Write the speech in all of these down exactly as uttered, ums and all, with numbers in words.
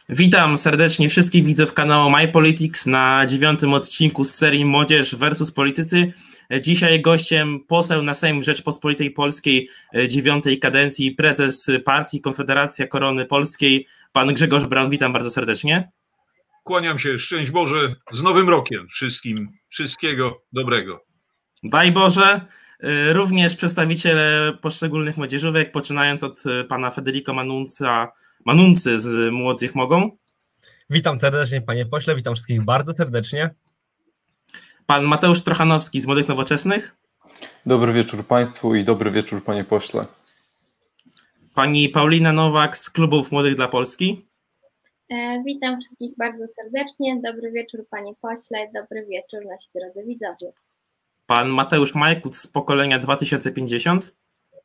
Witam serdecznie wszystkich widzów kanału MyPolitics na dziewiątym odcinku z serii Młodzież versus Politycy. Dzisiaj gościem poseł na Sejm Rzeczpospolitej Polskiej dziewiątej kadencji, prezes partii Konfederacja Korony Polskiej, pan Grzegorz Braun. Witam bardzo serdecznie. Kłaniam się, szczęść Boże, z Nowym Rokiem wszystkim, wszystkiego dobrego. Daj Boże. Również przedstawiciele poszczególnych młodzieżówek, poczynając od pana Federico Manunca, Manuncy z Młodych Mogą. Witam serdecznie, panie pośle, witam wszystkich bardzo serdecznie. Pan Mateusz Trochanowski z Młodych Nowoczesnych. Dobry wieczór państwu i dobry wieczór, panie pośle. Pani Paulina Nowak z Klubów Młodych dla Polski. E, witam wszystkich bardzo serdecznie, dobry wieczór panie pośle, dobry wieczór nasi drodzy widzowie. Pan Mateusz Majkut z Pokolenia dwa tysiące pięćdziesiąt.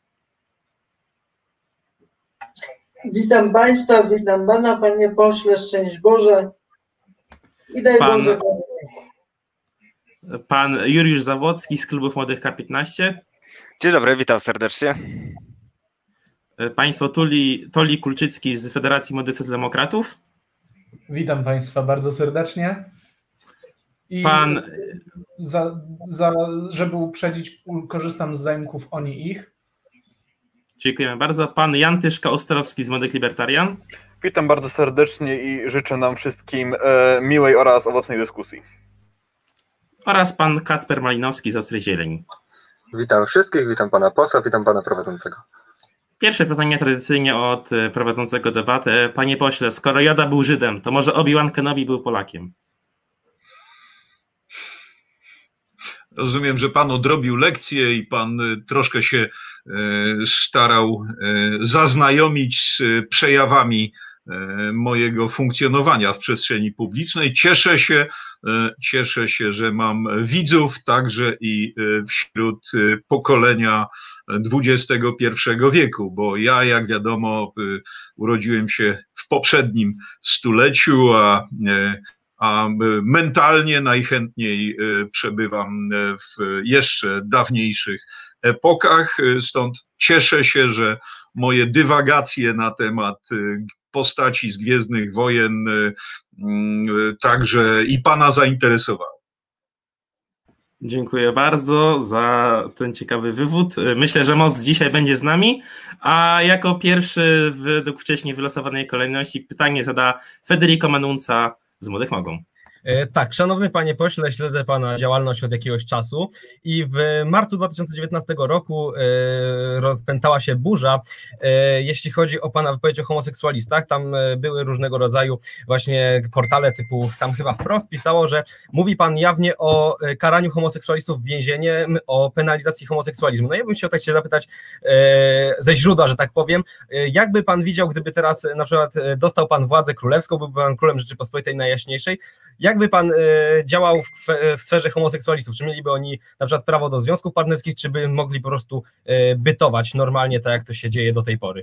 Witam państwa, witam pana, panie pośle, szczęść Boże i daj pan, Boże. Pan Juliusz Zawocki z Klubów Młodych K piętnaście. Dzień dobry, witam serdecznie. Państwo Tuli, Toli Kulczycki z Federacji Młodych Demokratów. Witam państwa bardzo serdecznie. I pan... za, za, żeby uprzedzić, korzystam z zajmków oni ich. Dziękujemy bardzo. Pan Jan Tyszka-Ostrowski z Młodych Libertarian. Witam bardzo serdecznie i życzę nam wszystkim e, miłej oraz owocnej dyskusji. Oraz pan Kacper Malinowski z Ostrej Zieleni. Witam wszystkich, witam pana posła, witam pana prowadzącego. Pierwsze pytanie tradycyjnie od prowadzącego debatę. Panie pośle, skoro Joda był Żydem, to może Obi-Wan Kenobi był Polakiem? Rozumiem, że pan odrobił lekcję i pan troszkę się starał zaznajomić z przejawami mojego funkcjonowania w przestrzeni publicznej. Cieszę się, cieszę się, że mam widzów także i wśród pokolenia dwudziestego pierwszego wieku, bo ja, jak wiadomo, urodziłem się w poprzednim stuleciu, a a mentalnie najchętniej przebywam w jeszcze dawniejszych epokach, stąd cieszę się, że moje dywagacje na temat postaci z Gwiezdnych Wojen także i pana zainteresowały. Dziękuję bardzo za ten ciekawy wywód. Myślę, że moc dzisiaj będzie z nami, a jako pierwszy według wcześniej wylosowanej kolejności pytanie zada Federico Manunca z Młodych Mogą. Tak, szanowny panie pośle, śledzę pana działalność od jakiegoś czasu i w marcu dwa tysiące dziewiętnastego roku rozpętała się burza, jeśli chodzi o pana wypowiedź o homoseksualistach. Tam były różnego rodzaju właśnie portale typu, tam chyba Wprost pisało, że mówi pan jawnie o karaniu homoseksualistów więzieniem, o penalizacji homoseksualizmu. No ja bym chciał tak się zapytać ze źródła, że tak powiem, jakby pan widział, gdyby teraz na przykład dostał pan władzę królewską, byłby pan królem Rzeczypospolitej Najjaśniejszej, jakby pan y, działał w, w sferze homoseksualistów? Czy mieliby oni na przykład prawo do związków partnerskich, czy by mogli po prostu y, bytować normalnie, tak jak to się dzieje do tej pory?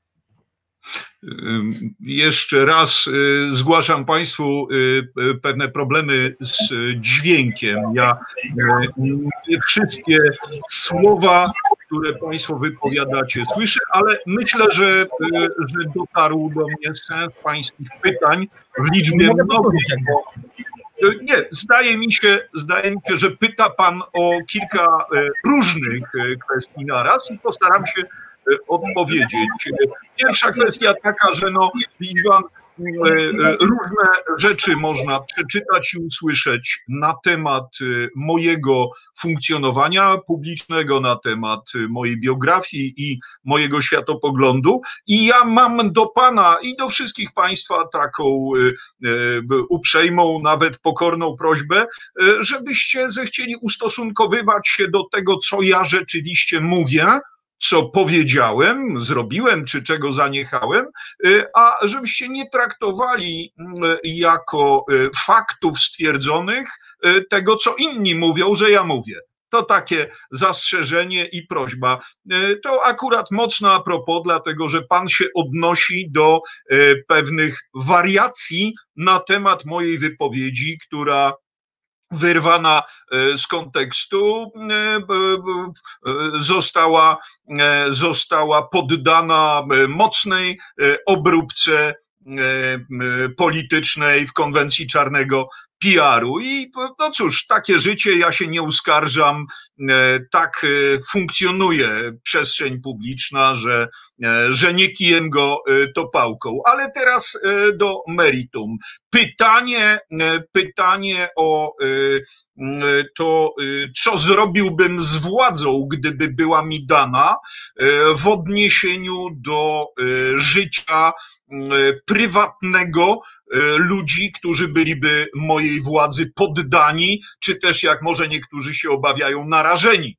Jeszcze raz zgłaszam państwu pewne problemy z dźwiękiem. Ja nie wszystkie słowa, które państwo wypowiadacie, słyszę, ale myślę, że, że dotarł do mnie sens pańskich pytań w liczbie mnogiej. Nie, zdaje mi się, zdaje mi się, że pyta pan o kilka różnych kwestii naraz i postaram się odpowiedzieć. Pierwsza kwestia taka, że no, pan, różne rzeczy można przeczytać i usłyszeć na temat mojego funkcjonowania publicznego, na temat mojej biografii i mojego światopoglądu. I ja mam do pana i do wszystkich państwa taką uprzejmą, nawet pokorną prośbę, żebyście zechcieli ustosunkowywać się do tego, co ja rzeczywiście mówię, co powiedziałem, zrobiłem, czy czego zaniechałem, a żebyście nie traktowali jako faktów stwierdzonych tego, co inni mówią, że ja mówię. To takie zastrzeżenie i prośba. To akurat mocno a propos, dlatego że pan się odnosi do pewnych wariacji na temat mojej wypowiedzi, która wyrwana z kontekstu została, została poddana mocnej obróbce politycznej, w konwencji czarnego P R-u. I no cóż, takie życie, ja się nie uskarżam, tak funkcjonuje przestrzeń publiczna, że, że nie kijem go, to pałką. Ale teraz do meritum. Pytanie, pytanie o to, co zrobiłbym z władzą, gdyby była mi dana, w odniesieniu do życia prywatnego ludzi, którzy byliby mojej władzy poddani, czy też, jak może niektórzy się obawiają, narażeni.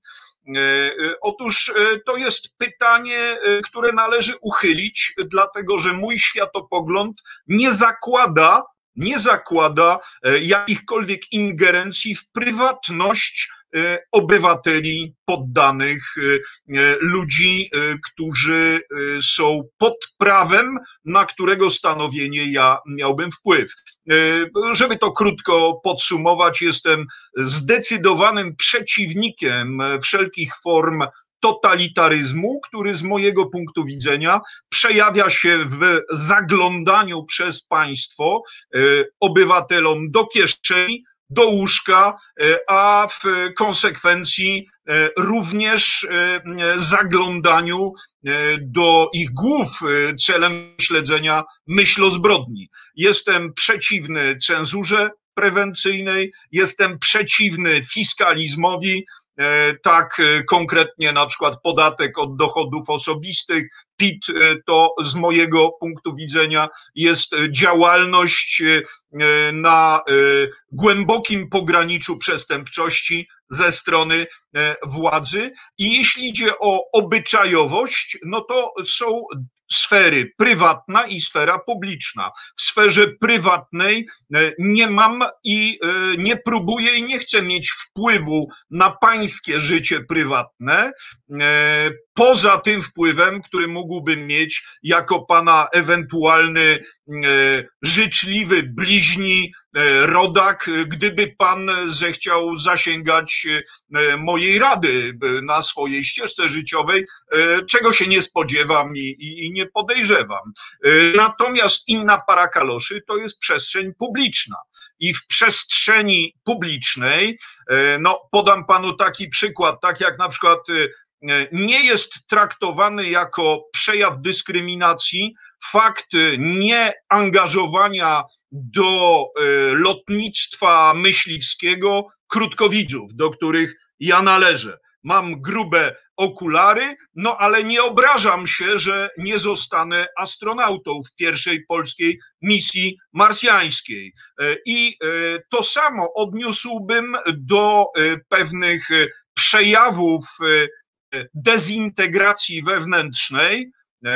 Otóż to jest pytanie, które należy uchylić, dlatego że mój światopogląd nie zakłada, nie zakłada jakichkolwiek ingerencji w prywatność obywateli poddanych, ludzi, którzy są pod prawem, na którego stanowienie ja miałbym wpływ. Żeby to krótko podsumować, jestem zdecydowanym przeciwnikiem wszelkich form totalitaryzmu, który z mojego punktu widzenia przejawia się w zaglądaniu przez państwo obywatelom do kieszeni, do łóżka, a w konsekwencji również zaglądaniu do ich głów celem śledzenia myślozbrodni. Jestem przeciwny cenzurze prewencyjnej, jestem przeciwny fiskalizmowi, tak konkretnie na przykład podatek od dochodów osobistych, P I T, to z mojego punktu widzenia jest działalność na głębokim pograniczu przestępczości ze strony władzy. I jeśli idzie o obyczajowość, no to są sfery prywatna i sfera publiczna. W sferze prywatnej nie mam i nie próbuję i nie chcę mieć wpływu na pańskie życie prywatne, poza tym wpływem, który mógłbym mieć jako pana ewentualny życzliwy bliźni, rodak, gdyby pan zechciał zasięgać mojej rady na swojej ścieżce życiowej, czego się nie spodziewam i, i, i nie podejrzewam. Natomiast inna para kaloszy to jest przestrzeń publiczna. I w przestrzeni publicznej, no podam panu taki przykład, tak jak na przykład nie jest traktowany jako przejaw dyskryminacji fakt nieangażowania do lotnictwa myśliwskiego krótkowidzów, do których ja należę. Mam grube okulary, no ale nie obrażam się, że nie zostanę astronautą w pierwszej polskiej misji marsjańskiej. I to samo odniósłbym do pewnych przejawów dezintegracji wewnętrznej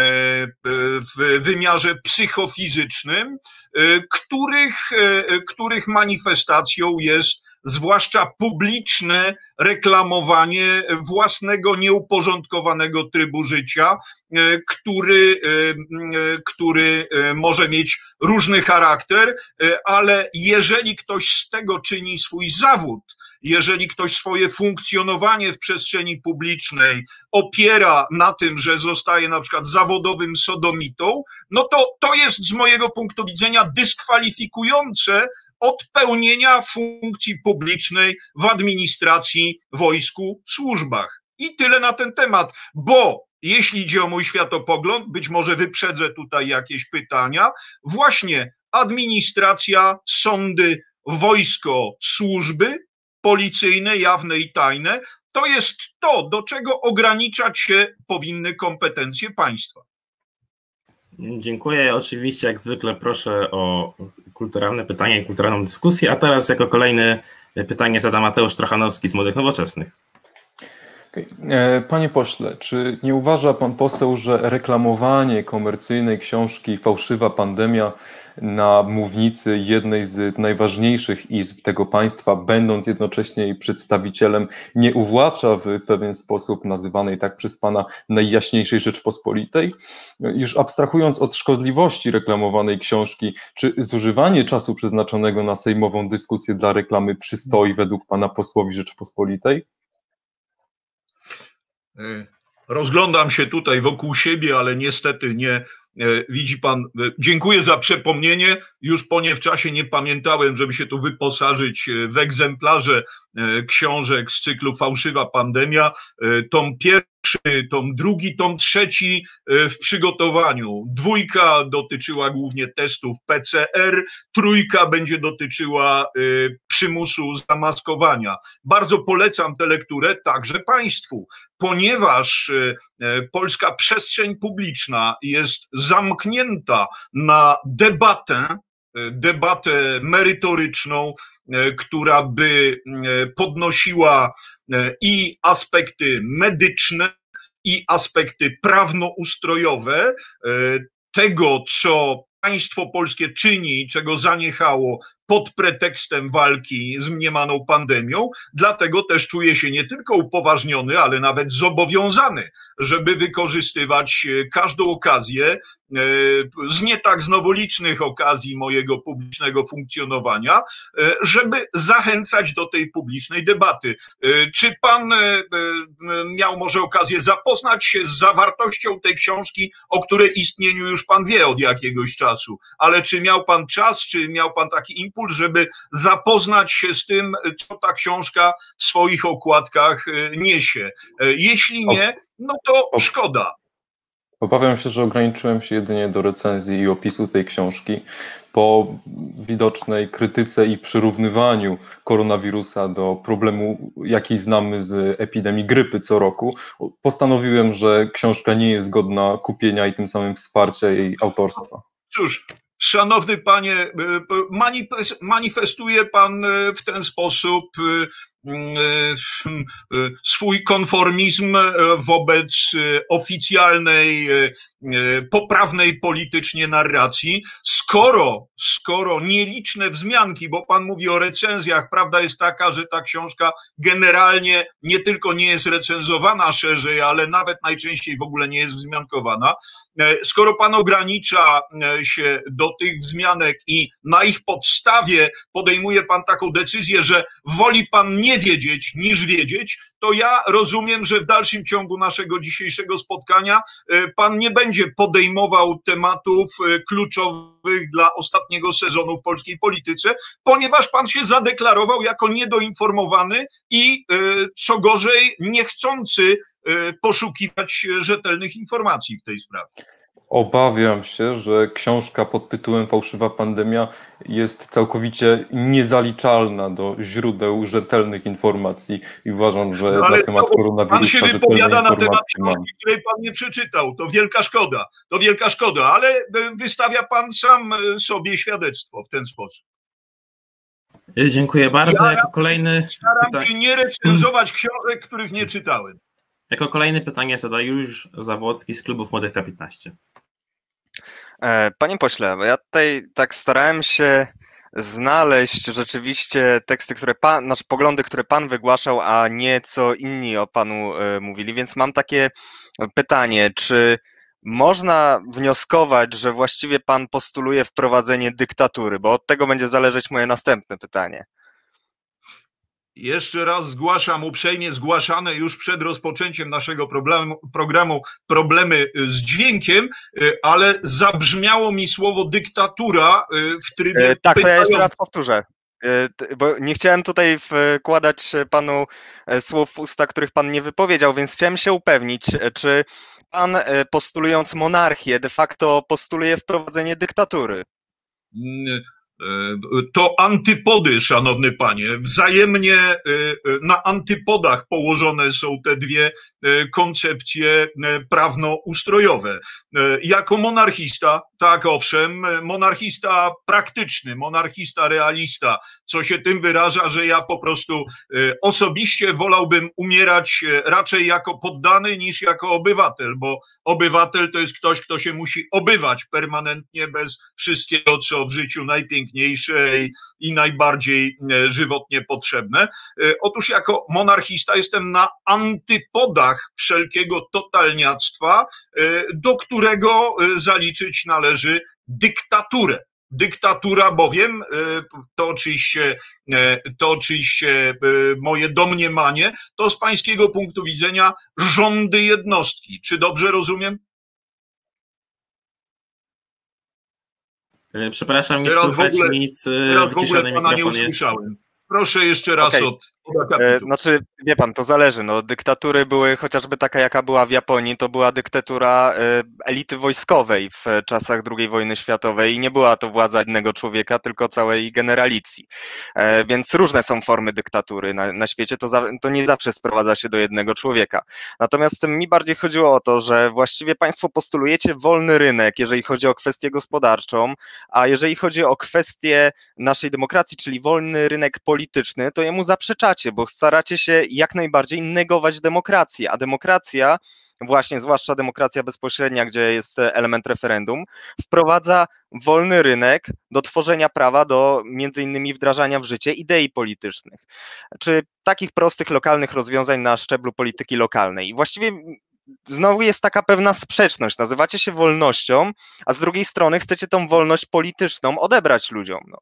w wymiarze psychofizycznym, których, których manifestacją jest zwłaszcza publiczne reklamowanie własnego nieuporządkowanego trybu życia, który, który może mieć różny charakter, ale jeżeli ktoś z tego czyni swój zawód, jeżeli ktoś swoje funkcjonowanie w przestrzeni publicznej opiera na tym, że zostaje na przykład zawodowym sodomitą, no to to jest z mojego punktu widzenia dyskwalifikujące od pełnienia funkcji publicznej w administracji, wojsku, służbach. I tyle na ten temat, bo jeśli idzie o mój światopogląd, być może wyprzedzę tutaj jakieś pytania, właśnie administracja, sądy, wojsko, służby policyjne, jawne i tajne, to jest to, do czego ograniczać się powinny kompetencje państwa. Dziękuję. Oczywiście, jak zwykle, proszę o kulturalne pytanie i kulturalną dyskusję. A teraz jako kolejne pytanie zada Mateusz Trochanowski z Młodych Nowoczesnych. Panie pośle, czy nie uważa pan poseł, że reklamowanie komercyjnej książki Fałszywa pandemia na mównicy jednej z najważniejszych izb tego państwa, będąc jednocześnie jej przedstawicielem, nie uwłacza w pewien sposób nazywanej tak przez pana Najjaśniejszej Rzeczpospolitej? Już abstrahując od szkodliwości reklamowanej książki, czy zużywanie czasu przeznaczonego na sejmową dyskusję dla reklamy przystoi według pana posłowi Rzeczpospolitej? Rozglądam się tutaj wokół siebie, ale niestety nie, Widzi pan, dziękuję za przypomnienie, już po nie w czasie nie pamiętałem, żeby się tu wyposażyć w egzemplarze książek z cyklu Fałszywa pandemia, tom pierwszy, tom drugi, tom trzeci w przygotowaniu. Dwójka dotyczyła głównie testów P C R, trójka będzie dotyczyła przymusu zamaskowania. Bardzo polecam tę lekturę także państwu, ponieważ polska przestrzeń publiczna jest zamknięta na debatę, debatę merytoryczną, która by podnosiła i aspekty medyczne, i aspekty prawnoustrojowe tego, co państwo polskie czyni, czego zaniechało pod pretekstem walki z mniemaną pandemią, dlatego też czuję się nie tylko upoważniony, ale nawet zobowiązany, żeby wykorzystywać każdą okazję z nie tak znowu licznych okazji mojego publicznego funkcjonowania, żeby zachęcać do tej publicznej debaty. Czy pan miał może okazję zapoznać się z zawartością tej książki, o której istnieniu już pan wie od jakiegoś czasu, ale czy miał pan czas, czy miał pan taki impuls, żeby zapoznać się z tym, co ta książka w swoich okładkach niesie? Jeśli nie, no to szkoda. Obawiam się, że ograniczyłem się jedynie do recenzji i opisu tej książki. Po widocznej krytyce i przyrównywaniu koronawirusa do problemu, jaki znamy z epidemii grypy co roku, postanowiłem, że książka nie jest godna kupienia i tym samym wsparcia jej autorstwa. Cóż, szanowny panie, manifestuje pan w ten sposób swój konformizm wobec oficjalnej, poprawnej politycznie narracji, skoro, skoro nieliczne wzmianki, bo pan mówi o recenzjach, prawda jest taka, że ta książka generalnie nie tylko nie jest recenzowana szerzej, ale nawet najczęściej w ogóle nie jest wzmiankowana, skoro pan ogranicza się do tych wzmianek i na ich podstawie podejmuje pan taką decyzję, że woli pan nie nie wiedzieć niż wiedzieć, to ja rozumiem, że w dalszym ciągu naszego dzisiejszego spotkania pan nie będzie podejmował tematów kluczowych dla ostatniego sezonu w polskiej polityce, ponieważ pan się zadeklarował jako niedoinformowany i, co gorzej, niechcący poszukiwać rzetelnych informacji w tej sprawie. Obawiam się, że książka pod tytułem Fałszywa pandemia jest całkowicie niezaliczalna do źródeł rzetelnych informacji i uważam, że no, na temat koronawirusa pan się wypowiada na temat książki, której pan nie przeczytał. To wielka szkoda, to wielka szkoda, ale wystawia pan sam sobie świadectwo w ten sposób. Dziękuję bardzo. Ja jako kolejny staram pyta... się nie recenzować książek, których nie czytałem. Jako kolejne pytanie zada Juliusz Zawocki z klubów Młodych K piętnaście. Panie pośle, ja tutaj tak starałem się znaleźć rzeczywiście teksty, które pan, znaczy poglądy, które pan wygłaszał, a nie co inni o panu mówili, więc mam takie pytanie, czy można wnioskować, że właściwie pan postuluje wprowadzenie dyktatury, bo od tego będzie zależeć moje następne pytanie. Jeszcze raz zgłaszam, uprzejmie zgłaszane już przed rozpoczęciem naszego problemu, programu problemy z dźwiękiem, ale zabrzmiało mi słowo dyktatura w trybie Tak, to ja pytającym. jeszcze raz powtórzę, bo nie chciałem tutaj wkładać panu słów w usta, których pan nie wypowiedział, więc chciałem się upewnić, czy pan postulując monarchię de facto postuluje wprowadzenie dyktatury. To antypody, szanowny panie. Wzajemnie na antypodach położone są te dwie koncepcje prawnoustrojowe. Jako monarchista, tak owszem, monarchista praktyczny, monarchista realista, co się tym wyraża, że ja po prostu osobiście wolałbym umierać raczej jako poddany niż jako obywatel, bo obywatel to jest ktoś, kto się musi obywać permanentnie bez wszystkiego, co w życiu najpiękniejsze i, i najbardziej żywotnie potrzebne. Otóż jako monarchista jestem na antypodach wszelkiego totalniactwa, do którego zaliczyć należy dyktaturę. Dyktatura bowiem, to oczywiście, to oczywiście moje domniemanie, to z pańskiego punktu widzenia rządy jednostki. Czy dobrze rozumiem? Przepraszam, nie teraz słychać w ogóle, nic, teraz w ogóle pana mikrofon nie jest. usłyszałem. Proszę jeszcze raz Okej. od, od akapitu. Znaczy, wie pan, to zależy. No, dyktatury były chociażby taka, jaka była w Japonii, to była dyktatura e, elity wojskowej w czasach drugiej wojny światowej i nie była to władza jednego człowieka, tylko całej generalicji. E, więc różne są formy dyktatury na, na świecie, to, za, to nie zawsze sprowadza się do jednego człowieka. Natomiast mi bardziej chodziło o to, że właściwie państwo postulujecie wolny rynek, jeżeli chodzi o kwestię gospodarczą, a jeżeli chodzi o kwestię naszej demokracji, czyli wolny rynek polityczny, to jemu zaprzeczacie, bo staracie się jak najbardziej negować demokrację, a demokracja, właśnie zwłaszcza demokracja bezpośrednia, gdzie jest element referendum, wprowadza wolny rynek do tworzenia prawa, do między innymi wdrażania w życie idei politycznych, czy takich prostych, lokalnych rozwiązań na szczeblu polityki lokalnej. I właściwie znowu jest taka pewna sprzeczność, nazywacie się wolnością, a z drugiej strony chcecie tą wolność polityczną odebrać ludziom. No.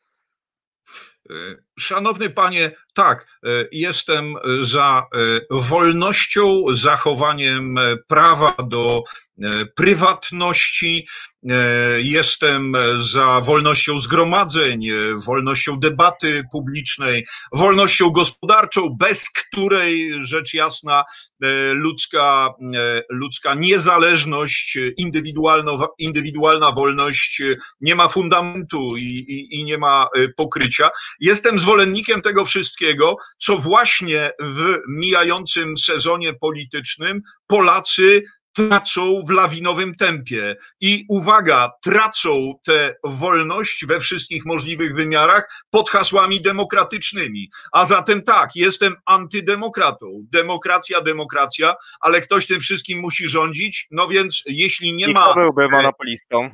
Szanowny panie, tak, jestem za wolnością, zachowaniem prawa do prywatności, jestem za wolnością zgromadzeń, wolnością debaty publicznej, wolnością gospodarczą, bez której rzecz jasna ludzka, ludzka niezależność, indywidualna, indywidualna wolność nie ma fundamentu i, i, i nie ma pokrycia. Jestem zwolennikiem tego wszystkiego, co właśnie w mijającym sezonie politycznym Polacy tracą w lawinowym tempie. I uwaga, tracą tę wolność we wszystkich możliwych wymiarach pod hasłami demokratycznymi. A zatem tak, jestem antydemokratą. Demokracja, demokracja, ale ktoś tym wszystkim musi rządzić, no więc jeśli nie I ma... kto byłby monopolistą?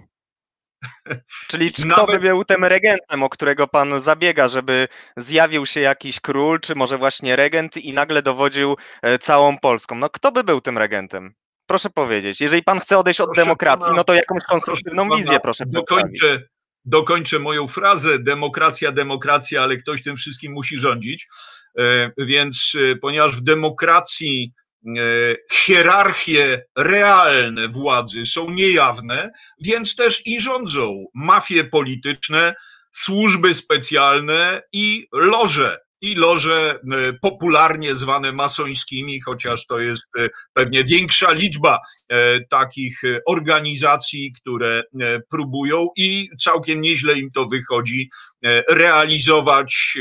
Czyli kto Nawet... by był tym regentem, o którego pan zabiega, żeby zjawił się jakiś król, czy może właśnie regent i nagle dowodził całą Polską? No kto by był tym regentem? Proszę powiedzieć, jeżeli pan chce odejść od proszę demokracji, pana, no to jakąś konstruktywną proszę wizję pana, proszę dokończę, dokończę moją frazę. Demokracja, demokracja, ale ktoś tym wszystkim musi rządzić. Więc ponieważ w demokracji hierarchie realne władzy są niejawne, więc też i rządzą mafie polityczne, służby specjalne i loże. I loże popularnie zwane masońskimi, chociaż to jest pewnie większa liczba takich organizacji, które próbują i całkiem nieźle im to wychodzi realizować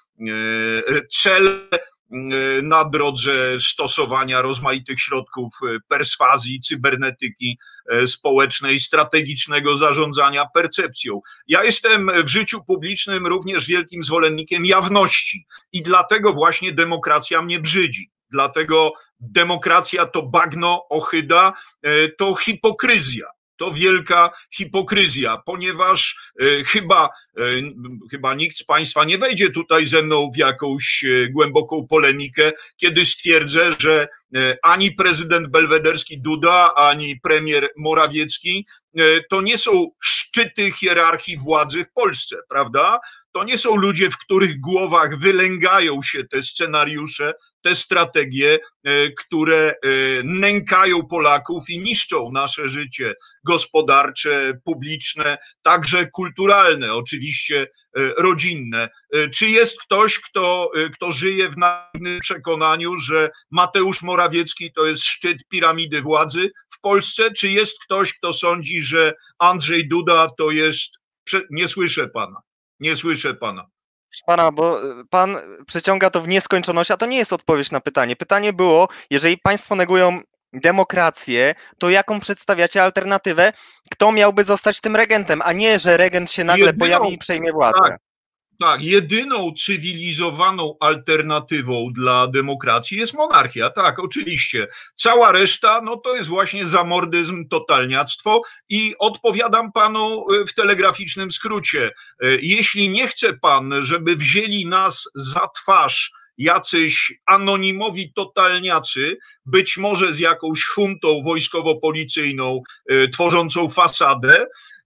cele na drodze stosowania rozmaitych środków perswazji, cybernetyki społecznej, strategicznego zarządzania percepcją. Ja jestem w życiu publicznym również wielkim zwolennikiem jawności i dlatego właśnie demokracja mnie brzydzi. Dlatego demokracja to bagno, ohyda, to hipokryzja. To wielka hipokryzja, ponieważ y, chyba, y, chyba nikt z państwa nie wejdzie tutaj ze mną w jakąś y, głęboką polemikę, kiedy stwierdzę, że y, ani prezydent belwederski Duda, ani premier Morawiecki y, to nie są szczyty hierarchii władzy w Polsce, prawda? To nie są ludzie, w których głowach wylęgają się te scenariusze, te strategie, które nękają Polaków i niszczą nasze życie gospodarcze, publiczne, także kulturalne, oczywiście rodzinne. Czy jest ktoś, kto, kto żyje w naiwnym przekonaniu, że Mateusz Morawiecki to jest szczyt piramidy władzy w Polsce? Czy jest ktoś, kto sądzi, że Andrzej Duda to jest... Nie słyszę pana. Nie słyszę pana. Pana, bo pan przeciąga to w nieskończoność, a to nie jest odpowiedź na pytanie. Pytanie było, jeżeli państwo negują demokrację, to jaką przedstawiacie alternatywę? Kto miałby zostać tym regentem, a nie, że regent się nagle Jedyną, pojawi i przejmie władzę? Tak, tak, jedyną cywilizowaną alternatywą dla demokracji jest monarchia, tak, oczywiście. Cała reszta, no to jest właśnie zamordyzm, totalniactwo i odpowiadam panu w telegraficznym skrócie. Jeśli nie chce pan, żeby wzięli nas za twarz jacyś anonimowi totalniacy, być może z jakąś huntą wojskowo-policyjną tworzącą fasadę,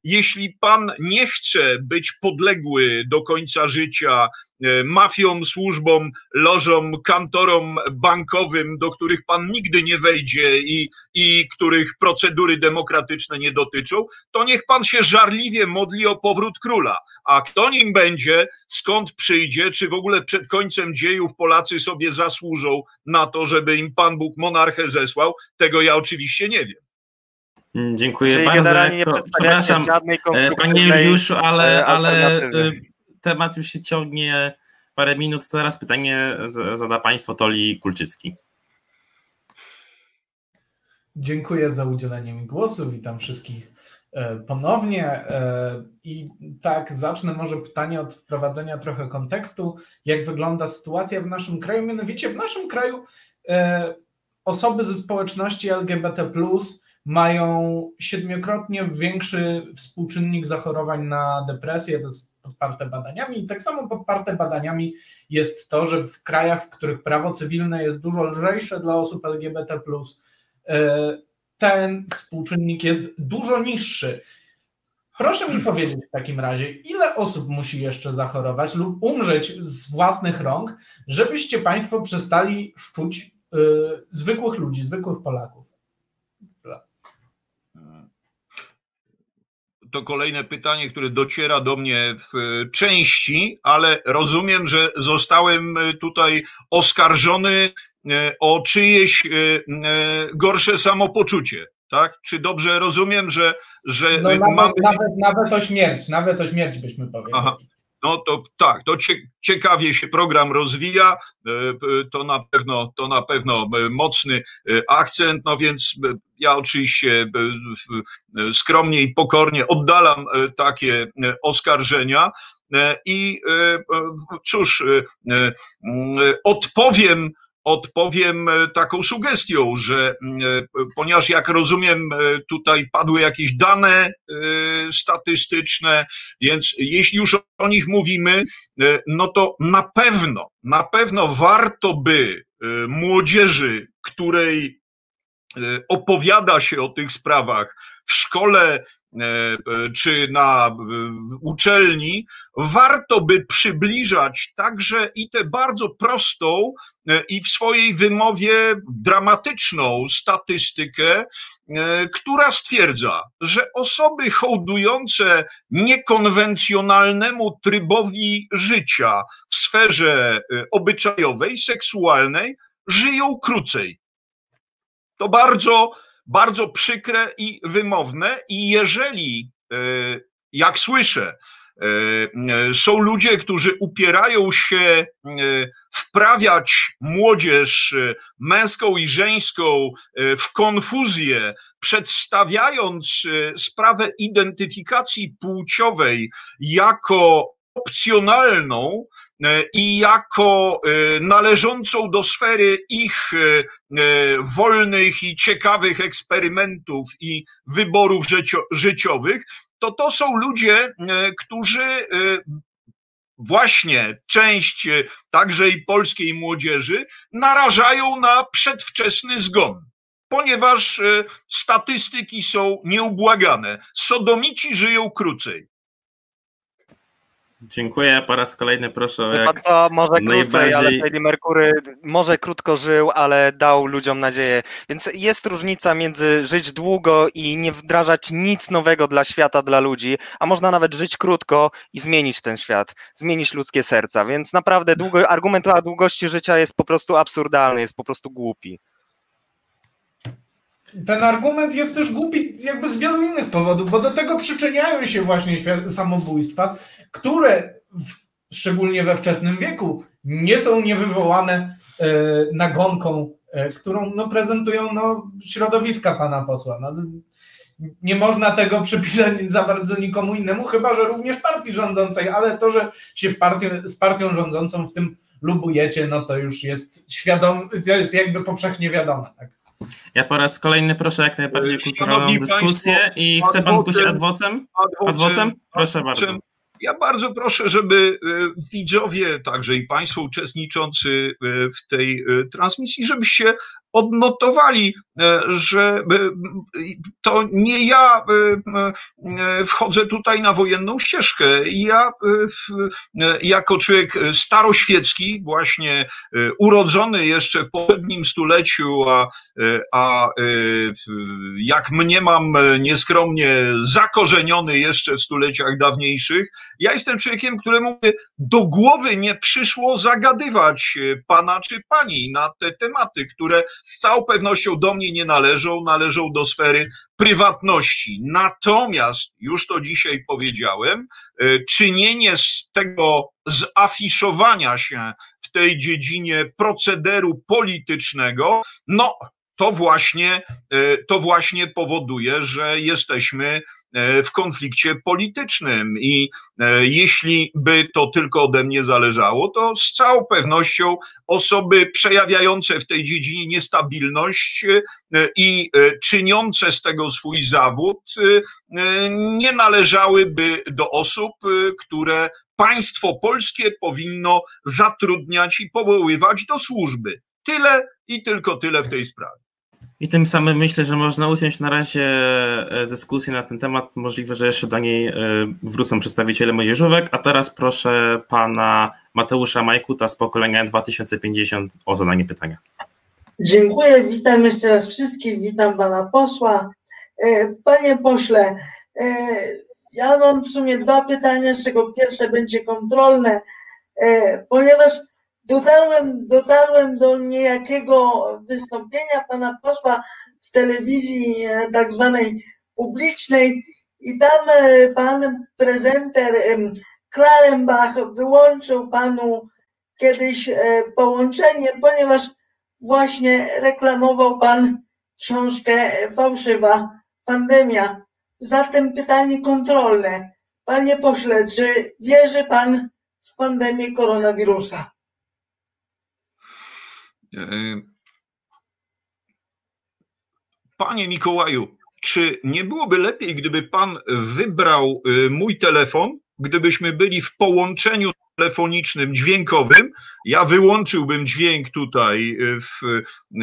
jeśli pan nie chce być podległy do końca życia mafiom, służbom, lożom, kantorom bankowym, do których pan nigdy nie wejdzie i, i których procedury demokratyczne nie dotyczą, to niech pan się żarliwie modli o powrót króla. A kto nim będzie, skąd przyjdzie, czy w ogóle przed końcem dziejów Polacy sobie zasłużą na to, żeby im Pan Bóg monarchę zesłał, tego ja oczywiście nie wiem. Dziękuję Czyli bardzo. nie Przepraszam, panie Juliuszu, ale, ale temat już się ciągnie parę minut. Teraz pytanie zada państwo Toli Kulczycki. Dziękuję za udzielenie mi głosu. Witam wszystkich ponownie. I tak, zacznę może pytanie od wprowadzenia trochę kontekstu, jak wygląda sytuacja w naszym kraju. Mianowicie w naszym kraju osoby ze społeczności L G B T plus mają siedmiokrotnie większy współczynnik zachorowań na depresję, to jest poparte badaniami, i tak samo poparte badaniami jest to, że w krajach, w których prawo cywilne jest dużo lżejsze dla osób L G B T plus, ten współczynnik jest dużo niższy. Proszę mi powiedzieć w takim razie, ile osób musi jeszcze zachorować lub umrzeć z własnych rąk, żebyście państwo przestali szczuć y, zwykłych ludzi, zwykłych Polaków? To kolejne pytanie, które dociera do mnie w części, ale rozumiem, że zostałem tutaj oskarżony o czyjeś gorsze samopoczucie, tak? Czy dobrze rozumiem, że, że no nawet, mamy... Nawet, nawet o śmierć, nawet o śmierć byśmy powiedzieli. Aha. No to tak, to ciekawie się program rozwija, to na pewno, to na pewno mocny akcent, no więc ja oczywiście skromnie i pokornie oddalam takie oskarżenia i cóż, odpowiem Odpowiem taką sugestią, że ponieważ jak rozumiem tutaj padły jakieś dane statystyczne, więc jeśli już o nich mówimy, no to na pewno, na pewno warto by młodzieży, której opowiada się o tych sprawach w szkole czy na uczelni, warto by przybliżać także i tę bardzo prostą i w swojej wymowie dramatyczną statystykę, która stwierdza, że osoby hołdujące niekonwencjonalnemu trybowi życia w sferze obyczajowej, seksualnej, żyją krócej. To bardzo Bardzo przykre i wymowne, i jeżeli, jak słyszę, są ludzie, którzy upierają się wprawiać młodzież męską i żeńską w konfuzję, przedstawiając sprawę identyfikacji płciowej jako opcjonalną i jako należącą do sfery ich wolnych i ciekawych eksperymentów i wyborów życiowych, to to są ludzie, którzy właśnie część także i polskiej młodzieży narażają na przedwczesny zgon, ponieważ statystyki są nieubłagane. Sodomici żyją krócej. Dziękuję, po raz kolejny proszę o jak to może krócej, najbardziej... ale Freddie Mercury może krótko żył, ale dał ludziom nadzieję. Więc jest różnica między żyć długo i nie wdrażać nic nowego dla świata, dla ludzi, a można nawet żyć krótko i zmienić ten świat, zmienić ludzkie serca. Więc naprawdę długo, argument o długości życia jest po prostu absurdalny, jest po prostu głupi. Ten argument jest też głupi jakby z wielu innych powodów, bo do tego przyczyniają się właśnie samobójstwa, które w, szczególnie we wczesnym wieku nie są niewywołane e, nagonką, e, którą no, prezentują no, środowiska pana posła. No, nie można tego przypisać za bardzo nikomu innemu, chyba że również partii rządzącej, ale to, że się w partii, z partią rządzącą w tym lubujecie, no to już jest świadome, to jest jakby powszechnie wiadome. Tak? Ja po raz kolejny proszę jak najbardziej kulturalną dyskusję i chce pan zgłosić adwocem? Adwocem? Proszę bardzo. Ja bardzo proszę, żeby widzowie, także i państwo uczestniczący w tej transmisji, żebyście odnotowali, że to nie ja wchodzę tutaj na wojenną ścieżkę. Ja jako człowiek staroświecki, właśnie urodzony jeszcze w poprzednim stuleciu, a, a jak mniemam nieskromnie zakorzeniony jeszcze w stuleciach dawniejszych, ja jestem człowiekiem, któremu do głowy nie przyszło zagadywać pana czy pani na te tematy, które z całą pewnością do mnie nie należą, należą do sfery prywatności. Natomiast, już to dzisiaj powiedziałem, czynienie z tego zafiszowania się w tej dziedzinie procederu politycznego, no to właśnie, to właśnie powoduje, że jesteśmy w konflikcie politycznym i jeśli by to tylko ode mnie zależało, to z całą pewnością osoby przejawiające w tej dziedzinie niestabilność i czyniące z tego swój zawód nie należałyby do osób, które państwo polskie powinno zatrudniać i powoływać do służby. Tyle i tylko tyle w tej sprawie. I tym samym myślę, że można usiąść na razie dyskusję na ten temat. Możliwe, że jeszcze do niej wrócą przedstawiciele młodzieżówek. A teraz proszę pana Mateusza Majkuta z pokolenia dwa tysiące pięćdziesiąt o zadanie pytania. Dziękuję, witam jeszcze raz wszystkich, witam pana posła. Panie pośle, ja mam w sumie dwa pytania, z czego pierwsze będzie kontrolne, ponieważ Dotarłem, dotarłem do niejakiego wystąpienia pana posła w telewizji tak zwanej publicznej i tam pan prezenter Klarenbach wyłączył panu kiedyś połączenie, ponieważ właśnie reklamował pan książkę Fałszywa pandemia. Zatem pytanie kontrolne. Panie pośle, czy wierzy pan w pandemię koronawirusa? Panie Mikołaju, czy nie byłoby lepiej, gdyby pan wybrał mój telefon, gdybyśmy byli w połączeniu telefonicznym, dźwiękowym? Ja wyłączyłbym dźwięk tutaj w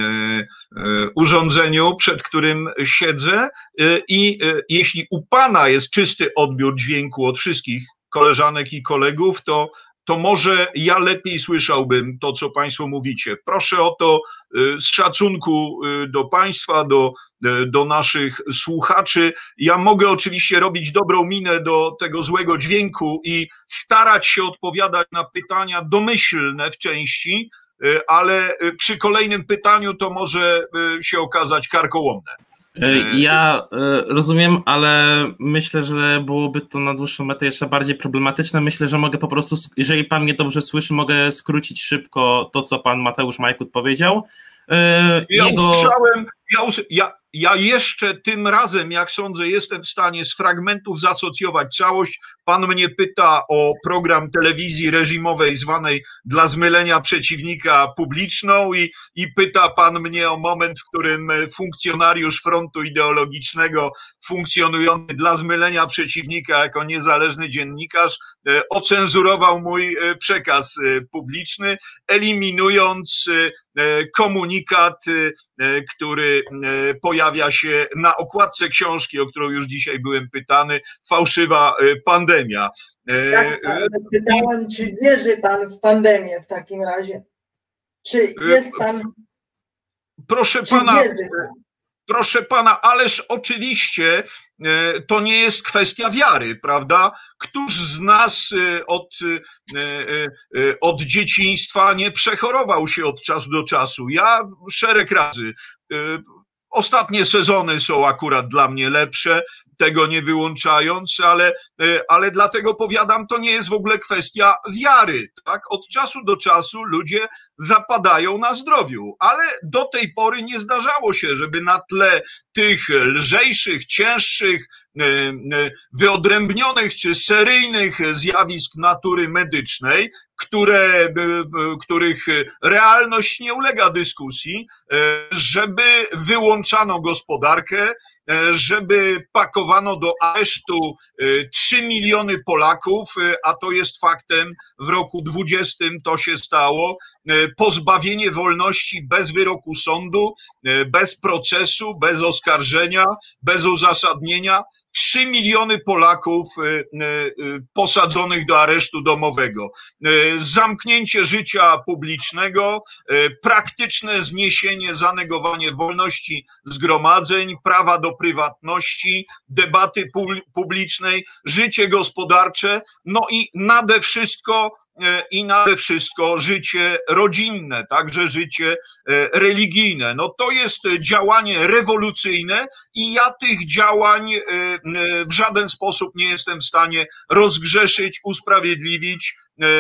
urządzeniu, przed którym siedzę, i jeśli u pana jest czysty odbiór dźwięku od wszystkich koleżanek i kolegów, to to może ja lepiej słyszałbym to, co państwo mówicie. Proszę o to z szacunku do państwa, do, do naszych słuchaczy. Ja mogę oczywiście robić dobrą minę do tego złego dźwięku i starać się odpowiadać na pytania domyślne w części, ale przy kolejnym pytaniu to może się okazać karkołomne. Ja rozumiem, ale myślę, że byłoby to na dłuższą metę jeszcze bardziej problematyczne. Myślę, że mogę po prostu, jeżeli pan mnie dobrze słyszy, mogę skrócić szybko to, co pan Mateusz Majkut powiedział. Ja Jego... usłyszałem, ja, us... ja, ja jeszcze tym razem, jak sądzę, jestem w stanie z fragmentów zasocjować całość. Pan mnie pyta o program telewizji reżimowej zwanej dla zmylenia przeciwnika publiczną i, i pyta pan mnie o moment, w którym funkcjonariusz frontu ideologicznego funkcjonujący dla zmylenia przeciwnika jako niezależny dziennikarz ocenzurował mój przekaz publiczny, eliminując komunikat, który pojawia się na okładce książki, o którą już dzisiaj byłem pytany, Fałszywa pandemia. Tak, ale pytałem, czy wierzy pan w pandemię w takim razie? Czy jest pan... Proszę pana, proszę pana, ależ oczywiście to nie jest kwestia wiary, prawda? Któż z nas od, od dzieciństwa nie przechorował się od czasu do czasu? Ja szereg razy. Ostatnie sezony są akurat dla mnie lepsze, tego nie wyłączając, ale, ale dlatego powiadam, to nie jest w ogóle kwestia wiary, tak? Od czasu do czasu ludzie zapadają na zdrowiu, ale do tej pory nie zdarzało się, żeby na tle tych lżejszych, cięższych, wyodrębnionych czy seryjnych zjawisk natury medycznej, które, których realność nie ulega dyskusji, żeby wyłączano gospodarkę żeby pakowano do aresztu trzy miliony Polaków, a to jest faktem, w roku dwudziestym to się stało, pozbawienie wolności bez wyroku sądu, bez procesu, bez oskarżenia, bez uzasadnienia. Trzy miliony Polaków posadzonych do aresztu domowego. Zamknięcie życia publicznego, praktyczne zniesienie, zanegowanie wolności zgromadzeń, prawa do prywatności, debaty publicznej, życie gospodarcze, no i nade wszystko i nade wszystko życie rodzinne, także życie religijne. No to jest działanie rewolucyjne i ja tych działań w żaden sposób nie jestem w stanie rozgrzeszyć, usprawiedliwić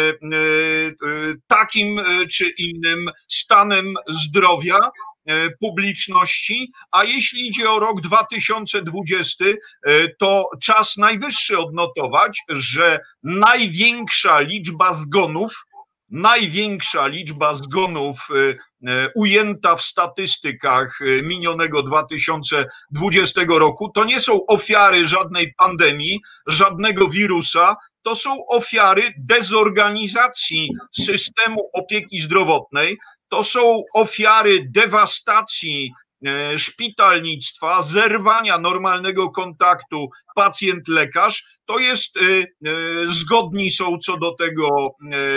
takim czy innym stanem zdrowia publiczności, a jeśli idzie o rok dwa tysiące dwudziesty, to czas najwyższy odnotować, że największa liczba zgonów, największa liczba zgonów ujęta w statystykach minionego dwa tysiące dwudziestego roku, to nie są ofiary żadnej pandemii, żadnego wirusa, to są ofiary dezorganizacji systemu opieki zdrowotnej, to są ofiary dewastacji szpitalnictwa, zerwania normalnego kontaktu pacjent-lekarz. To jest, zgodni są co do tego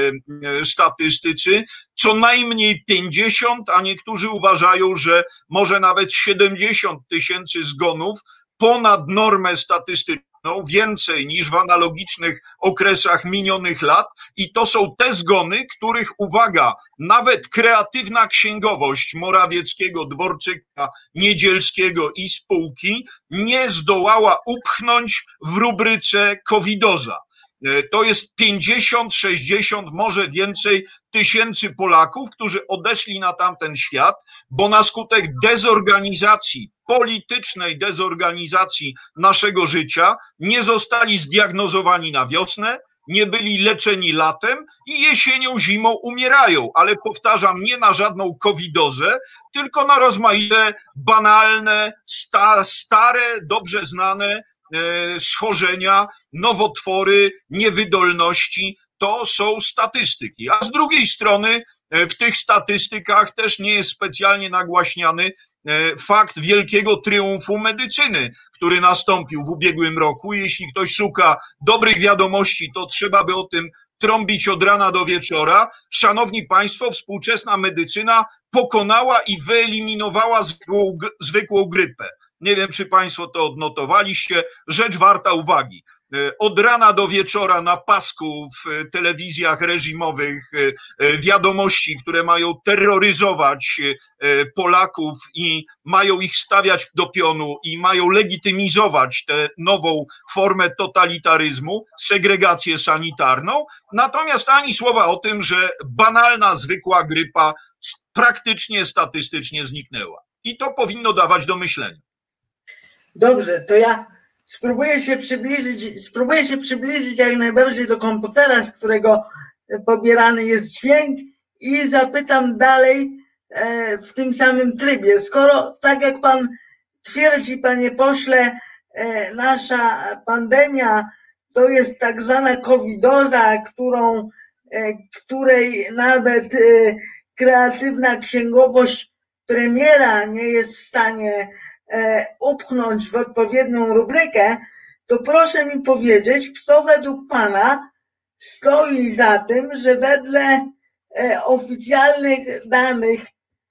statystycy, co najmniej pięćdziesiąt, a niektórzy uważają, że może nawet siedemdziesiąt tysięcy zgonów ponad normę statystyczną, więcej niż w analogicznych okresach minionych lat, i to są te zgony, których, uwaga, nawet kreatywna księgowość Morawieckiego, Dworczyka, Niedzielskiego i spółki nie zdołała upchnąć w rubryce covidoza. To jest pięćdziesiąt, sześćdziesiąt, może więcej tysięcy Polaków, którzy odeszli na tamten świat, bo na skutek dezorganizacji, politycznej dezorganizacji naszego życia nie zostali zdiagnozowani na wiosnę, nie byli leczeni latem i jesienią, zimą umierają, ale powtarzam, nie na żadną covidozę, tylko na rozmaite, banalne, sta, stare, dobrze znane schorzenia, nowotwory, niewydolności. To są statystyki. A z drugiej strony w tych statystykach też nie jest specjalnie nagłaśniany fakt wielkiego triumfu medycyny, który nastąpił w ubiegłym roku. Jeśli ktoś szuka dobrych wiadomości, to trzeba by o tym trąbić od rana do wieczora. Szanowni Państwo, współczesna medycyna pokonała i wyeliminowała zwykłą, zwykłą grypę. Nie wiem, czy Państwo to odnotowaliście. Rzecz warta uwagi. Od rana do wieczora na pasku w telewizjach reżimowych wiadomości, które mają terroryzować Polaków i mają ich stawiać do pionu i mają legitymizować tę nową formę totalitaryzmu, segregację sanitarną. Natomiast ani słowa o tym, że banalna, zwykła grypa praktycznie statystycznie zniknęła. I to powinno dawać do myślenia. Dobrze, to ja spróbuję się przybliżyć, spróbuję się przybliżyć jak najbardziej do komputera, z którego pobierany jest dźwięk, i zapytam dalej w tym samym trybie. Skoro, tak jak pan twierdzi, panie pośle, nasza pandemia to jest tak zwana covidoza, którą, której nawet kreatywna księgowość premiera nie jest w stanie upchnąć w odpowiednią rubrykę, to proszę mi powiedzieć, kto według pana stoi za tym, że wedle oficjalnych danych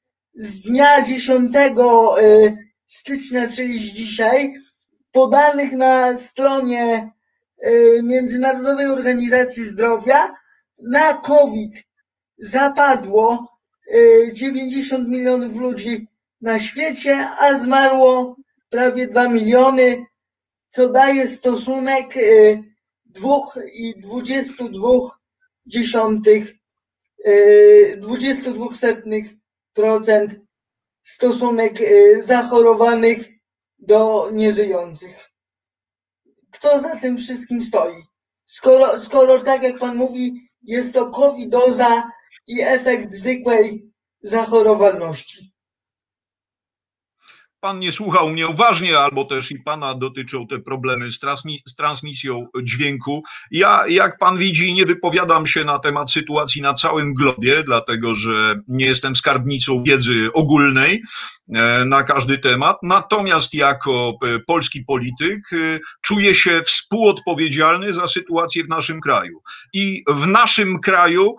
z dnia dziesiątego stycznia, czyli z dzisiaj, podanych na stronie Międzynarodowej Organizacji Zdrowia, na COVID zapadło dziewięćdziesiąt milionów ludzi na świecie, a zmarło prawie dwa miliony, co daje stosunek dwa i dwadzieścia dwa dziesiątych, dwadzieścia dwa setnych procent stosunek zachorowanych do nieżyjących. Kto za tym wszystkim stoi? Skoro, skoro tak jak pan mówi, jest to covidoza i efekt zwykłej zachorowalności. pan nie słuchał mnie uważnie, albo też i pana dotyczą te problemy z, transmi z transmisją dźwięku. Ja, jak pan widzi, nie wypowiadam się na temat sytuacji na całym globie, dlatego że nie jestem skarbnicą wiedzy ogólnej na każdy temat. Natomiast jako polski polityk czuję się współodpowiedzialny za sytuację w naszym kraju. I w naszym kraju,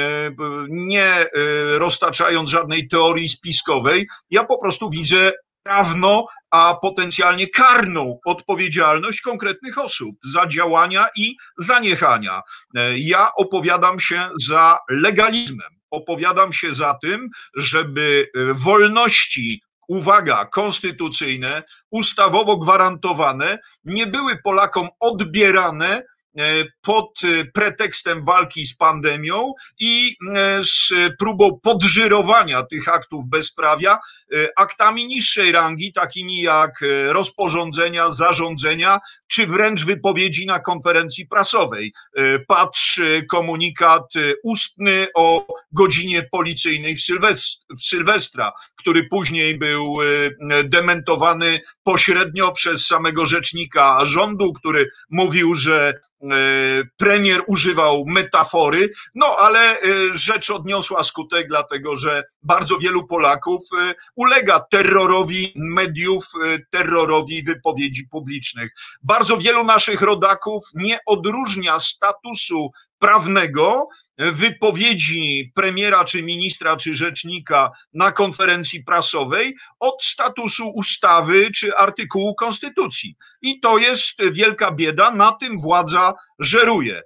nie roztaczając żadnej teorii spiskowej, ja po prostu widzę prawną, a potencjalnie karną odpowiedzialność konkretnych osób za działania i zaniechania. Ja opowiadam się za legalizmem, opowiadam się za tym, żeby wolności, uwaga, konstytucyjne, ustawowo gwarantowane, nie były Polakom odbierane pod pretekstem walki z pandemią i z próbą podżyrowania tych aktów bezprawia aktami niższej rangi, takimi jak rozporządzenia, zarządzenia, czy wręcz wypowiedzi na konferencji prasowej. Patrz komunikat ustny o godzinie policyjnej w, Sylwest w Sylwestra, który później był dementowany pośrednio przez samego rzecznika rządu, który mówił, że premier używał metafory, no ale rzecz odniosła skutek, dlatego że bardzo wielu Polaków ulega terrorowi mediów, terrorowi wypowiedzi publicznych. Bardzo wielu naszych rodaków nie odróżnia statusu prawnego wypowiedzi premiera, czy ministra, czy rzecznika na konferencji prasowej od statusu ustawy, czy artykułu konstytucji. I to jest wielka bieda, na tym władza żeruje.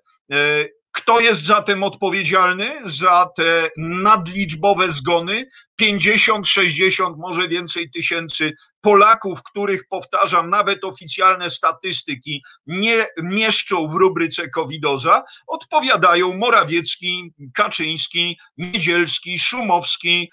Kto jest zatem odpowiedzialny za te nadliczbowe zgony? pięćdziesiąt, sześćdziesiąt, może więcej tysięcy Polaków, których, powtarzam, nawet oficjalne statystyki nie mieszczą w rubryce covidoza, odpowiadają Morawiecki, Kaczyński, Niedzielski, Szumowski,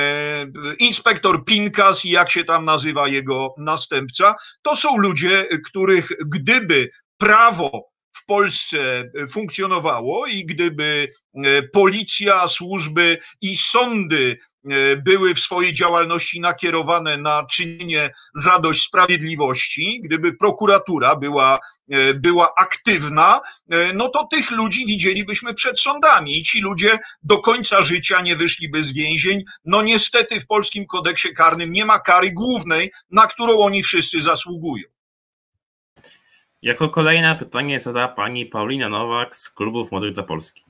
inspektor Pinkas i jak się tam nazywa jego następca. To są ludzie, których gdyby prawo w Polsce funkcjonowało i gdyby policja, służby i sądy były w swojej działalności nakierowane na czynienie zadość sprawiedliwości, gdyby prokuratura była, była aktywna, no to tych ludzi widzielibyśmy przed sądami i ci ludzie do końca życia nie wyszliby z więzień. No niestety w polskim kodeksie karnym nie ma kary głównej, na którą oni wszyscy zasługują. Jako kolejne pytanie zada pani Paulina Nowak z Klubów Młodych dla Polski.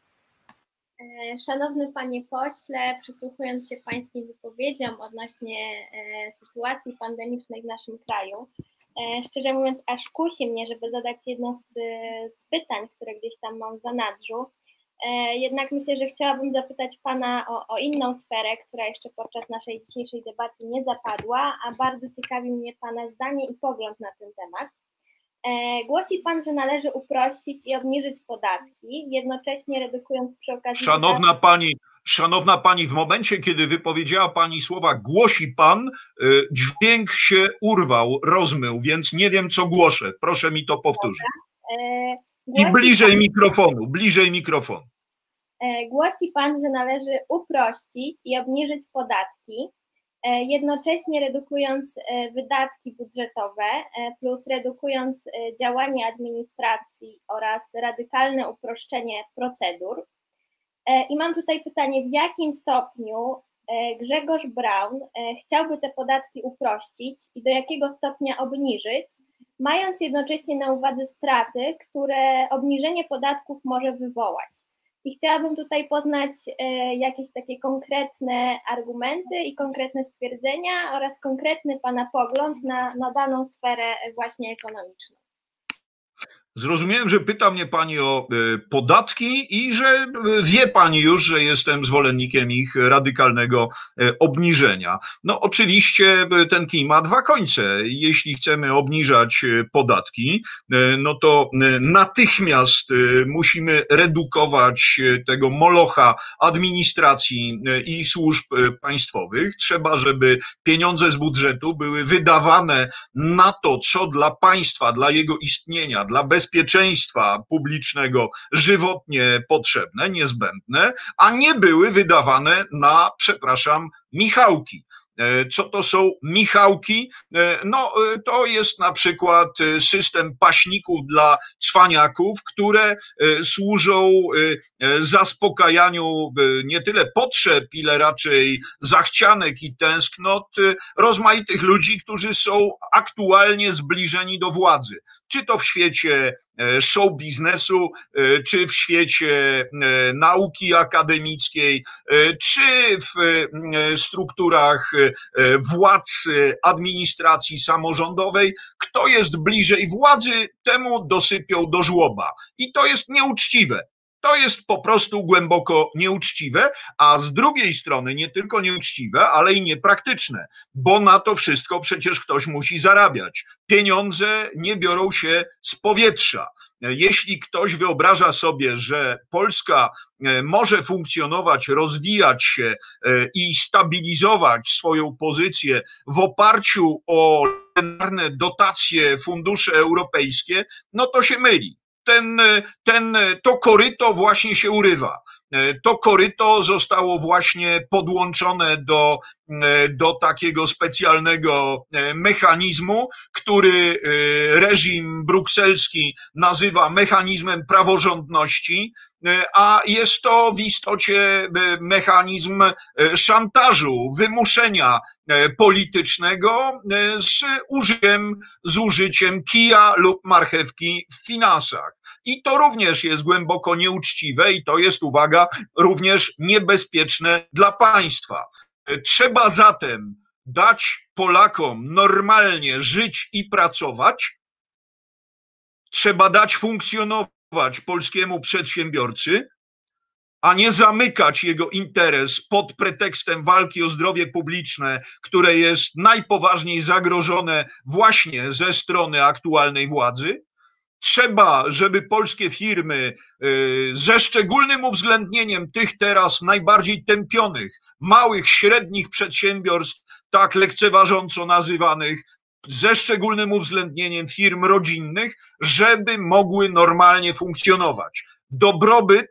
Szanowny panie pośle, przysłuchując się pańskim wypowiedziom odnośnie sytuacji pandemicznej w naszym kraju, szczerze mówiąc aż kusi mnie, żeby zadać jedno z, z pytań, które gdzieś tam mam w zanadrzu. Jednak myślę, że chciałabym zapytać pana o, o inną sferę, która jeszcze podczas naszej dzisiejszej debaty nie zapadła, a bardzo ciekawi mnie pana zdanie i pogląd na ten temat. Głosi pan, że należy uprościć i obniżyć podatki, jednocześnie redukując przy okazji... Szanowna pani, szanowna pani, w momencie, kiedy wypowiedziała pani słowa głosi pan, dźwięk się urwał, rozmył, więc nie wiem, co głoszę. Proszę mi to powtórzyć. I bliżej pan... mikrofonu, bliżej mikrofonu. Głosi pan, że należy uprościć i obniżyć podatki, jednocześnie redukując wydatki budżetowe plus redukując działanie administracji oraz radykalne uproszczenie procedur. I mam tutaj pytanie, w jakim stopniu Grzegorz Braun chciałby te podatki uprościć i do jakiego stopnia obniżyć, mając jednocześnie na uwadze straty, które obniżenie podatków może wywołać. I chciałabym tutaj poznać jakieś takie konkretne argumenty i konkretne stwierdzenia oraz konkretny pana pogląd na, na daną sferę właśnie ekonomiczną. Zrozumiałem, że pyta mnie pani o podatki i że wie pani już, że jestem zwolennikiem ich radykalnego obniżenia. No oczywiście ten kij ma dwa końce. Jeśli chcemy obniżać podatki, no to natychmiast musimy redukować tego molocha administracji i służb państwowych. Trzeba, żeby pieniądze z budżetu były wydawane na to, co dla państwa, dla jego istnienia, dla bezpieczeństwa, bezpieczeństwa publicznego żywotnie potrzebne, niezbędne, a nie były wydawane na, przepraszam, Michałki. Co to są Michałki? No to jest na przykład system paśników dla cwaniaków, które służą zaspokajaniu nie tyle potrzeb, ile raczej zachcianek i tęsknot rozmaitych ludzi, którzy są aktualnie zbliżeni do władzy. Czy to w świecie show biznesu, czy w świecie nauki akademickiej, czy w strukturach władz administracji samorządowej. Kto jest bliżej władzy, temu dosypią do żłoba. I to jest nieuczciwe. To jest po prostu głęboko nieuczciwe, a z drugiej strony nie tylko nieuczciwe, ale i niepraktyczne, bo na to wszystko przecież ktoś musi zarabiać. Pieniądze nie biorą się z powietrza. Jeśli ktoś wyobraża sobie, że Polska może funkcjonować, rozwijać się i stabilizować swoją pozycję w oparciu o dotacje, fundusze europejskie, no to się myli. Ten, ten, to koryto właśnie się urywa. To koryto zostało właśnie podłączone do, do takiego specjalnego mechanizmu, który reżim brukselski nazywa mechanizmem praworządności, a jest to w istocie mechanizm szantażu, wymuszenia politycznego z użyciem, z użyciem kija lub marchewki w finansach. I to również jest głęboko nieuczciwe i to jest, uwaga, również niebezpieczne dla państwa. Trzeba zatem dać Polakom normalnie żyć i pracować, trzeba dać funkcjonować polskiemu przedsiębiorcy, a nie zamykać jego interes pod pretekstem walki o zdrowie publiczne, które jest najpoważniej zagrożone właśnie ze strony aktualnej władzy. Trzeba, żeby polskie firmy ze szczególnym uwzględnieniem tych teraz najbardziej tępionych, małych, średnich przedsiębiorstw, tak lekceważąco nazywanych, ze szczególnym uwzględnieniem firm rodzinnych, żeby mogły normalnie funkcjonować. Dobrobyt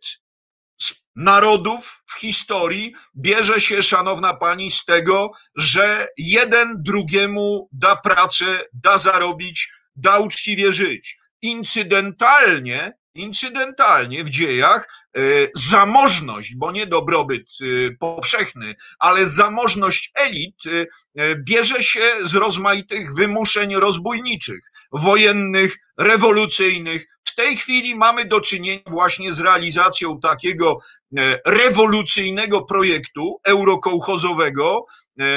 narodów w historii bierze się, szanowna pani, z tego, że jeden drugiemu da pracę, da zarobić, da uczciwie żyć. Incydentalnie, incydentalnie w dziejach zamożność, bo nie dobrobyt powszechny, ale zamożność elit bierze się z rozmaitych wymuszeń rozbójniczych, wojennych, rewolucyjnych. W tej chwili mamy do czynienia właśnie z realizacją takiego rewolucyjnego projektu eurokołchozowego,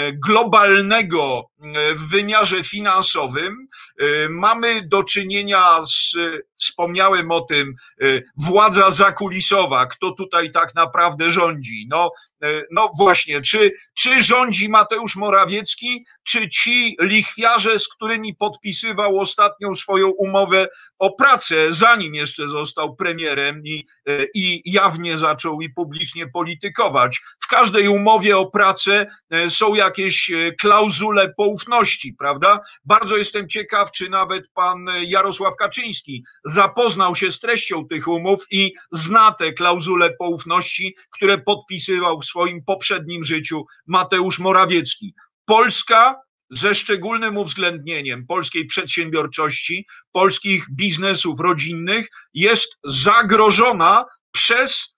globalnego w wymiarze finansowym. Mamy do czynienia z, wspomniałem o tym, władza zakulisowa, kto tutaj tak naprawdę rządzi. No, no właśnie, czy, czy rządzi Mateusz Morawiecki, czy ci lichwiarze, z którymi podpisywał ostatnią swoją umowę o pracę, zanim jeszcze został premierem i, i jawnie zaczął i publicznie politykować. W każdej umowie o pracę są jakieś klauzule poufności, prawda? Bardzo jestem ciekaw, czy nawet pan Jarosław Kaczyński zapoznał się z treścią tych umów i zna te klauzule poufności, które podpisywał w swoim poprzednim życiu Mateusz Morawiecki. Polska ze szczególnym uwzględnieniem polskiej przedsiębiorczości, polskich biznesów rodzinnych jest zagrożona przez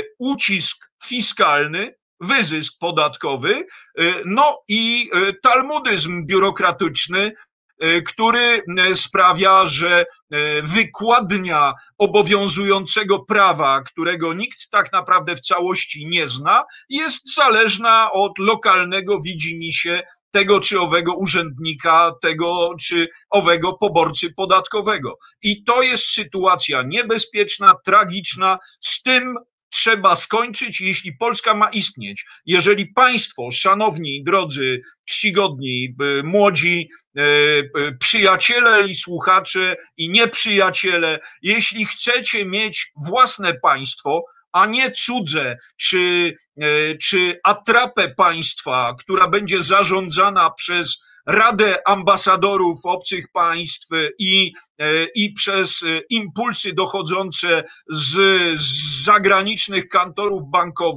ucisk fiskalny, wyzysk podatkowy, no i talmudyzm biurokratyczny, który sprawia, że wykładnia obowiązującego prawa, którego nikt tak naprawdę w całości nie zna, jest zależna od lokalnego widzimisię tego czy owego urzędnika, tego czy owego poborcy podatkowego. I to jest sytuacja niebezpieczna, tragiczna, z tym trzeba skończyć, jeśli Polska ma istnieć. Jeżeli państwo, szanowni, drodzy, czcigodni, młodzi przyjaciele i słuchacze i nieprzyjaciele, jeśli chcecie mieć własne państwo, a nie cudze, czy, czy atrapę państwa, która będzie zarządzana przez Radę Ambasadorów obcych państw i, i przez impulsy dochodzące z, z zagranicznych kantorów bankowych,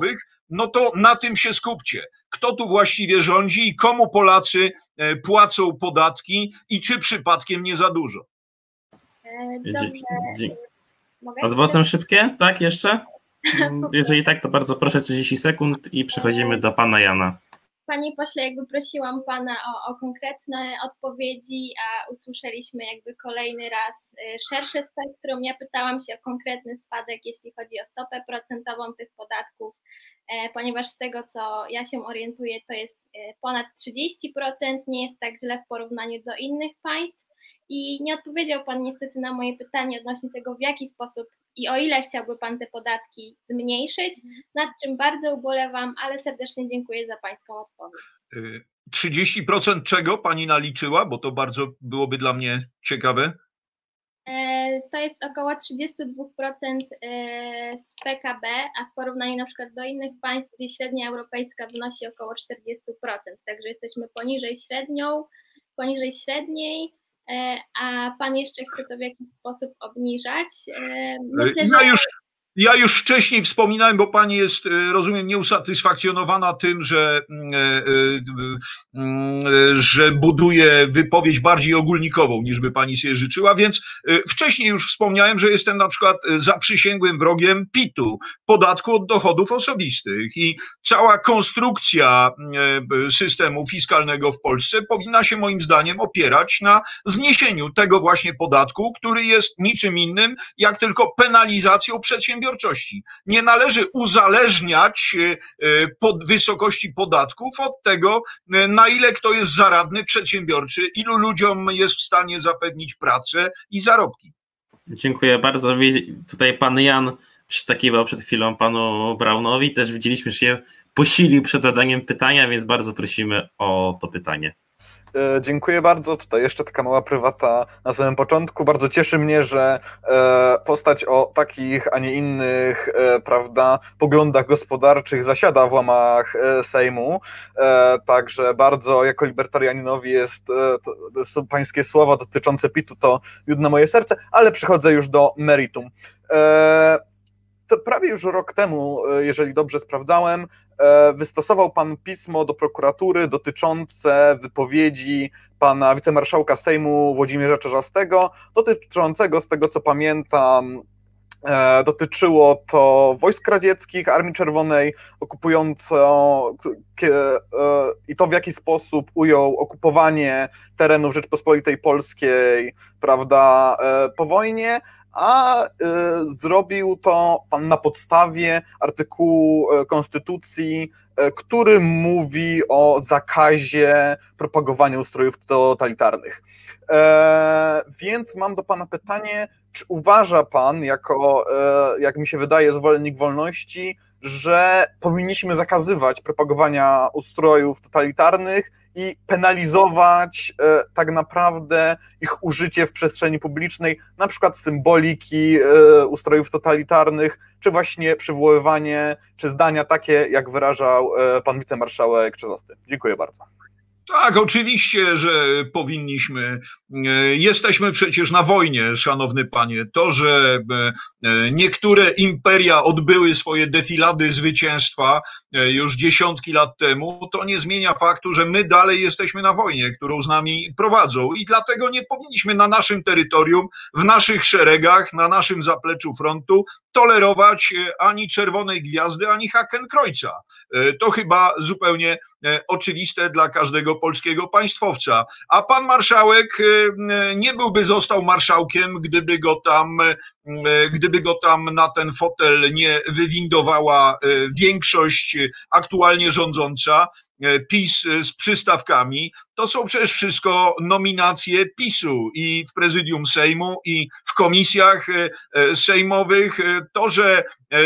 no to na tym się skupcie. Kto tu właściwie rządzi i komu Polacy płacą podatki i czy przypadkiem nie za dużo? Dobrze. Mogę? Odwracam szybkie, tak jeszcze? Jeżeli tak, to bardzo proszę trzydzieści sekund i przechodzimy do pana Jana. Panie pośle, jakby prosiłam pana o, o konkretne odpowiedzi, a usłyszeliśmy jakby kolejny raz szersze spektrum. Ja pytałam się o konkretny spadek, jeśli chodzi o stopę procentową tych podatków, ponieważ z tego, co ja się orientuję, to jest ponad trzydzieści procent, nie jest tak źle w porównaniu do innych państw i nie odpowiedział pan niestety na moje pytanie odnośnie tego, w jaki sposób i o ile chciałby pan te podatki zmniejszyć, nad czym bardzo ubolewam, ale serdecznie dziękuję za pańską odpowiedź. trzydzieści procent czego pani naliczyła, bo to bardzo byłoby dla mnie ciekawe? To jest około trzydzieści dwa procent z P K B, a w porównaniu na przykład do innych państw, gdzie średnia europejska wynosi około czterdzieści procent, także jesteśmy poniżej średnią, poniżej średniej, a pan jeszcze chce to w jakiś sposób obniżać. Myślę, ja że... już Ja już wcześniej wspominałem, bo pani jest, rozumiem, nieusatysfakcjonowana tym, że, że buduje wypowiedź bardziej ogólnikową, niż by pani sobie życzyła, więc wcześniej już wspomniałem, że jestem na przykład zaprzysięgłym wrogiem P I T-u, podatku od dochodów osobistych, i cała konstrukcja systemu fiskalnego w Polsce powinna się moim zdaniem opierać na zniesieniu tego właśnie podatku, który jest niczym innym jak tylko penalizacją przedsiębiorczości. Nie należy uzależniać pod wysokości podatków od tego, na ile kto jest zaradny, przedsiębiorczy, ilu ludziom jest w stanie zapewnić pracę i zarobki. Dziękuję bardzo. Tutaj pan Jan przytakiwał przed chwilą panu Braunowi. Też widzieliśmy, że się posilił przed zadaniem pytania, więc bardzo prosimy o to pytanie. Dziękuję bardzo. Tutaj jeszcze taka mała prywata na samym początku. Bardzo cieszy mnie, że postać o takich, a nie innych, prawda, poglądach gospodarczych zasiada w łamach Sejmu. Także bardzo jako libertarianinowi jest, to są pańskie słowa dotyczące P I T-u, to miód na moje serce, ale przechodzę już do meritum. To prawie już rok temu, jeżeli dobrze sprawdzałem, wystosował pan pismo do prokuratury dotyczące wypowiedzi pana wicemarszałka Sejmu Włodzimierza Czarzastego, dotyczącego, z tego co pamiętam, dotyczyło to wojsk radzieckich, Armii Czerwonej, okupująco i to, w jaki sposób ujął okupowanie terenów Rzeczpospolitej Polskiej, prawda, po wojnie, a y, zrobił to pan na podstawie artykułu Konstytucji, y, który mówi o zakazie propagowania ustrojów totalitarnych. E, więc mam do pana pytanie, czy uważa pan, jako, e, jak mi się wydaje, zwolennik wolności, że powinniśmy zakazywać propagowania ustrojów totalitarnych i penalizować e, tak naprawdę ich użycie w przestrzeni publicznej, na przykład symboliki e, ustrojów totalitarnych, czy właśnie przywoływanie, czy zdania takie, jak wyrażał e, pan wicemarszałek Czarzasty. Dziękuję bardzo. Tak, oczywiście, że powinniśmy. Jesteśmy przecież na wojnie, szanowny panie. To, że niektóre imperia odbyły swoje defilady zwycięstwa już dziesiątki lat temu, to nie zmienia faktu, że my dalej jesteśmy na wojnie, którą z nami prowadzą, i dlatego nie powinniśmy na naszym terytorium, w naszych szeregach, na naszym zapleczu frontu tolerować ani Czerwonej Gwiazdy, ani Hakenkreuza. To chyba zupełnie oczywiste dla każdego polskiego państwowca. A pan marszałek nie byłby został marszałkiem, gdyby go tam, gdyby go tam na ten fotel nie wywindowała większość aktualnie rządząca, PiS z przystawkami. To są przecież wszystko nominacje PiSu i w prezydium Sejmu, i w komisjach sejmowych. To, że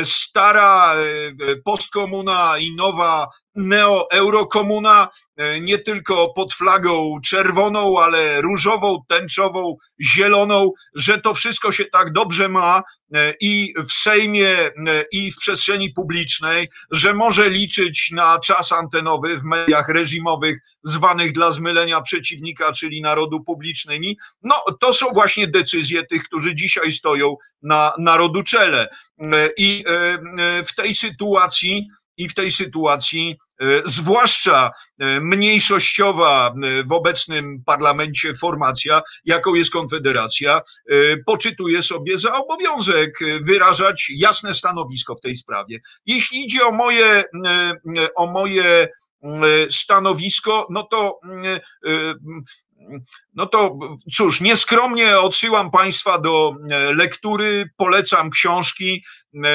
stara postkomuna i nowa neo-eurokomuna, nie tylko pod flagą czerwoną, ale różową, tęczową, zieloną, że to wszystko się tak dobrze ma i w Sejmie, i w przestrzeni publicznej, że może liczyć na czas antenowy w mediach reżimowych zwanych dla zmiany rozmylenia przeciwnika, czyli narodu publicznymi. No to są właśnie decyzje tych, którzy dzisiaj stoją na narodu czele. I w tej sytuacji, i w tej sytuacji zwłaszcza mniejszościowa w obecnym parlamencie formacja, jaką jest Konfederacja, poczytuje sobie za obowiązek wyrażać jasne stanowisko w tej sprawie. Jeśli idzie o moje, o moje stanowisko, no to No to cóż, nieskromnie odsyłam Państwa do lektury, polecam książki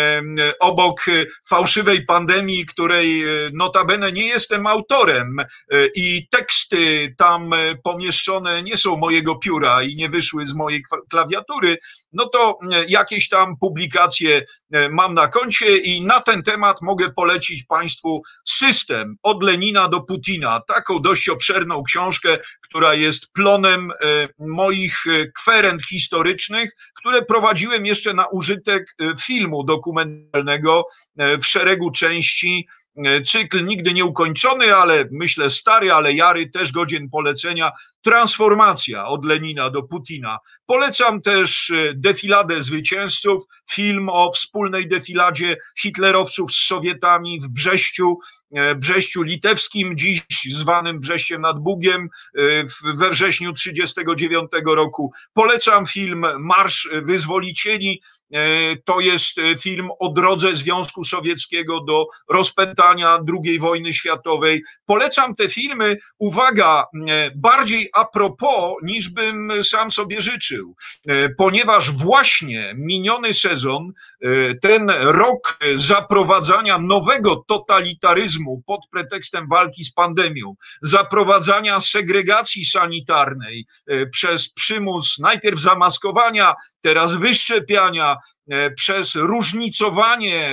obok Fałszywej pandemii, której notabene nie jestem autorem i teksty tam pomieszczone nie są mojego pióra i nie wyszły z mojej klawiatury, no to jakieś tam publikacje mam na koncie i na ten temat mogę polecić Państwu System od Lenina do Putina, taką dość obszerną książkę, która jest plonem moich kwerend historycznych, które prowadziłem jeszcze na użytek filmu dokumentalnego w szeregu części. Cykl nigdy nie ukończony, ale myślę stary, ale jary, też godzien polecenia. Transformacja od Lenina do Putina. Polecam też Defiladę Zwycięzców, film o wspólnej defiladzie hitlerowców z Sowietami w Brześciu, Brześciu Litewskim, dziś zwanym Brześciem nad Bugiem, we wrześniu trzydziestego dziewiątego roku. Polecam film Marsz Wyzwolicieli. To jest film o drodze Związku Sowieckiego do rozpętania drugiej wojny światowej. Polecam te filmy, uwaga, bardziej a propos, niż bym sam sobie życzył, ponieważ właśnie miniony sezon, ten rok zaprowadzania nowego totalitaryzmu pod pretekstem walki z pandemią, zaprowadzania segregacji sanitarnej przez przymus najpierw zamaskowania, teraz wyszczepiania, przez różnicowanie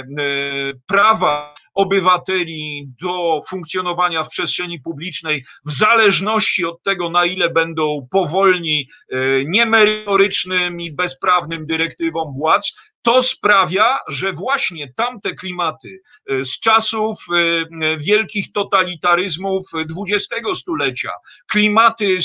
prawa obywateli do funkcjonowania w przestrzeni publicznej w zależności od tego, na ile będą powolni niemerytorycznym i bezprawnym dyrektywom władz, to sprawia, że właśnie tamte klimaty z czasów wielkich totalitaryzmów dwudziestego stulecia, klimaty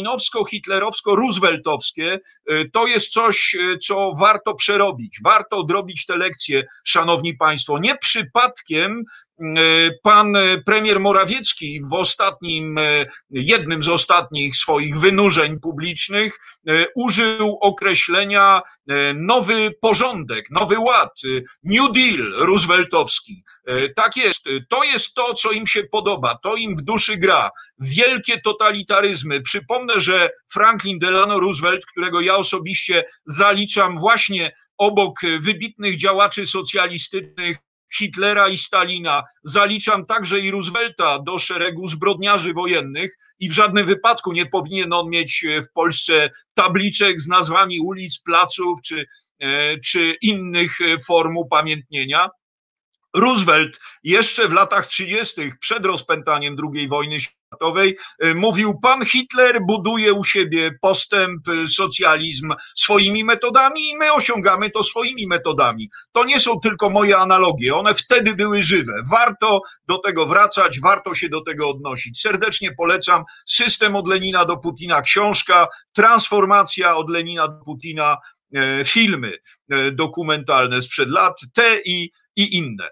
stalinowsko-hitlerowsko-rooseveltowskie, to jest coś, co warto przerobić. Warto odrobić te lekcje, szanowni państwo. Nie przypadkiem pan premier Morawiecki w ostatnim, jednym z ostatnich swoich wynurzeń publicznych użył określenia nowy porządek, nowy ład, New Deal rooseveltowski. Tak jest. To jest to, co im się podoba, to im w duszy gra. Wielkie totalitaryzmy. Przypomnę, że Franklin Delano Roosevelt, którego ja osobiście zaliczam właśnie obok wybitnych działaczy socjalistycznych, Hitlera i Stalina, zaliczam także i Roosevelta do szeregu zbrodniarzy wojennych i w żadnym wypadku nie powinien on mieć w Polsce tabliczek z nazwami ulic, placów czy, czy innych form upamiętnienia. Roosevelt jeszcze w latach trzydziestych przed rozpętaniem drugiej wojny światowej mówił: pan Hitler buduje u siebie postęp, socjalizm swoimi metodami i my osiągamy to swoimi metodami. To nie są tylko moje analogie, one wtedy były żywe. Warto do tego wracać, warto się do tego odnosić. Serdecznie polecam System od Lenina do Putina, książka, Transformacja od Lenina do Putina, filmy dokumentalne sprzed lat, te i, i inne.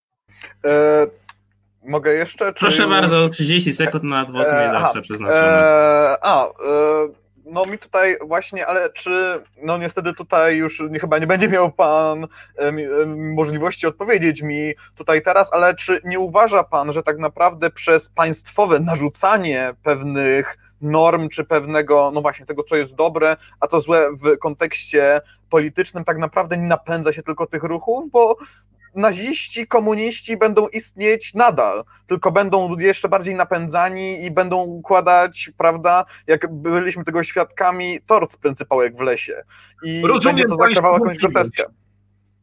E, mogę jeszcze? Czy... Proszę bardzo, trzydzieści sekund na adwokat e, zawsze przeznaczone. E, a, e, no mi tutaj właśnie, ale czy, no niestety tutaj już nie, chyba nie będzie miał pan e, e, możliwości odpowiedzieć mi tutaj teraz, ale czy nie uważa pan, że tak naprawdę przez państwowe narzucanie pewnych norm, czy pewnego, no właśnie, tego, co jest dobre, a co złe w kontekście politycznym, tak naprawdę nie napędza się tylko tych ruchów, bo naziści, komuniści będą istnieć nadal, tylko będą jeszcze bardziej napędzani i będą układać, prawda, jak byliśmy tego świadkami, tort z pryncypałek w lesie. I rozumiem będzie to zakrywało jakąś groteskę.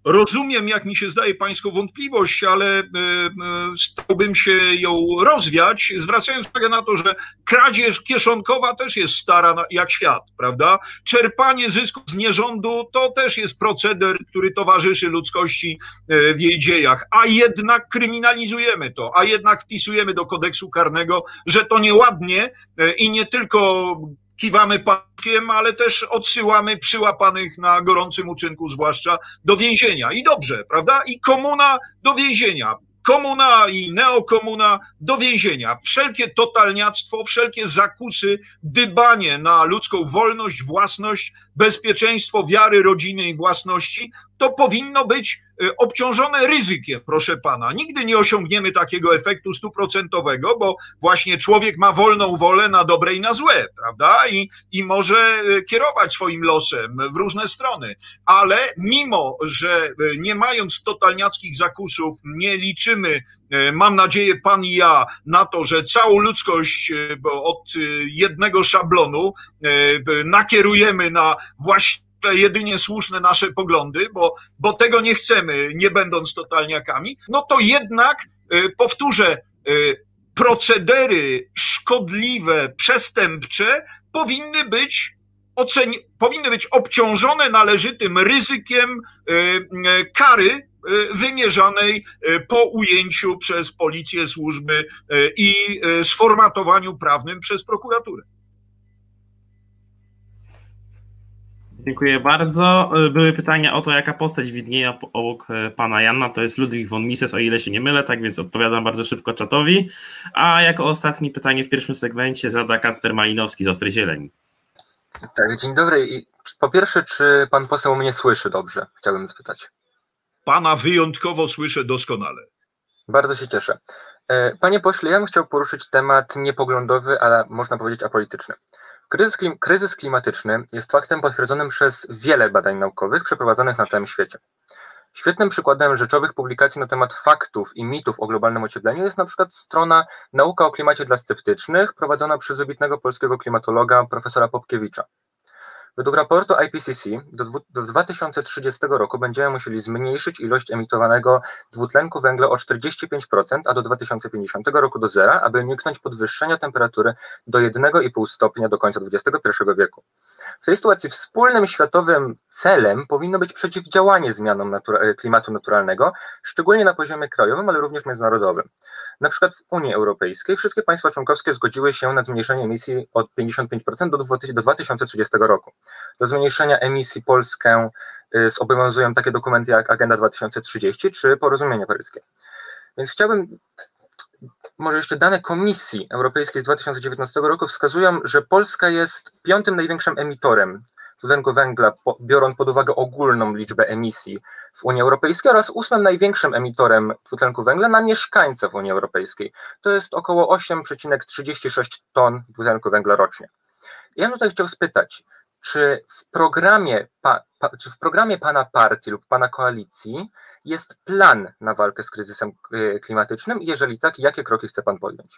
rozumiem, jak mi się zdaje, pańską wątpliwość, ale starałbym się ją rozwiać, zwracając uwagę na to, że kradzież kieszonkowa też jest stara jak świat, prawda? Czerpanie zysków z nierządu to też jest proceder, który towarzyszy ludzkości w jej dziejach, a jednak kryminalizujemy to, a jednak wpisujemy do kodeksu karnego, że to nieładnie i nie tylko kiwamy paskiem, ale też odsyłamy przyłapanych na gorącym uczynku zwłaszcza do więzienia. I dobrze, prawda? I komuna do więzienia. Komuna i neokomuna do więzienia. Wszelkie totalniactwo, wszelkie zakusy, dbanie na ludzką wolność, własność, bezpieczeństwo wiary, rodziny i własności, to powinno być obciążone ryzykiem, proszę pana. Nigdy nie osiągniemy takiego efektu stuprocentowego, bo właśnie człowiek ma wolną wolę na dobre i na złe, prawda? I, i może kierować swoim losem w różne strony. Ale mimo, że nie mając totalniackich zakusów, nie liczymy, mam nadzieję, pan i ja, na to, że całą ludzkość od jednego szablonu nakierujemy na właśnie jedynie słuszne nasze poglądy, bo, bo tego nie chcemy, nie będąc totalniakami, no to jednak, powtórzę, procedery szkodliwe, przestępcze powinny być oceni- powinny być obciążone należytym ryzykiem kary wymierzanej po ujęciu przez policję, służby i sformatowaniu prawnym przez prokuraturę. Dziękuję bardzo. Były pytania o to, jaka postać widnieje obok pana Jana. To jest Ludwik von Mises, o ile się nie mylę, tak więc odpowiadam bardzo szybko czatowi. A jako ostatni pytanie w pierwszym segmencie zada Kacper Malinowski z Ostrej Zieleni. Tak, dzień dobry. I po pierwsze, czy pan poseł mnie słyszy dobrze? Chciałbym zapytać. Pana wyjątkowo słyszę doskonale. Bardzo się cieszę. Panie pośle, ja bym chciał poruszyć temat niepoglądowy, ale można powiedzieć apolityczny. Kryzys, klim, kryzys klimatyczny jest faktem potwierdzonym przez wiele badań naukowych przeprowadzonych na całym świecie. Świetnym przykładem rzeczowych publikacji na temat faktów i mitów o globalnym ociepleniu jest na przykład strona Nauka o klimacie dla sceptycznych, prowadzona przez wybitnego polskiego klimatologa profesora Popkiewicza. Według raportu I P C C do, do dwa tysiące trzydziestego roku będziemy musieli zmniejszyć ilość emitowanego dwutlenku węgla o czterdzieści pięć procent, a do dwa tysiące pięćdziesiątego roku do zera, aby uniknąć podwyższenia temperatury do jeden i pół stopnia do końca dwudziestego pierwszego wieku. W tej sytuacji wspólnym światowym celem powinno być przeciwdziałanie zmianom natura klimatu naturalnego, szczególnie na poziomie krajowym, ale również międzynarodowym. Na przykład w Unii Europejskiej wszystkie państwa członkowskie zgodziły się na zmniejszenie emisji o pięćdziesiąt pięć procent do dwa tysiące trzydziestego roku. Do zmniejszenia emisji Polskę zobowiązują takie dokumenty jak Agenda dwa tysiące trzydzieści czy Porozumienie Paryskie. Więc chciałbym, może jeszcze dane Komisji Europejskiej z dwa tysiące dziewiętnastego roku wskazują, że Polska jest piątym największym emitorem dwutlenku węgla, biorąc pod uwagę ogólną liczbę emisji w Unii Europejskiej, oraz ósmym największym emitorem dwutlenku węgla na mieszkańca w Unii Europejskiej. To jest około osiem przecinek trzydzieści sześć ton dwutlenku węgla rocznie. Ja bym tutaj chciał spytać, czy w programie, pa, pa, czy w programie pana partii lub pana koalicji jest plan na walkę z kryzysem klimatycznym i jeżeli tak, jakie kroki chce pan podjąć?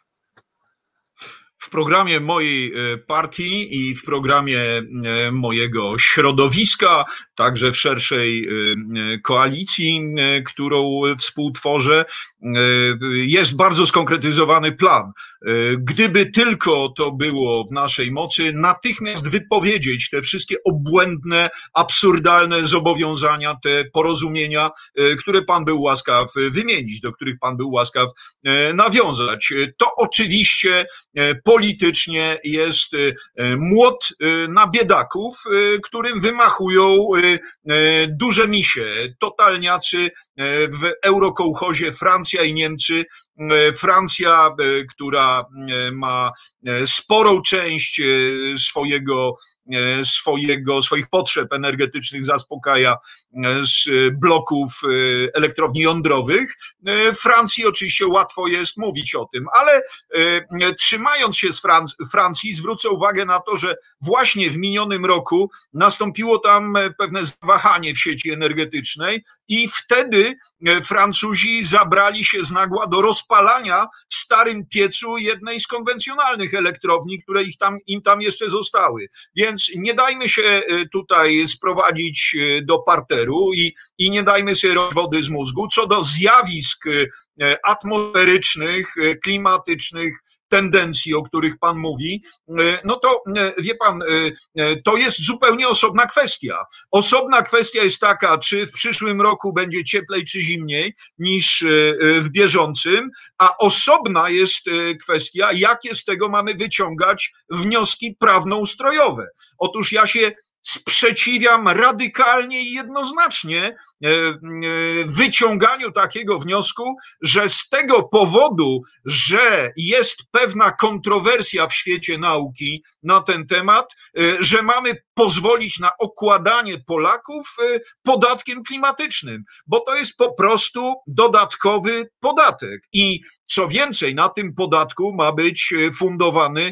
W programie mojej partii i w programie mojego środowiska, także w szerszej koalicji, którą współtworzę, jest bardzo skonkretyzowany plan. Gdyby tylko to było w naszej mocy, natychmiast wypowiedzieć te wszystkie obłędne, absurdalne zobowiązania, te porozumienia, które pan był łaskaw wymienić, do których pan był łaskaw nawiązać. To oczywiście politycznie jest młot na biedaków, którym wymachują duże misie, totalniacy w eurokołchozie Francja i Niemcy. Francja, która ma sporą część swojego, swojego, swoich potrzeb energetycznych zaspokaja z bloków elektrowni jądrowych. Francji oczywiście łatwo jest mówić o tym, ale trzymając się kontekście z Franc Francji zwrócę uwagę na to, że właśnie w minionym roku nastąpiło tam pewne zawahanie w sieci energetycznej i wtedy Francuzi zabrali się z nagła do rozpalania w starym piecu jednej z konwencjonalnych elektrowni, które ich tam, im tam jeszcze zostały. Więc nie dajmy się tutaj sprowadzić do parteru i, i nie dajmy sobie wody z mózgu. Co do zjawisk atmosferycznych, klimatycznych, tendencji, o których pan mówi, no to wie pan, to jest zupełnie osobna kwestia. Osobna kwestia jest taka, czy w przyszłym roku będzie cieplej czy zimniej niż w bieżącym, a osobna jest kwestia, jakie z tego mamy wyciągać wnioski prawnoustrojowe. Otóż ja się sprzeciwiam radykalnie i jednoznacznie wyciąganiu takiego wniosku, że z tego powodu, że jest pewna kontrowersja w świecie nauki na ten temat, że mamy pozwolić na okładanie Polaków podatkiem klimatycznym, bo to jest po prostu dodatkowy podatek. I co więcej, na tym podatku ma być fundowany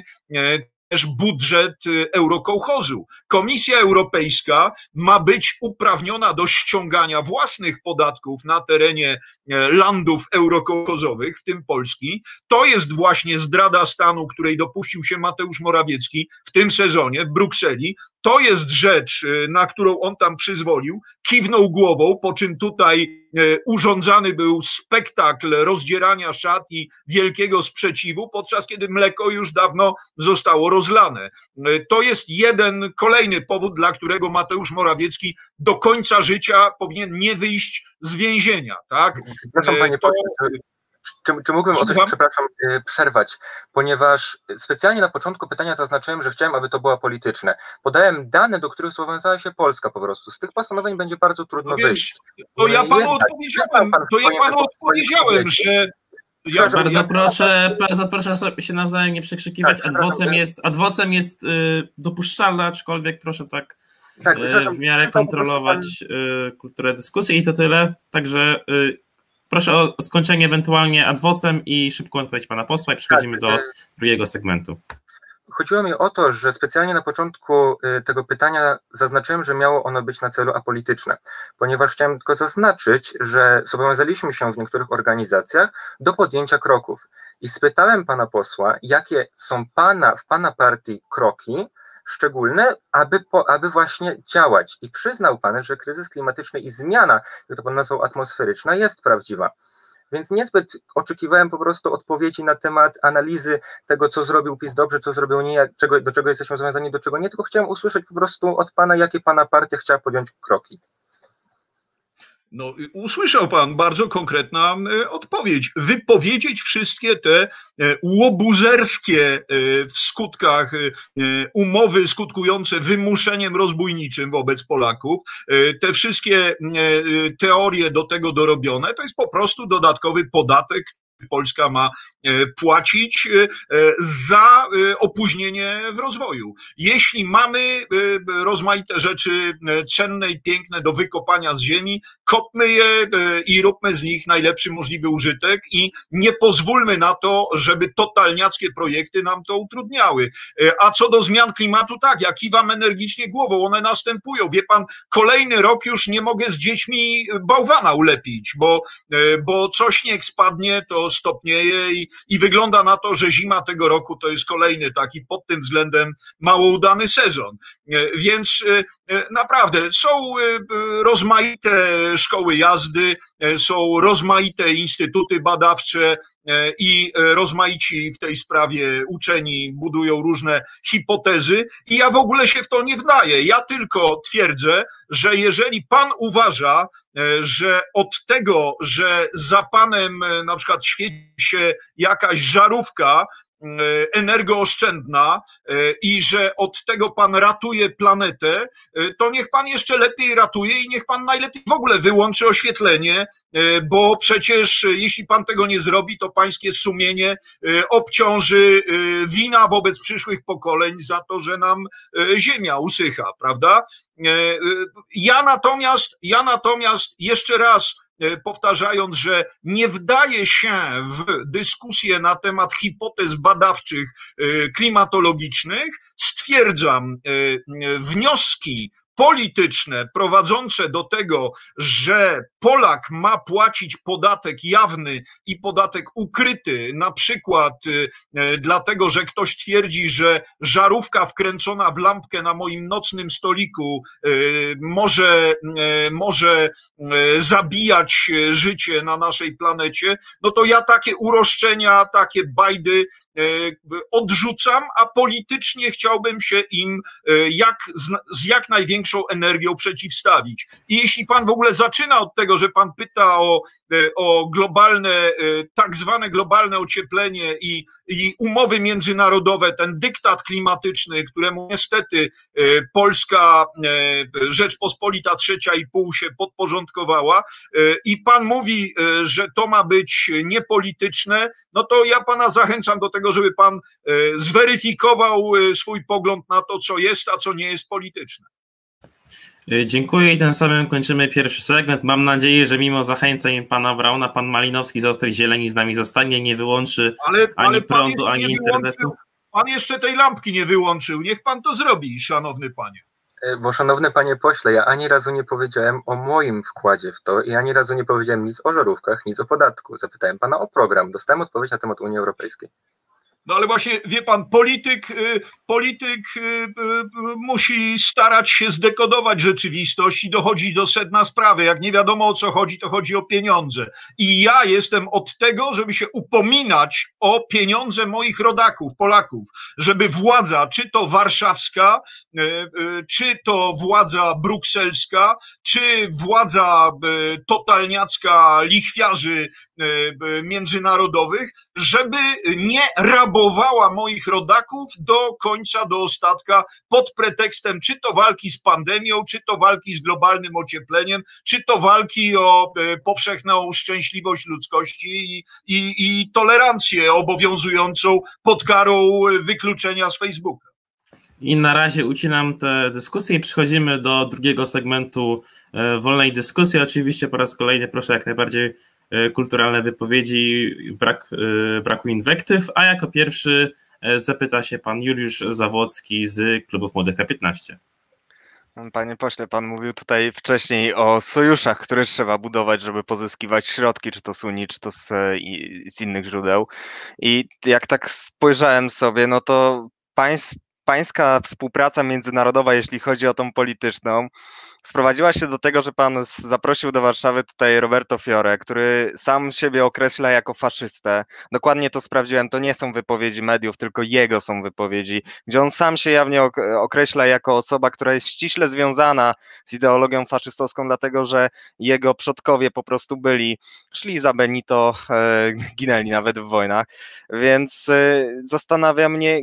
też budżet eurokołchozu. Komisja Europejska ma być uprawniona do ściągania własnych podatków na terenie landów eurokołchozowych, w tym Polski. To jest właśnie zdrada stanu, której dopuścił się Mateusz Morawiecki w tym sezonie w Brukseli. To jest rzecz, na którą on tam przyzwolił, kiwnął głową, po czym tutaj urządzany był spektakl rozdzierania szat i wielkiego sprzeciwu, podczas kiedy mleko już dawno zostało rozlane. To jest jeden kolejny powód, dla którego Mateusz Morawiecki do końca życia powinien nie wyjść z więzienia. Tak? Przepraszam, panie to... pośle, czy, czy mógłbym o coś, przepraszam, przerwać, ponieważ specjalnie na początku pytania zaznaczyłem, że chciałem, aby to było polityczne. Podałem dane, do których zobowiązała się Polska po prostu. Z tych postanowień będzie bardzo trudno no wyjść. To ja panu odpowiedziałem, to ja panu odpowiedziałem, że Ja bardzo proszę, bardzo proszę sobie się nawzajem nie przekrzykiwać. Tak, adwocem jest, adwocem jest y, dopuszczalne, aczkolwiek proszę tak, tak y, w miarę kontrolować y, kulturę dyskusji i to tyle. Także y, proszę o skończenie ewentualnie adwocem i szybką odpowiedź pana posła i przechodzimy tak, do drugiego segmentu. Chodziło mi o to, że specjalnie na początku tego pytania zaznaczyłem, że miało ono być na celu apolityczne, ponieważ chciałem tylko zaznaczyć, że zobowiązaliśmy się w niektórych organizacjach do podjęcia kroków i spytałem pana posła, jakie są pana, w pana partii kroki szczególne, aby, po, aby właśnie działać i przyznał pan, że kryzys klimatyczny i zmiana, jak to pan nazwał atmosferyczna, jest prawdziwa. Więc niezbyt oczekiwałem po prostu odpowiedzi na temat analizy tego, co zrobił PiS dobrze, co zrobił nie, jak, czego, do czego jesteśmy zobowiązani, do czego nie, tylko chciałem usłyszeć po prostu od pana, jakie pana partia chciała podjąć kroki. No, usłyszał pan bardzo konkretna odpowiedź. Wypowiedzieć wszystkie te łobuzerskie w skutkach umowy skutkujące wymuszeniem rozbójniczym wobec Polaków, te wszystkie teorie do tego dorobione, to jest po prostu dodatkowy podatek, Polska ma płacić za opóźnienie w rozwoju. Jeśli mamy rozmaite rzeczy cenne i piękne do wykopania z ziemi, kopmy je i róbmy z nich najlepszy możliwy użytek i nie pozwólmy na to, żeby totalniackie projekty nam to utrudniały. A co do zmian klimatu, tak, ja kiwam energicznie głową, one następują. Wie pan, kolejny rok już nie mogę z dziećmi bałwana ulepić, bo, bo co śnieg spadnie, to stopnieje i, i wygląda na to, że zima tego roku to jest kolejny taki pod tym względem mało udany sezon. Więc naprawdę są rozmaite szkoły jazdy, są rozmaite instytuty badawcze i rozmaici w tej sprawie uczeni budują różne hipotezy i ja w ogóle się w to nie wdaję. Ja tylko twierdzę, że jeżeli pan uważa, że od tego, że za panem na przykład świeci się jakaś żarówka energooszczędna i że od tego pan ratuje planetę, to niech pan jeszcze lepiej ratuje i niech pan najlepiej w ogóle wyłączy oświetlenie, bo przecież jeśli pan tego nie zrobi, to pańskie sumienie obciąży wina wobec przyszłych pokoleń za to, że nam ziemia usycha, prawda? Ja natomiast, ja natomiast jeszcze raz powtarzając, że nie wdaje się w dyskusję na temat hipotez badawczych klimatologicznych, stwierdzam, wnioski polityczne prowadzące do tego, że Polak ma płacić podatek jawny i podatek ukryty, na przykład dlatego, że ktoś twierdzi, że żarówka wkręcona w lampkę na moim nocnym stoliku może, może zabijać życie na naszej planecie, no to ja takie uroszczenia, takie bajdy odrzucam, a politycznie chciałbym się im jak, z jak największą energią przeciwstawić. I jeśli pan w ogóle zaczyna od tego, że pan pyta o, o globalne, tak zwane globalne ocieplenie i, i umowy międzynarodowe, ten dyktat klimatyczny, któremu niestety Polska Rzeczpospolita trzecia i pół się podporządkowała, i pan mówi, że to ma być niepolityczne, no to ja pana zachęcam do tego, żeby pan zweryfikował swój pogląd na to, co jest, a co nie jest polityczne. Dziękuję i tym samym kończymy pierwszy segment. Mam nadzieję, że mimo zachęceń pana Brauna, pan Malinowski z Ostrej Zieleni z nami zostanie, nie wyłączy ale, ani ale prądu, ani internetu. Pan jeszcze tej lampki nie wyłączył. Niech pan to zrobi, szanowny panie. Bo szanowny panie pośle, ja ani razu nie powiedziałem o moim wkładzie w to i ani razu nie powiedziałem nic o żarówkach, nic o podatku. Zapytałem pana o program. Dostałem odpowiedź na temat Unii Europejskiej. No ale właśnie, wie pan, polityk, polityk musi starać się zdekodować rzeczywistość i dochodzić do sedna sprawy. Jak nie wiadomo, o co chodzi, to chodzi o pieniądze. I ja jestem od tego, żeby się upominać o pieniądze moich rodaków, Polaków, żeby władza, czy to warszawska, czy to władza brukselska, czy władza totalniacka lichwiarzy międzynarodowych, żeby nie rabowała moich rodaków do końca, do ostatka, pod pretekstem czy to walki z pandemią, czy to walki z globalnym ociepleniem, czy to walki o powszechną szczęśliwość ludzkości i, i, i tolerancję obowiązującą pod karą wykluczenia z Facebooka. I na razie ucinam tę dyskusję i przechodzimy do drugiego segmentu wolnej dyskusji. Oczywiście po raz kolejny proszę jak najbardziej kulturalne wypowiedzi, brak, braku inwektyw, a jako pierwszy zapyta się pan Juliusz Zawocki z klubów Młodych K piętnaście. Panie pośle, pan mówił tutaj wcześniej o sojuszach, które trzeba budować, żeby pozyskiwać środki, czy to z Unii, czy to z, z innych źródeł. I jak tak spojrzałem sobie, no to państw, pańska współpraca międzynarodowa, jeśli chodzi o tą polityczną, sprowadziła się do tego, że pan zaprosił do Warszawy tutaj Roberto Fiore, który sam siebie określa jako faszystę. Dokładnie to sprawdziłem, to nie są wypowiedzi mediów, tylko jego są wypowiedzi, gdzie on sam się jawnie określa jako osoba, która jest ściśle związana z ideologią faszystowską, dlatego że jego przodkowie po prostu byli, szli za Benito, e, ginęli nawet w wojnach, więc e, zastanawia mnie,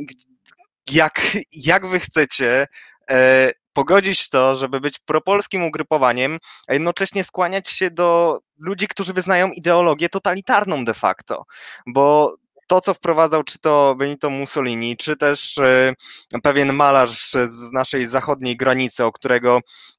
jak, jak wy chcecie e, pogodzić to, żeby być propolskim ugrupowaniem, a jednocześnie skłaniać się do ludzi, którzy wyznają ideologię totalitarną de facto, bo to, co wprowadzał czy to Benito Mussolini, czy też pewien malarz z naszej zachodniej granicy, o którego,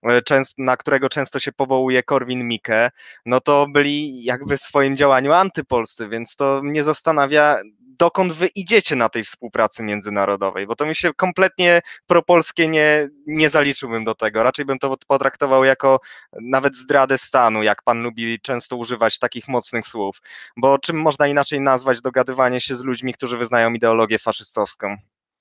na którego często się powołuje Korwin-Mikke, no to byli jakby w swoim działaniu antypolscy, więc to mnie zastanawia, dokąd wy idziecie na tej współpracy międzynarodowej, bo to mi się kompletnie propolskie nie, nie zaliczyłbym do tego, raczej bym to potraktował jako nawet zdradę stanu, jak pan lubi często używać takich mocnych słów, bo czym można inaczej nazwać dogadywanie się z ludźmi, którzy wyznają ideologię faszystowską?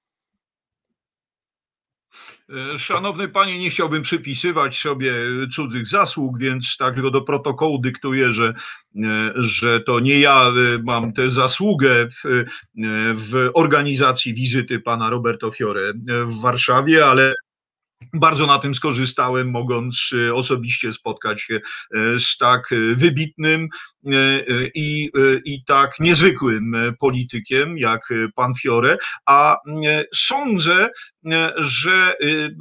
Szanowny panie, nie chciałbym przypisywać sobie cudzych zasług, więc tak tylko do protokołu dyktuję, że, że to nie ja mam tę zasługę w, w organizacji wizyty pana Roberto Fiore w Warszawie, ale bardzo na tym skorzystałem, mogąc osobiście spotkać się z tak wybitnym i, i tak niezwykłym politykiem jak pan Fiore, a sądzę, że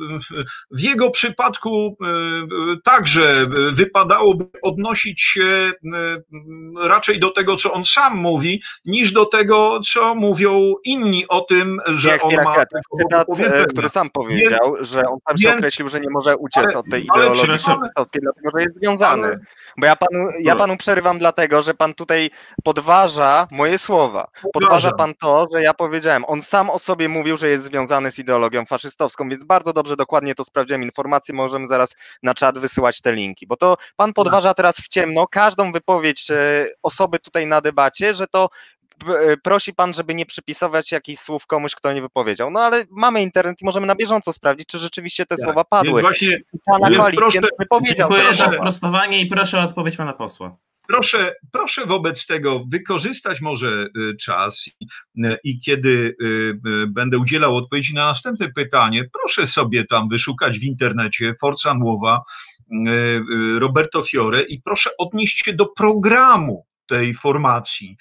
w jego przypadku także wypadałoby odnosić się raczej do tego, co on sam mówi, niż do tego, co mówią inni o tym, że nie, on nie, ma... Cytat, który sam powiedział, więc, że on sam się więc, określił, że nie może uciec ale, od tej ideologii faszystowskiej, dlatego, że jest związany. Ale, Bo ja panu, ja panu przerywam dlatego, że pan tutaj podważa moje słowa. Podważa pan to, że ja powiedziałem. On sam o sobie mówił, że jest związany z ideologią faszystowską, więc bardzo dobrze, dokładnie to sprawdziłem informacje, możemy zaraz na czat wysyłać te linki, bo to pan podważa teraz w ciemno każdą wypowiedź osoby tutaj na debacie, że to prosi pan, żeby nie przypisywać jakichś słów komuś, kto nie wypowiedział. No ale mamy internet i możemy na bieżąco sprawdzić, czy rzeczywiście te tak. słowa padły. Właśnie, proszę, dziękuję za sprostowanie i proszę o odpowiedź pana posła. Proszę, proszę wobec tego wykorzystać może czas i, i kiedy będę udzielał odpowiedzi na następne pytanie, proszę sobie tam wyszukać w internecie Forza Nuova, Roberto Fiore i proszę odnieść się do programu tej formacji,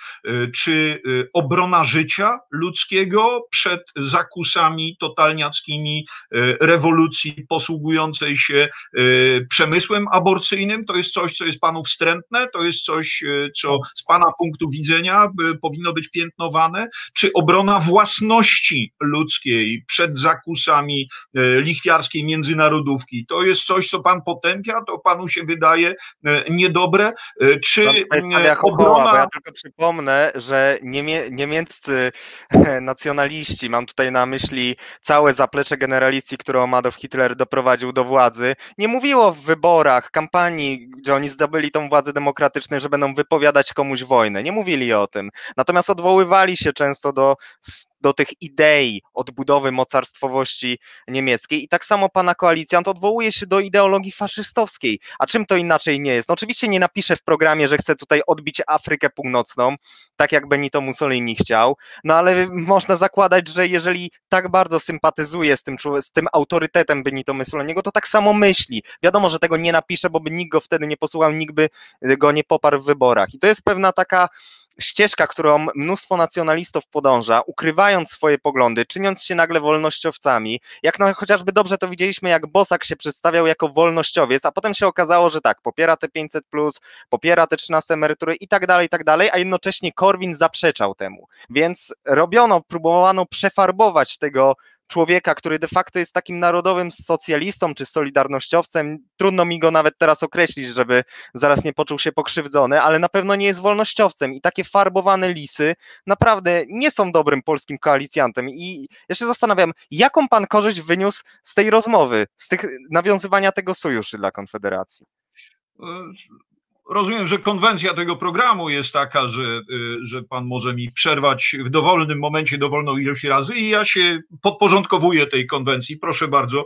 czy obrona życia ludzkiego przed zakusami totalniackimi rewolucji posługującej się przemysłem aborcyjnym, to jest coś, co jest panu wstrętne, to jest coś, co z pana punktu widzenia powinno być piętnowane, czy obrona własności ludzkiej przed zakusami lichwiarskiej międzynarodówki, to jest coś, co pan potępia, to panu się wydaje niedobre, czy obrona... Bo ja tylko przypomnę, że niemie, niemieccy nacjonaliści, mam tutaj na myśli całe zaplecze generalicji, którą Adolf Hitler doprowadził do władzy, nie mówiło w wyborach, kampanii, gdzie oni zdobyli tą władzę demokratyczną, że będą wypowiadać komuś wojnę. Nie mówili o tym. Natomiast odwoływali się często do do tych idei odbudowy mocarstwowości niemieckiej i tak samo pana koalicjant odwołuje się do ideologii faszystowskiej. A czym to inaczej nie jest? No oczywiście nie napisze w programie, że chce tutaj odbić Afrykę Północną, tak jak Benito Mussolini chciał, no ale można zakładać, że jeżeli tak bardzo sympatyzuje z tym, z tym autorytetem Benito Mussoliniego, to tak samo myśli. Wiadomo, że tego nie napisze, bo by nikt go wtedy nie posłuchał, nikt by go nie poparł w wyborach. I to jest pewna taka ścieżka, którą mnóstwo nacjonalistów podąża, ukrywając swoje poglądy, czyniąc się nagle wolnościowcami, jak no, chociażby dobrze to widzieliśmy, jak Bosak się przedstawiał jako wolnościowiec, a potem się okazało, że tak, popiera te pięćset plus, popiera te trzynaste emerytury i tak dalej, i tak dalej, a jednocześnie Korwin zaprzeczał temu. Więc robiono, próbowano przefarbować tego człowieka, który de facto jest takim narodowym socjalistą czy solidarnościowcem, trudno mi go nawet teraz określić, żeby zaraz nie poczuł się pokrzywdzony, ale na pewno nie jest wolnościowcem i takie farbowane lisy naprawdę nie są dobrym polskim koalicjantem i ja się zastanawiam, jaką pan korzyść wyniósł z tej rozmowy, z tych nawiązywania tego sojuszu dla Konfederacji? Rozumiem, że konwencja tego programu jest taka, że, że pan może mi przerwać w dowolnym momencie dowolną ilość razy i ja się podporządkowuję tej konwencji, proszę bardzo.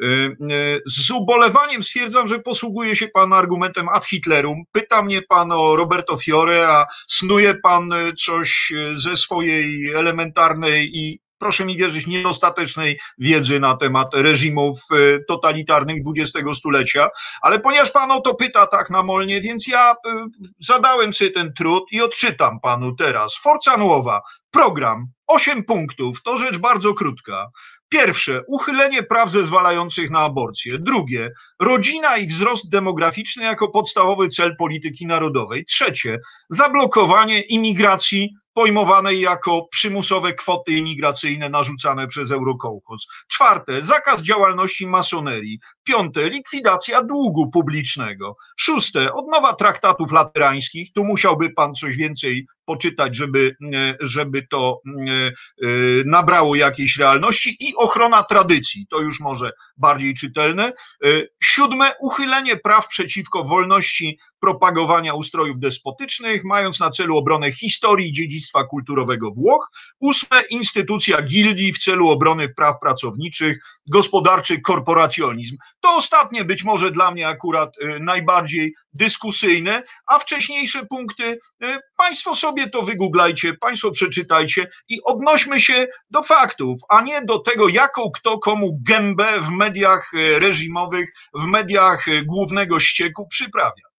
Z ubolewaniem stwierdzam, że posługuje się pan argumentem ad Hitlerum. Pyta mnie pan o Roberto Fiore, a snuje pan coś ze swojej elementarnej i proszę mi wierzyć, niedostatecznej wiedzy na temat reżimów totalitarnych dwudziestego stulecia, ale ponieważ pan o to pyta tak namolnie, więc ja zadałem sobie ten trud i odczytam panu teraz. Forza Nuova, program, osiem punktów, to rzecz bardzo krótka. Pierwsze, uchylenie praw zezwalających na aborcję. Drugie, rodzina i wzrost demograficzny jako podstawowy cel polityki narodowej. Trzecie, zablokowanie imigracji pojmowanej jako przymusowe kwoty imigracyjne narzucane przez Eurokołchoz. Czwarte, zakaz działalności masonerii. Piąte, likwidacja długu publicznego. Szóste, odnowa traktatów laterańskich. Tu musiałby pan coś więcej poczytać, żeby, żeby to nabrało jakiejś realności i ochrona tradycji. To już może bardziej czytelne. Siódme, uchylenie praw przeciwko wolności propagowania ustrojów despotycznych, mając na celu obronę historii i dziedzictwa kulturowego Włoch. Ósme, instytucja gildii w celu obrony praw pracowniczych, gospodarczy korporacjonizm. To ostatnie być może dla mnie akurat najbardziej dyskusyjne, a wcześniejsze punkty państwo sobie to wygooglajcie, państwo przeczytajcie i odnośmy się do faktów, a nie do tego, jaką kto komu gębę w mediach reżimowych, w mediach głównego ścieku przyprawia.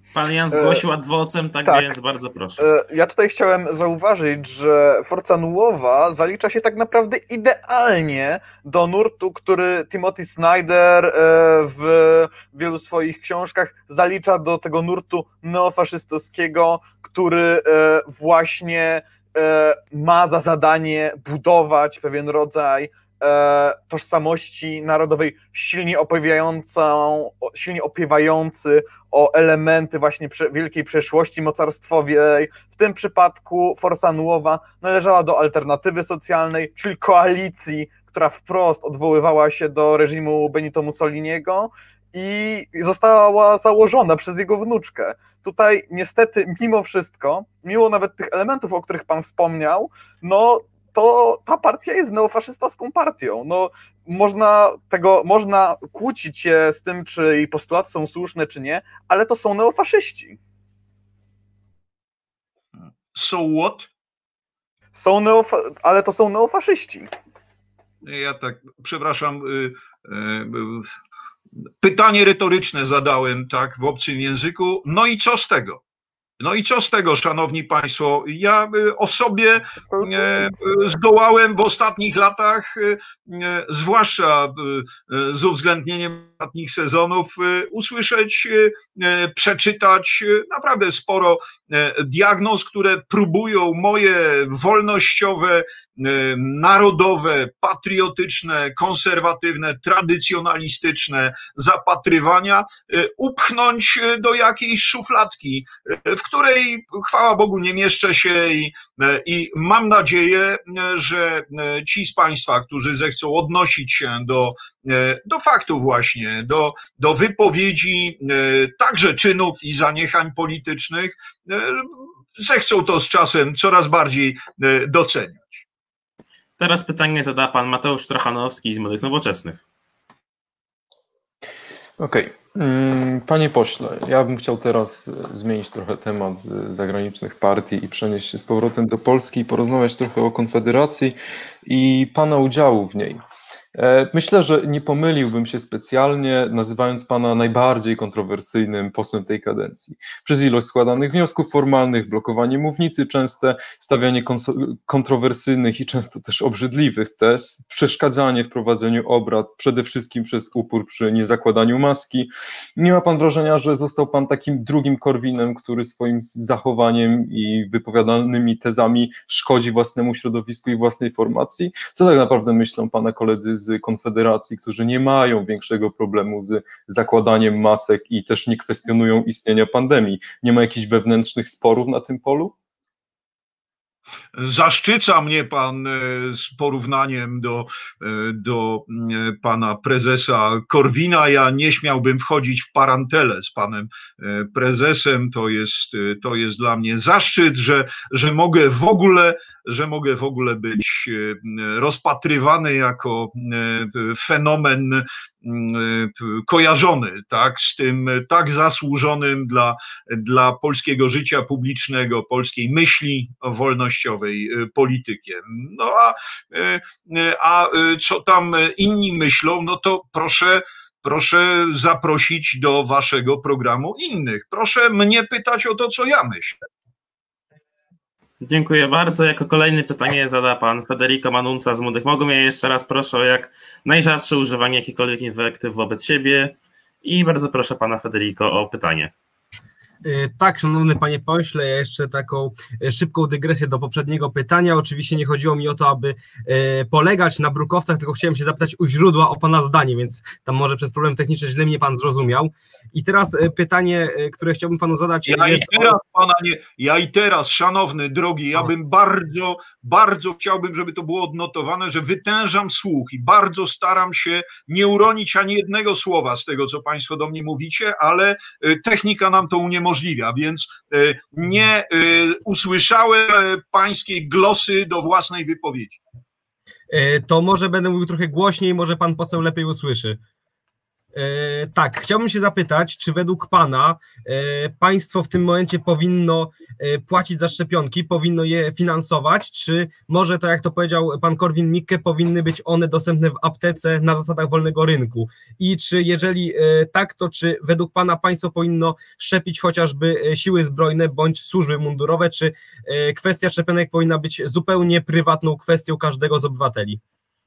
Pan Jan zgłosił ad vocem, tak, tak więc bardzo proszę. Ja tutaj chciałem zauważyć, że Forza Nuova zalicza się tak naprawdę idealnie do nurtu, który Timothy Snyder w wielu swoich książkach zalicza do tego nurtu neofaszystowskiego, który właśnie ma za zadanie budować pewien rodzaj tożsamości narodowej silnie opiewającą, silnie opiewający o elementy właśnie wielkiej przeszłości mocarstwowej. W tym przypadku Forza Nuova należała do alternatywy socjalnej, czyli koalicji, która wprost odwoływała się do reżimu Benito Mussoliniego i została założona przez jego wnuczkę. Tutaj niestety mimo wszystko, mimo nawet tych elementów, o których pan wspomniał, no to ta partia jest neofaszystowską partią. No, można, tego, można kłócić się z tym, czy jej postulaty są słuszne, czy nie, ale to są neofaszyści. So what? Są neofa ale to są neofaszyści. Ja tak, przepraszam, pytanie retoryczne zadałem tak w obcym języku. No i co z tego? No i co z tego, szanowni państwo? Ja o sobie zdołałem w ostatnich latach, zwłaszcza z uwzględnieniem ostatnich sezonów, usłyszeć, przeczytać naprawdę sporo diagnoz, które próbują moje wolnościowe, narodowe, patriotyczne, konserwatywne, tradycjonalistyczne zapatrywania upchnąć do jakiejś szufladki, w której, chwała Bogu, nie mieszczę się i, i mam nadzieję, że ci z państwa, którzy zechcą odnosić się do, do faktów właśnie, do, do wypowiedzi, także czynów i zaniechań politycznych, zechcą to z czasem coraz bardziej doceniać. Teraz pytanie zada pan Mateusz Trochanowski z Młodych Nowoczesnych. Okej. Okay. Panie pośle, ja bym chciał teraz zmienić trochę temat z zagranicznych partii i przenieść się z powrotem do Polski i porozmawiać trochę o Konfederacji i pana udziału w niej. Myślę, że nie pomyliłbym się specjalnie, nazywając pana najbardziej kontrowersyjnym posłem tej kadencji. Przez ilość składanych wniosków formalnych, blokowanie mównicy częste, stawianie kontrowersyjnych i często też obrzydliwych tez, przeszkadzanie w prowadzeniu obrad, przede wszystkim przez upór przy niezakładaniu maski. Nie ma pan wrażenia, że został pan takim drugim Korwinem, który swoim zachowaniem i wypowiadanymi tezami szkodzi własnemu środowisku i własnej formacji? Co tak naprawdę myślą pana koledzy z Konfederacji, którzy nie mają większego problemu z zakładaniem masek i też nie kwestionują istnienia pandemii? Nie ma jakichś wewnętrznych sporów na tym polu? Zaszczyca mnie pan z porównaniem do, do pana prezesa Korwina. Ja nie śmiałbym wchodzić w parantelę z panem prezesem. To jest, to jest dla mnie zaszczyt, że, że mogę w ogóle, że mogę w ogóle być rozpatrywany jako fenomen kojarzony, tak, z tym tak zasłużonym dla, dla polskiego życia publicznego, polskiej myśli wolnościowej politykiem. No a, a co tam inni myślą, no to proszę, proszę zaprosić do waszego programu innych. Proszę mnie pytać o to, co ja myślę. Dziękuję bardzo. Jako kolejne pytanie zada pan Federico Manunza z Młodych Mogą. Ja jeszcze raz proszę o jak najrzadsze używanie jakichkolwiek inwektyw wobec siebie i bardzo proszę pana Federico o pytanie. Tak, szanowny panie pośle, ja jeszcze taką szybką dygresję do poprzedniego pytania. Oczywiście nie chodziło mi o to, aby polegać na brukowcach, tylko chciałem się zapytać u źródła o pana zdanie, więc tam może przez problem techniczny źle mnie pan zrozumiał. I teraz pytanie, które chciałbym panu zadać. Ja, jest i, teraz, o... pana nie, ja i teraz, szanowny, drogi, ja bym bardzo, bardzo chciałbym, żeby to było odnotowane, że wytężam słuch i bardzo staram się nie uronić ani jednego słowa z tego, co państwo do mnie mówicie, ale technika nam to uniemożliwia, więc nie usłyszałem pańskiej glosy do własnej wypowiedzi. To może będę mówił trochę głośniej, może pan poseł lepiej usłyszy. Tak, chciałbym się zapytać, czy według Pana państwo w tym momencie powinno płacić za szczepionki, powinno je finansować, czy może, tak jak to powiedział pan Korwin-Mikke, powinny być one dostępne w aptece na zasadach wolnego rynku? I czy jeżeli tak, to czy według Pana państwo powinno szczepić chociażby siły zbrojne bądź służby mundurowe, czy kwestia szczepionek powinna być zupełnie prywatną kwestią każdego z obywateli?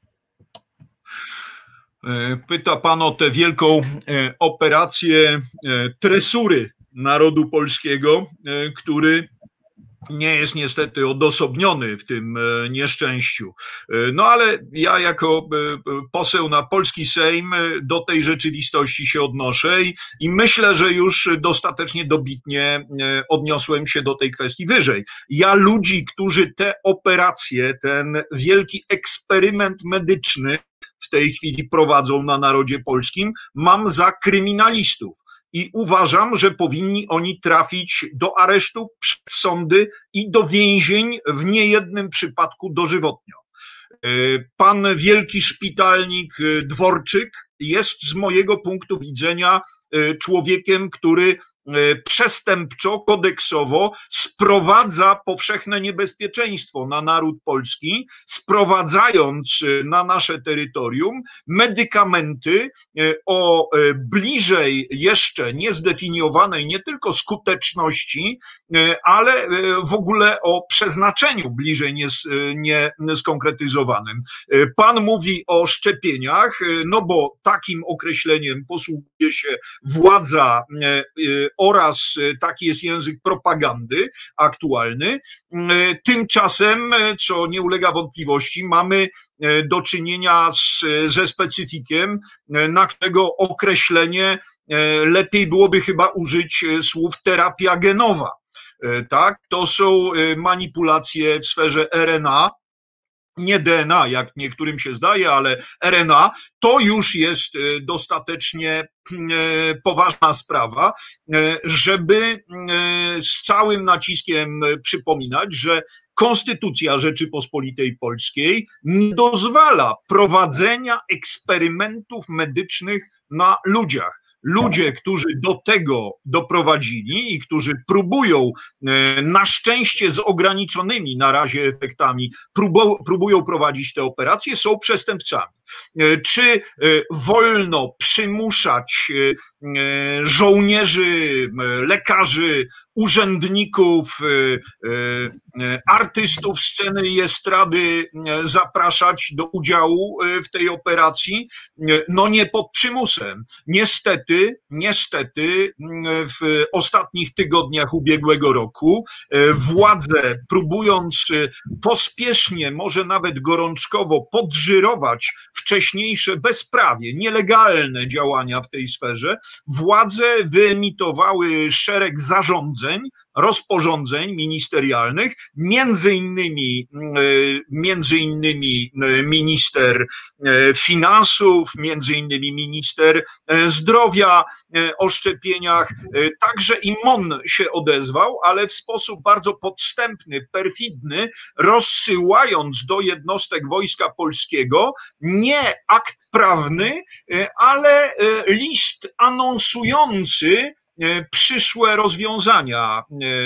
Pyta pan o tę wielką operację tresury narodu polskiego, który nie jest niestety odosobniony w tym nieszczęściu. No ale ja jako poseł na polski Sejm do tej rzeczywistości się odnoszę i, i myślę, że już dostatecznie dobitnie odniosłem się do tej kwestii wyżej. Ja ludzi, którzy te operacje, ten wielki eksperyment medyczny w tej chwili prowadzą na narodzie polskim, mam za kryminalistów. I uważam, że powinni oni trafić do aresztów, przed sądy i do więzień, w niejednym przypadku dożywotnio. Pan wielki szpitalnik Dworczyk jest z mojego punktu widzenia człowiekiem, który przestępczo, kodeksowo sprowadza powszechne niebezpieczeństwo na naród polski, sprowadzając na nasze terytorium medykamenty o bliżej jeszcze niezdefiniowanej nie tylko skuteczności, ale w ogóle o przeznaczeniu bliżej nieskonkretyzowanym. Pan mówi o szczepieniach, no bo takim określeniem posługuje się władza oraz taki jest język propagandy aktualny. Tymczasem, co nie ulega wątpliwości, mamy do czynienia z, ze specyfikiem, na którego określenie lepiej byłoby chyba użyć słów terapia genowa. Tak? To są manipulacje w sferze R N A, nie D N A, jak niektórym się zdaje, ale R N A, to już jest dostatecznie poważna sprawa, żeby z całym naciskiem przypominać, że Konstytucja Rzeczypospolitej Polskiej nie dozwala prowadzenia eksperymentów medycznych na ludziach. Ludzie, którzy do tego doprowadzili i którzy próbują, na szczęście z ograniczonymi na razie efektami, próbują prowadzić te operacje, są przestępcami. Czy wolno przymuszać żołnierzy, lekarzy, urzędników, artystów sceny i estrady zapraszać do udziału w tej operacji? No nie pod przymusem. Niestety, niestety w ostatnich tygodniach ubiegłego roku władze, próbując pospiesznie, może nawet gorączkowo podżyrować wcześniejsze bezprawie, nielegalne działania w tej sferze, władze wyemitowały szereg zarządzeń, rozporządzeń ministerialnych, między innymi, między innymi minister finansów, między innymi minister zdrowia o szczepieniach, także i M O N się odezwał, ale w sposób bardzo podstępny, perfidny, rozsyłając do jednostek Wojska Polskiego nie akt prawny, ale list anonsujący przyszłe rozwiązania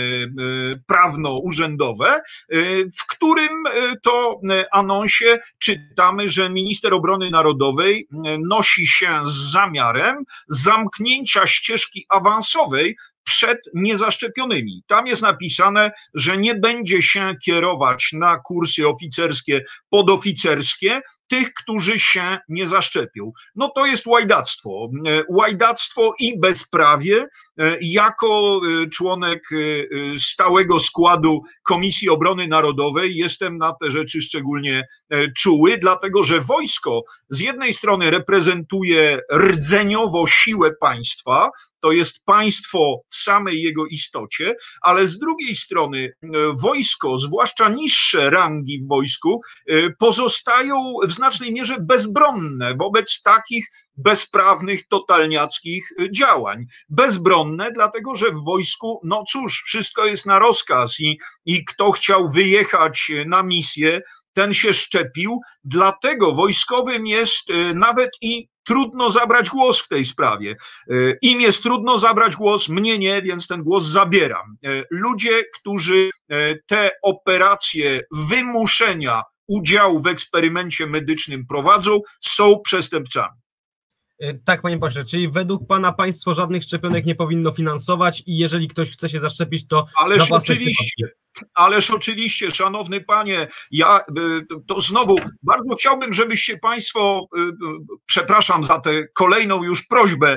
prawno-urzędowe, w którym to anonsie czytamy, że minister obrony narodowej nosi się z zamiarem zamknięcia ścieżki awansowej przed niezaszczepionymi. Tam jest napisane, że nie będzie się kierować na kursy oficerskie, podoficerskie tych, którzy się nie zaszczepią. No to jest łajdactwo. Łajdactwo i bezprawie. Jako członek stałego składu Komisji Obrony Narodowej jestem na te rzeczy szczególnie czuły, dlatego że wojsko z jednej strony reprezentuje rdzeniowo siłę państwa, to jest państwo w samej jego istocie, ale z drugiej strony wojsko, zwłaszcza niższe rangi w wojsku, pozostają w znacznej mierze bezbronne wobec takich bezprawnych, totalniackich działań. Bezbronne, dlatego że w wojsku, no cóż, wszystko jest na rozkaz i, i kto chciał wyjechać na misję, ten się szczepił, dlatego wojskowym jest nawet i trudno zabrać głos w tej sprawie. Im jest trudno zabrać głos, mnie nie, więc ten głos zabieram. Ludzie, którzy te operacje wymuszenia udziału w eksperymencie medycznym prowadzą, są przestępcami. Tak, panie pośle, czyli według pana państwo żadnych szczepionek nie powinno finansować i jeżeli ktoś chce się zaszczepić, to Ależ oczywiście, ależ oczywiście, szanowny panie, ja to znowu bardzo chciałbym, żebyście państwo, przepraszam za tę kolejną już prośbę,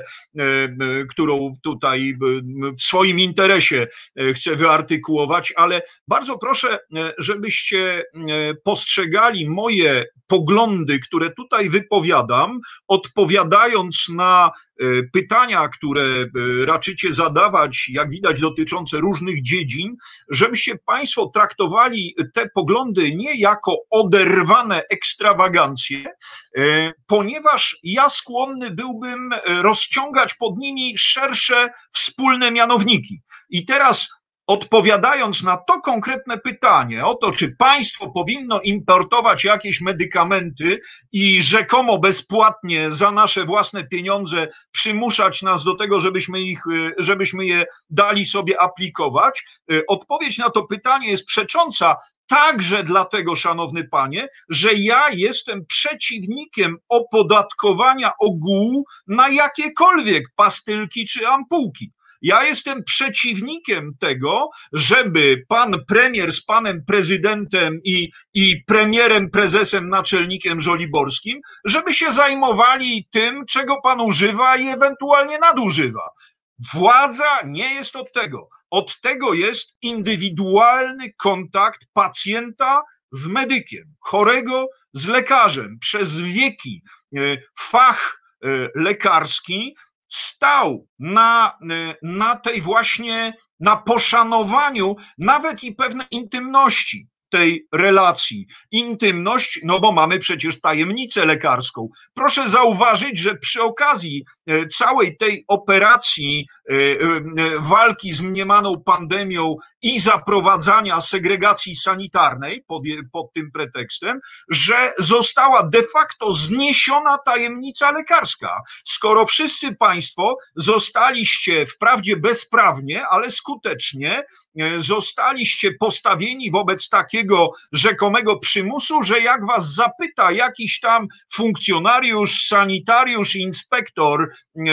którą tutaj w swoim interesie chcę wyartykułować, ale bardzo proszę, żebyście postrzegali moje poglądy, które tutaj wypowiadam, odpowiadając na pytania, które raczycie zadawać, jak widać, dotyczące różnych dziedzin, żebyście państwo traktowali te poglądy nie jako oderwane ekstrawagancje, ponieważ ja skłonny byłbym rozciągać pod nimi szersze wspólne mianowniki. I teraz odpowiadając na to konkretne pytanie o to, czy państwo powinno importować jakieś medykamenty i rzekomo bezpłatnie za nasze własne pieniądze przymuszać nas do tego, żebyśmy ich, żebyśmy je dali sobie aplikować, odpowiedź na to pytanie jest przecząca także dlatego, szanowny panie, że ja jestem przeciwnikiem opodatkowania ogółu na jakiekolwiek pastylki czy ampułki. Ja jestem przeciwnikiem tego, żeby pan premier z panem prezydentem i, i premierem, prezesem, naczelnikiem żoliborskim, żeby się zajmowali tym, czego pan używa i ewentualnie nadużywa. Władza nie jest od tego. Od tego jest indywidualny kontakt pacjenta z medykiem, chorego z lekarzem. Przez wieki fach lekarski stał na, na tej właśnie, na poszanowaniu nawet i pewnej intymności tej relacji. Intymność, no bo mamy przecież tajemnicę lekarską. Proszę zauważyć, że przy okazji całej tej operacji walki z mniemaną pandemią i zaprowadzania segregacji sanitarnej pod, pod tym pretekstem, że została de facto zniesiona tajemnica lekarska. Skoro wszyscy państwo zostaliście wprawdzie bezprawnie, ale skutecznie zostaliście postawieni wobec takiego rzekomego przymusu, że jak was zapyta jakiś tam funkcjonariusz, sanitariusz, inspektor,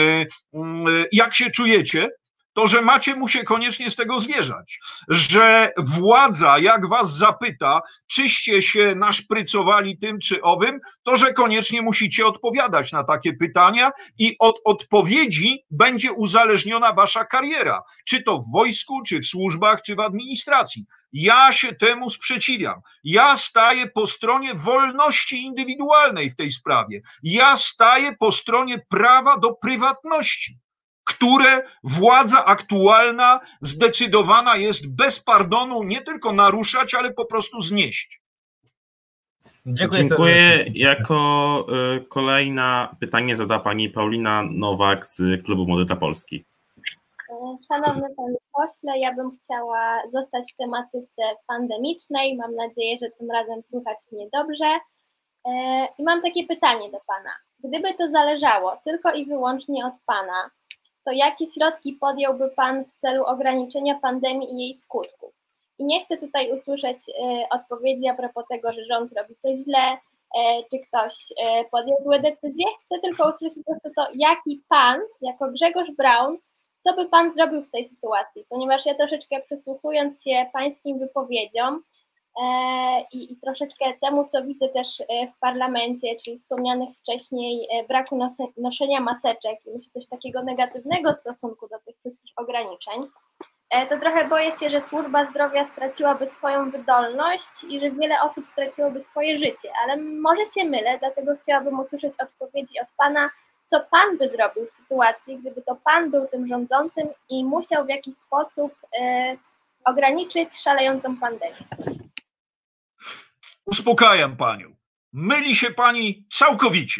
jak się czujecie, to że macie mu się koniecznie z tego zwierzać, że władza jak was zapyta, czyście się naszprycowali tym czy owym, to że koniecznie musicie odpowiadać na takie pytania i od odpowiedzi będzie uzależniona wasza kariera, czy to w wojsku, czy w służbach, czy w administracji. Ja się temu sprzeciwiam. Ja staję po stronie wolności indywidualnej w tej sprawie. Ja staję po stronie prawa do prywatności, które władza aktualna zdecydowana jest bez pardonu nie tylko naruszać, ale po prostu znieść. Dziękuję. Dziękuję. Jako kolejna pytanie zada pani Paulina Nowak z Klubu Młody dla Polski. Szanowny panie pośle, ja bym chciała zostać w tematyce pandemicznej. Mam nadzieję, że tym razem słychać mnie dobrze. I mam takie pytanie do pana. Gdyby to zależało tylko i wyłącznie od pana, to jakie środki podjąłby pan w celu ograniczenia pandemii i jej skutków? I nie chcę tutaj usłyszeć odpowiedzi a propos tego, że rząd robi coś źle, czy ktoś podjął złe decyzje. Chcę tylko usłyszeć po prostu to, jaki pan, jako Grzegorz Braun, co by pan zrobił w tej sytuacji? Ponieważ ja troszeczkę przysłuchując się pańskim wypowiedziom i, i troszeczkę temu, co widzę też w parlamencie, czyli wspomnianych wcześniej braku noszenia maseczek i myślę też takiego negatywnego stosunku do tych wszystkich ograniczeń, to trochę boję się, że służba zdrowia straciłaby swoją wydolność i że wiele osób straciłoby swoje życie, ale może się mylę, dlatego chciałabym usłyszeć odpowiedzi od pana, co pan by zrobił w sytuacji, gdyby to pan był tym rządzącym i musiał w jakiś sposób e, ograniczyć szalejącą pandemię. Uspokajam panią. Myli się pani całkowicie.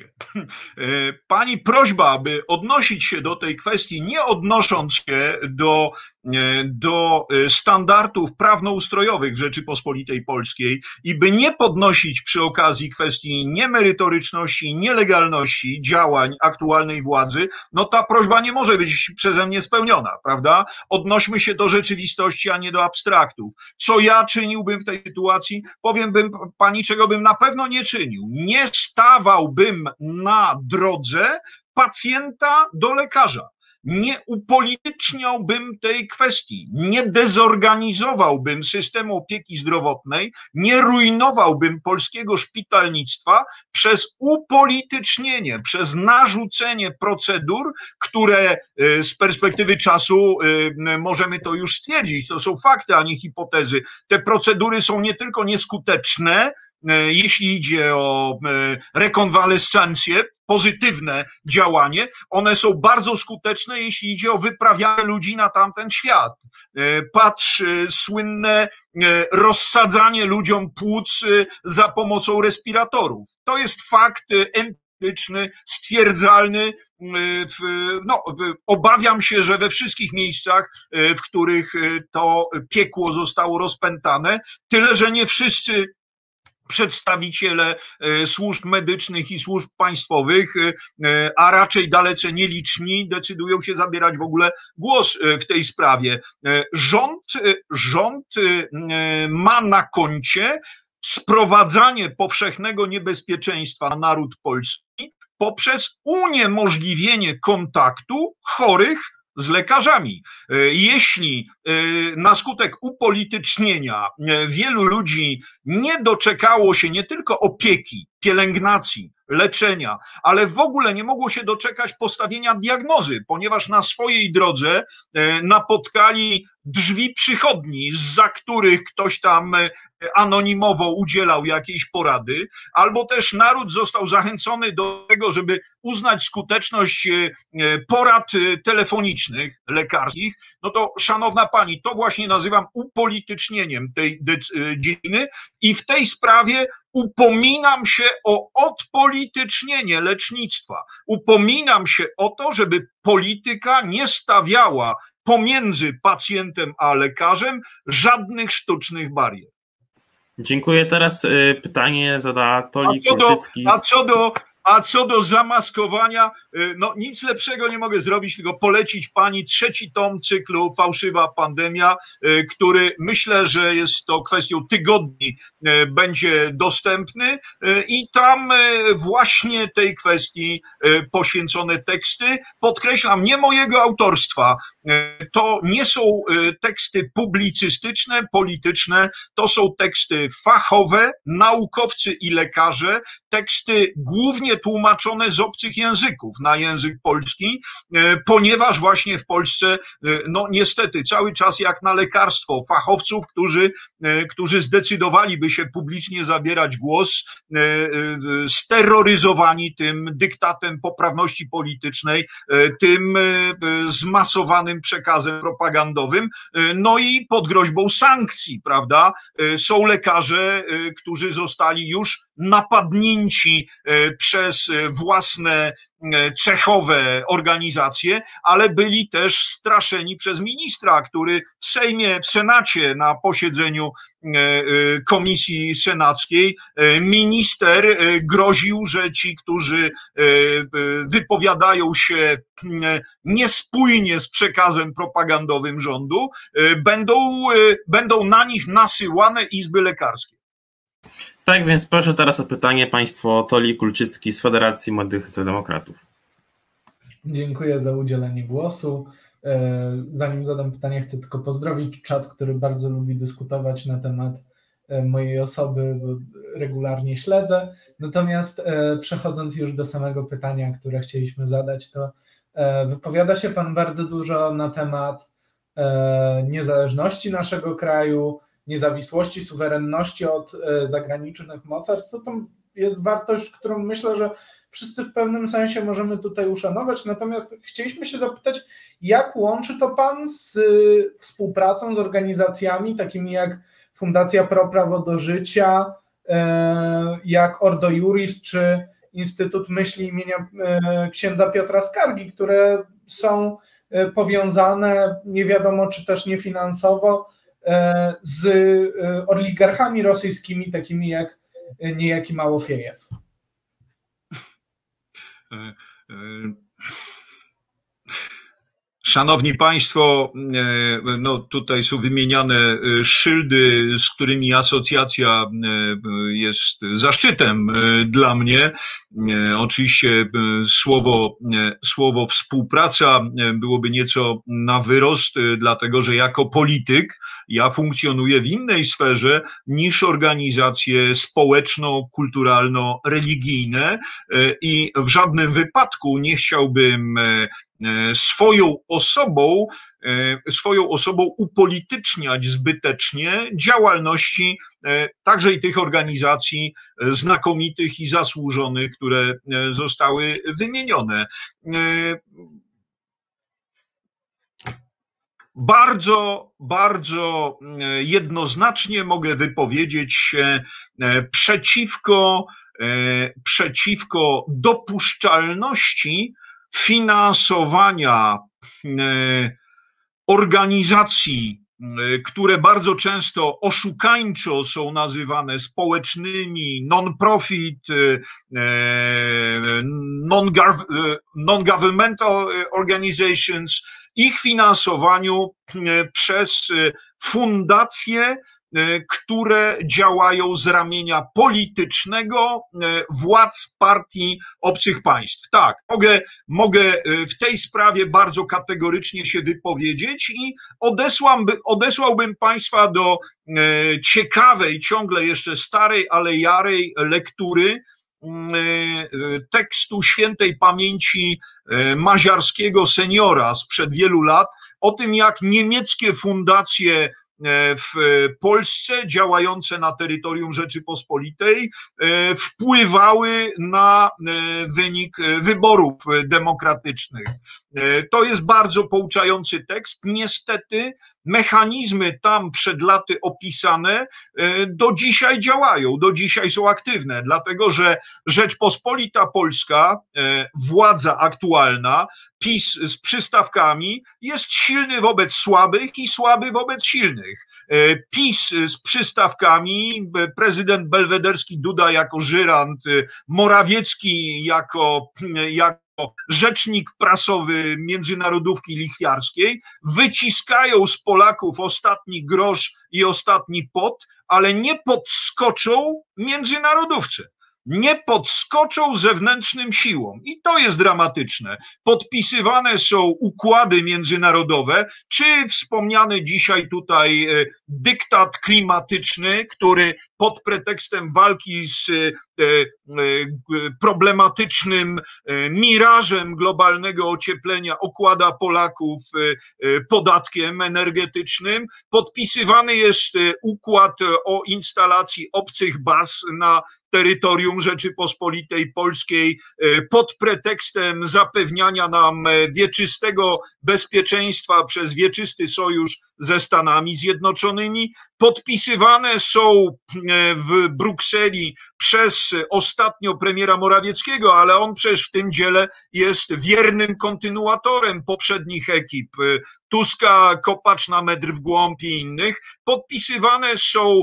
Pani prośba, aby odnosić się do tej kwestii, nie odnosząc się do do standardów prawnoustrojowych Rzeczypospolitej Polskiej i by nie podnosić przy okazji kwestii niemerytoryczności, nielegalności działań aktualnej władzy, no ta prośba nie może być przeze mnie spełniona, prawda? Odnośmy się do rzeczywistości, a nie do abstraktów. Co ja czyniłbym w tej sytuacji? Powiem bym pani, czego bym na pewno nie czynił. Nie stawałbym na drodze pacjenta do lekarza. Nie upolityczniałbym tej kwestii, nie dezorganizowałbym systemu opieki zdrowotnej, nie rujnowałbym polskiego szpitalnictwa przez upolitycznienie, przez narzucenie procedur, które z perspektywy czasu możemy to już stwierdzić, to są fakty, a nie hipotezy. Te procedury są nie tylko nieskuteczne, jeśli idzie o rekonwalescencję, pozytywne działanie, one są bardzo skuteczne, jeśli idzie o wyprawianie ludzi na tamten świat. Patrz, słynne rozsadzanie ludziom płuc za pomocą respiratorów. To jest fakt empiryczny, stwierdzalny. No, obawiam się, że we wszystkich miejscach, w których to piekło zostało rozpętane, tyle że nie wszyscy przedstawiciele służb medycznych i służb państwowych, a raczej dalece nieliczni, decydują się zabierać w ogóle głos w tej sprawie. Rząd, rząd ma na koncie sprowadzanie powszechnego niebezpieczeństwa na naród polski poprzez uniemożliwienie kontaktu chorych z lekarzami. Jeśli na skutek upolitycznienia wielu ludzi nie doczekało się nie tylko opieki, pielęgnacji, leczenia, ale w ogóle nie mogło się doczekać postawienia diagnozy, ponieważ na swojej drodze napotkali drzwi przychodni, zza których ktoś tam anonimowo udzielał jakiejś porady, albo też naród został zachęcony do tego, żeby uznać skuteczność porad telefonicznych, lekarskich, no to szanowna pani, to właśnie nazywam upolitycznieniem tej dziedziny i w tej sprawie upominam się o odpolitycznienie lecznictwa. Upominam się o to, żeby polityka nie stawiała pomiędzy pacjentem a lekarzem żadnych sztucznych barier. Dziękuję. Teraz pytanie zada Toli a co do, Kulczycki. A co do, a co do zamaskowania, no nic lepszego nie mogę zrobić, tylko polecić pani trzeci tom cyklu Fałszywa pandemia, który myślę, że jest to kwestią tygodni, będzie dostępny i tam właśnie tej kwestii poświęcone teksty, podkreślam, nie mojego autorstwa, to nie są teksty publicystyczne, polityczne, to są teksty fachowe, naukowcy i lekarze, teksty głównie tłumaczone z obcych języków na język polski, ponieważ właśnie w Polsce, no niestety, cały czas jak na lekarstwo fachowców, którzy, którzy zdecydowaliby się publicznie zabierać głos, steroryzowani tym dyktatem poprawności politycznej, tym zmasowanym przekazem propagandowym, no i pod groźbą sankcji, prawda? Są lekarze, którzy zostali już napadnięci przez własne cechowe organizacje, ale byli też straszeni przez ministra, który w Sejmie, w Senacie na posiedzeniu komisji senackiej minister groził, że ci, którzy wypowiadają się niespójnie z przekazem propagandowym rządu, będą, będą na nich nasyłane izby lekarskie. Tak, więc proszę teraz o pytanie państwo Toli Kulczycki z Federacji Młodych Demokratów. Dziękuję za udzielenie głosu. Zanim zadam pytanie, chcę tylko pozdrowić czat, który bardzo lubi dyskutować na temat mojej osoby, bo regularnie śledzę. Natomiast przechodząc już do samego pytania, które chcieliśmy zadać, to wypowiada się pan bardzo dużo na temat niezależności naszego kraju, niezawisłości, suwerenności od zagranicznych mocarstw. To jest wartość, którą myślę, że wszyscy w pewnym sensie możemy tutaj uszanować, natomiast chcieliśmy się zapytać, jak łączy to pan z współpracą z organizacjami takimi jak Fundacja Pro Prawo do Życia, jak Ordo Iuris czy Instytut Myśli imienia księdza Piotra Skargi, które są powiązane, nie wiadomo czy też nie finansowo, z oligarchami rosyjskimi, takimi jak niejaki Małofiejew. Szanowni Państwo, no tutaj są wymieniane szyldy, z którymi asocjacja jest zaszczytem dla mnie. Oczywiście słowo, słowo współpraca byłoby nieco na wyrost, dlatego że jako polityk ja funkcjonuję w innej sferze niż organizacje społeczno-kulturalno-religijne i w żadnym wypadku nie chciałbym swoją osobą, swoją osobą upolityczniać zbytecznie działalności także i tych organizacji znakomitych i zasłużonych, które zostały wymienione. Bardzo, bardzo jednoznacznie mogę wypowiedzieć się przeciwko, przeciwko dopuszczalności finansowania organizacji, które bardzo często oszukańczo są nazywane społecznymi, non-profit, non-governmental organizations, ich finansowaniu przez fundacje, które działają z ramienia politycznego władz partii obcych państw. Tak, mogę, mogę w tej sprawie bardzo kategorycznie się wypowiedzieć i odesłam, odesłałbym Państwa do ciekawej, ciągle jeszcze starej, ale jarej lektury tekstu świętej pamięci Maziarskiego seniora sprzed wielu lat o tym, jak niemieckie fundacje w Polsce działające na terytorium Rzeczypospolitej wpływały na wynik wyborów demokratycznych. To jest bardzo pouczający tekst. Niestety mechanizmy tam przed laty opisane do dzisiaj działają, do dzisiaj są aktywne, dlatego że Rzeczpospolita Polska, władza aktualna, PiS z przystawkami, jest silny wobec słabych i słaby wobec silnych. PiS z przystawkami, prezydent belwederski Duda jako żyrant, Morawiecki jako, jako rzecznik prasowy międzynarodówki lichwiarskiej, wyciskają z Polaków ostatni grosz i ostatni pot, ale nie podskoczą międzynarodówcy. Nie podskoczą zewnętrznym siłom. I to jest dramatyczne. Podpisywane są układy międzynarodowe, czy wspomniany dzisiaj tutaj dyktat klimatyczny, który pod pretekstem walki z problematycznym mirażem globalnego ocieplenia okłada Polaków podatkiem energetycznym. Podpisywany jest układ o instalacji obcych baz na terytorium Rzeczypospolitej Polskiej pod pretekstem zapewniania nam wieczystego bezpieczeństwa przez wieczysty sojusz ze Stanami Zjednoczonymi. Podpisywane są w Brukseli przez ostatnio premiera Morawieckiego, ale on przecież w tym dziele jest wiernym kontynuatorem poprzednich ekip, Tuska, Kopacz na metr w głąb i innych. Podpisywane są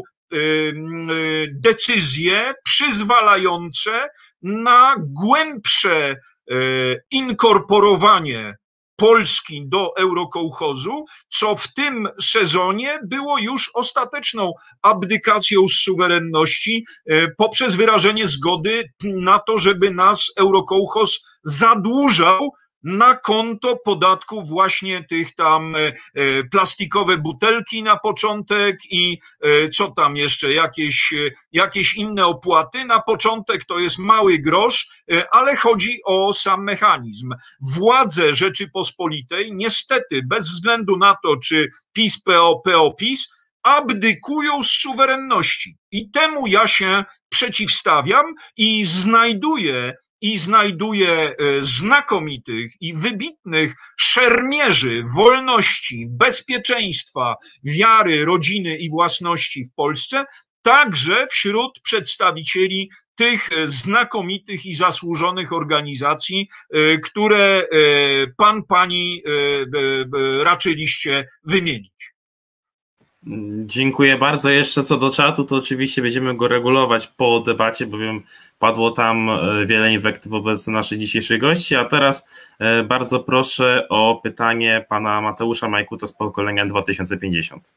decyzje przyzwalające na głębsze inkorporowanie Polski do eurokołchozu, co w tym sezonie było już ostateczną abdykacją z suwerenności poprzez wyrażenie zgody na to, żeby nas eurokołchoz zadłużał na konto podatków właśnie tych tam plastikowe butelki na początek i co tam jeszcze, jakieś, jakieś inne opłaty. Na początek to jest mały grosz, ale chodzi o sam mechanizm. Władze Rzeczypospolitej niestety bez względu na to, czy PiS, P O, P O, PiS, abdykują z suwerenności. I temu ja się przeciwstawiam i znajduję i znajduje znakomitych i wybitnych szermierzy wolności, bezpieczeństwa, wiary, rodziny i własności w Polsce, także wśród przedstawicieli tych znakomitych i zasłużonych organizacji, które pan, pani raczyliście wymienić. Dziękuję bardzo. Jeszcze co do czatu, to oczywiście będziemy go regulować po debacie, bowiem padło tam wiele inwektyw wobec naszych dzisiejszych gości, a teraz bardzo proszę o pytanie pana Mateusza Majkuta z pokolenia dwa tysiące pięćdziesiąt.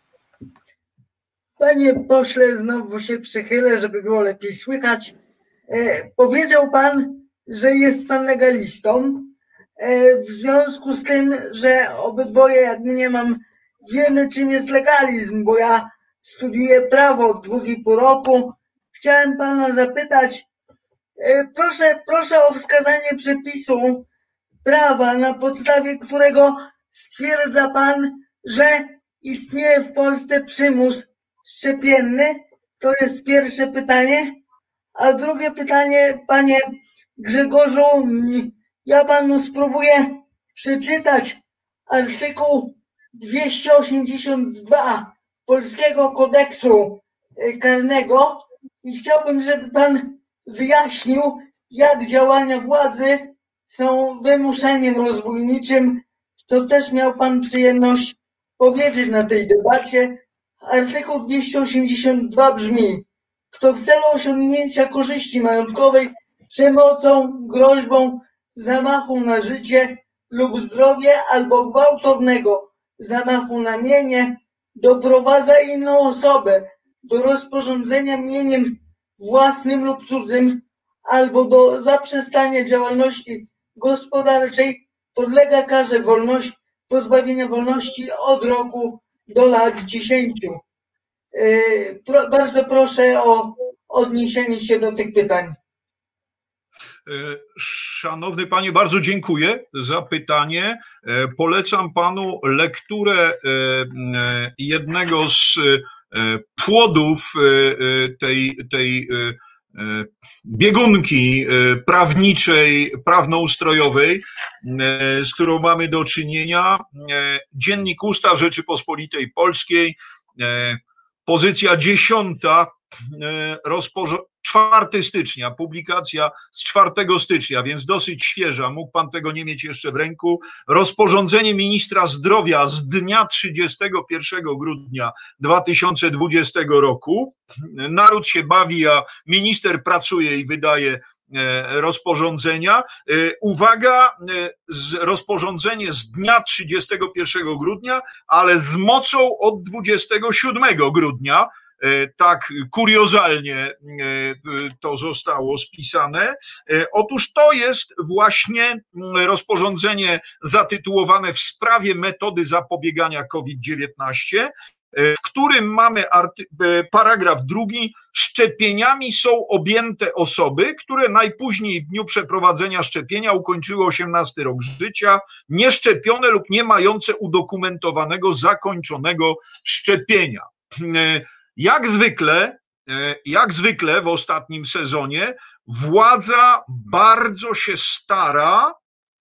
Panie pośle, znowu się przychylę, żeby było lepiej słychać. E, powiedział pan, że jest pan legalistą. E, w związku z tym, że obydwoje, jak mniemam, wiemy, czym jest legalizm, bo ja studiuję prawo od dwóch i pół roku. Chciałem pana zapytać, e, proszę, proszę o wskazanie przepisu prawa, na podstawie którego stwierdza pan, że istnieje w Polsce przymus szczepienny. To jest pierwsze pytanie. A drugie pytanie, panie Grzegorzu, ja panu spróbuję przeczytać artykuł dwieście osiemdziesiąt dwa Polskiego Kodeksu Karnego i chciałbym, żeby pan wyjaśnił, jak działania władzy są wymuszeniem rozbójniczym, co też miał pan przyjemność powiedzieć na tej debacie. Artykuł dwieście osiemdziesiąt dwa brzmi: kto w celu osiągnięcia korzyści majątkowej przemocą, groźbą, zamachu na życie lub zdrowie albo gwałtownego zamachu na mienie doprowadza inną osobę do rozporządzenia mieniem własnym lub cudzym albo do zaprzestania działalności gospodarczej, podlega karze wolności, pozbawienia wolności od roku do lat dziesięciu. Pro, bardzo proszę o odniesienie się do tych pytań. Szanowny panie, bardzo dziękuję za pytanie. Polecam panu lekturę jednego z płodów tej, tej biegunki prawniczej, prawnoustrojowej, z którą mamy do czynienia. Dziennik Ustaw Rzeczypospolitej Polskiej, pozycja dziesiąta, czwartego stycznia, publikacja z czwartego stycznia, więc dosyć świeża, mógł pan tego nie mieć jeszcze w ręku. Rozporządzenie ministra zdrowia z dnia trzydziestego pierwszego grudnia dwa tysiące dwudziestego roku. Naród się bawi, a minister pracuje i wydaje rozporządzenia. Uwaga, rozporządzenie z dnia trzydziestego pierwszego grudnia, ale z mocą od dwudziestego siódmego grudnia. Tak kuriozalnie to zostało spisane. Otóż to jest właśnie rozporządzenie zatytułowane w sprawie metody zapobiegania COVID dziewiętnaście, w którym mamy paragraf drugi. Szczepieniami są objęte osoby, które najpóźniej w dniu przeprowadzenia szczepienia ukończyły osiemnasty rok życia, nieszczepione lub nie mające udokumentowanego zakończonego szczepienia. Jak zwykle, jak zwykle w ostatnim sezonie władza bardzo się stara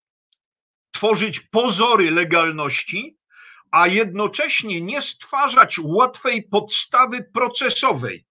tworzyć pozory legalności, a jednocześnie nie stwarzać łatwej podstawy procesowej.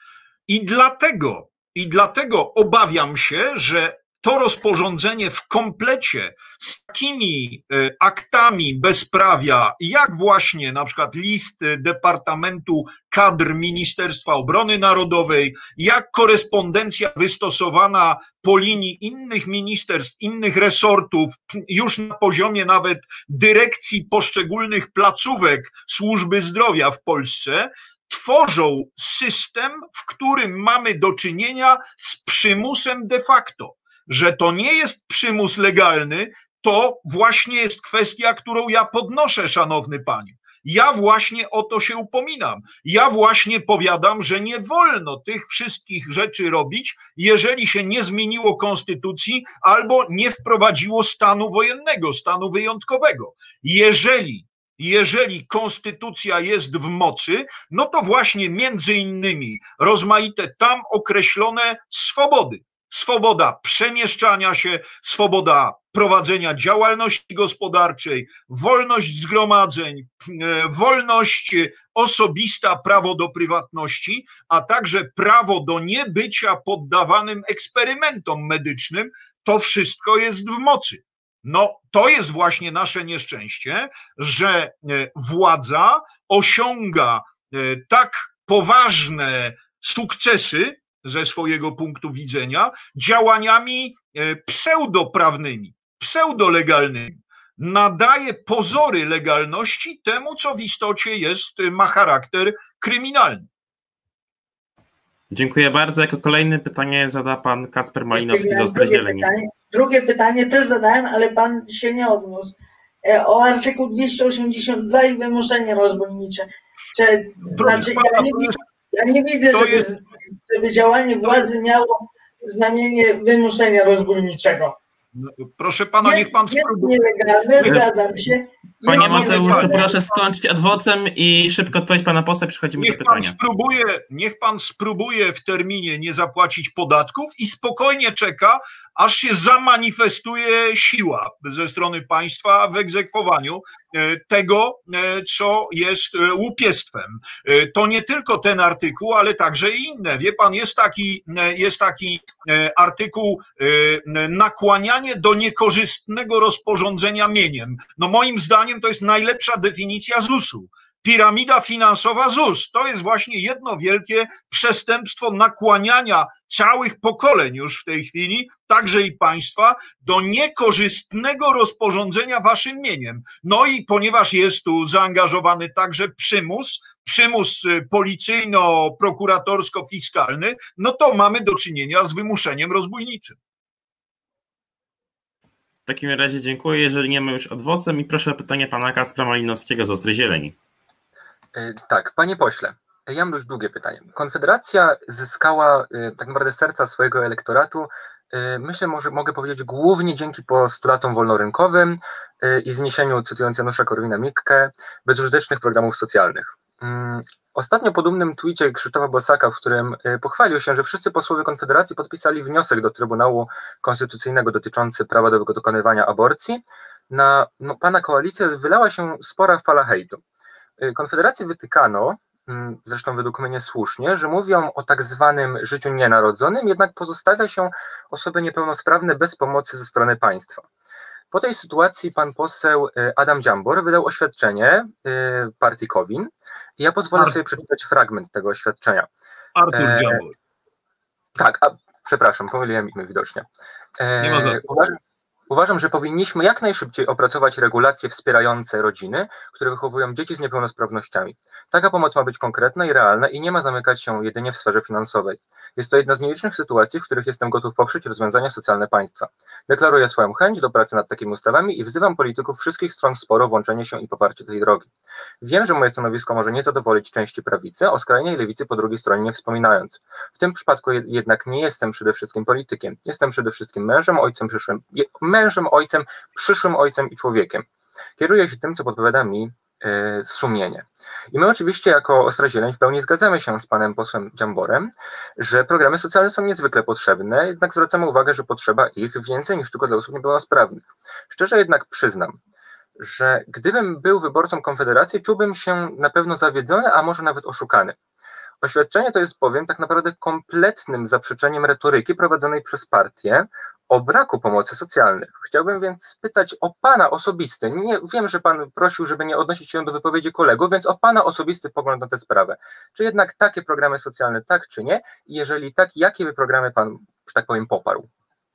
I dlatego, i dlatego obawiam się, że to rozporządzenie w komplecie z takimi aktami bezprawia, jak właśnie na przykład list Departamentu Kadr Ministerstwa Obrony Narodowej, jak korespondencja wystosowana po linii innych ministerstw, innych resortów, już na poziomie nawet dyrekcji poszczególnych placówek służby zdrowia w Polsce, tworzą system, w którym mamy do czynienia z przymusem de facto. Że to nie jest przymus legalny, to właśnie jest kwestia, którą ja podnoszę, szanowny panie. Ja właśnie o to się upominam. Ja właśnie powiadam, że nie wolno tych wszystkich rzeczy robić, jeżeli się nie zmieniło konstytucji albo nie wprowadziło stanu wojennego, stanu wyjątkowego. Jeżeli Jeżeli konstytucja jest w mocy, no to właśnie między innymi rozmaite tam określone swobody, Swoboda przemieszczania się, swoboda prowadzenia działalności gospodarczej, wolność zgromadzeń, wolność osobista, prawo do prywatności, a także prawo do niebycia poddawanym eksperymentom medycznym, to wszystko jest w mocy. No, to jest właśnie nasze nieszczęście, że władza osiąga tak poważne sukcesy ze swojego punktu widzenia działaniami pseudoprawnymi, pseudolegalnymi. Nadaje pozory legalności temu, co w istocie jest, ma charakter kryminalny. Dziękuję bardzo. Jako kolejne pytanie zada pan Kacper Malinowski z Ostrej Zieleni. Pytanie, drugie pytanie też zadałem, ale pan się nie odniósł. O artykuł dwieście osiemdziesiąt dwa i wymuszenie rozbójnicze. Czy, znaczy, ja, nie widzę, ja nie widzę, żeby, jest... żeby działanie władzy miało znamienie wymuszenia rozbójniczego. Proszę pana, jest, niech pan spróbuje. Jest nielegalne, zgadzam się. Panie Mateuszu, proszę skończyć adwocem i szybko odpowiedź pana posła, przechodzimy niech do pytania. Pan spróbuje, niech pan spróbuje w terminie nie zapłacić podatków i spokojnie czeka, aż się zamanifestuje siła ze strony państwa w egzekwowaniu tego, co jest łupiestwem. To nie tylko ten artykuł, ale także i inne. Wie pan, jest taki, jest taki artykuł nakłanianie do niekorzystnego rozporządzenia mieniem. No moim zdaniem to jest najlepsza definicja zusu. Piramida finansowa ZUS to jest właśnie jedno wielkie przestępstwo nakłaniania całych pokoleń już w tej chwili, także i państwa, do niekorzystnego rozporządzenia waszym mieniem. No i ponieważ jest tu zaangażowany także przymus, przymus policyjno-prokuratorsko-fiskalny, no to mamy do czynienia z wymuszeniem rozbójniczym. W takim razie dziękuję, jeżeli nie ma już adwocem i proszę o pytanie pana Kacpra Malinowskiego z Ostrej Zieleni. Tak, panie pośle, ja mam dość długie pytanie. Konfederacja zyskała tak naprawdę serca swojego elektoratu, myślę, może mogę powiedzieć, głównie dzięki postulatom wolnorynkowym i zniesieniu, cytując Janusza Korwina-Mikke, bezużytecznych programów socjalnych. Ostatnio po dumnym tweecie Krzysztofa Bosaka, w którym pochwalił się, że wszyscy posłowie Konfederacji podpisali wniosek do Trybunału Konstytucyjnego dotyczący prawa do dokonywania aborcji, na no, pana koalicję wylała się spora fala hejtu. Konfederacji wytykano, zresztą według mnie słusznie, że mówią o tak zwanym życiu nienarodzonym, jednak pozostawia się osoby niepełnosprawne bez pomocy ze strony państwa. Po tej sytuacji pan poseł Adam Dziambor wydał oświadczenie partii Kowin i ja pozwolę Ar... sobie przeczytać fragment tego oświadczenia. Artur e... Dziambor. Tak, a, przepraszam, pomyliłem imię widocznie. E... Nie ma znaczenia. Uważam, Uważam, że powinniśmy jak najszybciej opracować regulacje wspierające rodziny, które wychowują dzieci z niepełnosprawnościami. Taka pomoc ma być konkretna i realna i nie ma zamykać się jedynie w sferze finansowej. Jest to jedna z nielicznych sytuacji, w których jestem gotów poprzeć rozwiązania socjalne państwa. Deklaruję swoją chęć do pracy nad takimi ustawami i wzywam polityków wszystkich stron sporu o włączenie się i poparcie tej drogi. Wiem, że moje stanowisko może nie zadowolić części prawicy, o skrajnej lewicy po drugiej stronie nie wspominając. W tym przypadku jednak nie jestem przede wszystkim politykiem. Jestem przede wszystkim mężem, ojcem przyszłym. mężem, ojcem, przyszłym ojcem i człowiekiem. Kieruję się tym, co podpowiada mi y, sumienie. I my oczywiście jako Ostra Zieleń w pełni zgadzamy się z panem posłem Dziamborem, że programy socjalne są niezwykle potrzebne, jednak zwracamy uwagę, że potrzeba ich więcej niż tylko dla osób niepełnosprawnych. Szczerze jednak przyznam, że gdybym był wyborcą Konfederacji, czułbym się na pewno zawiedzony, a może nawet oszukany. Oświadczenie to jest bowiem tak naprawdę kompletnym zaprzeczeniem retoryki prowadzonej przez partię o braku pomocy socjalnych. Chciałbym więc spytać o pana osobisty, nie, wiem, że pan prosił, żeby nie odnosić się do wypowiedzi kolegów, więc o pana osobisty pogląd na tę sprawę. Czy jednak takie programy socjalne tak, czy nie? I jeżeli tak, jakie by programy pan, że tak powiem, poparł?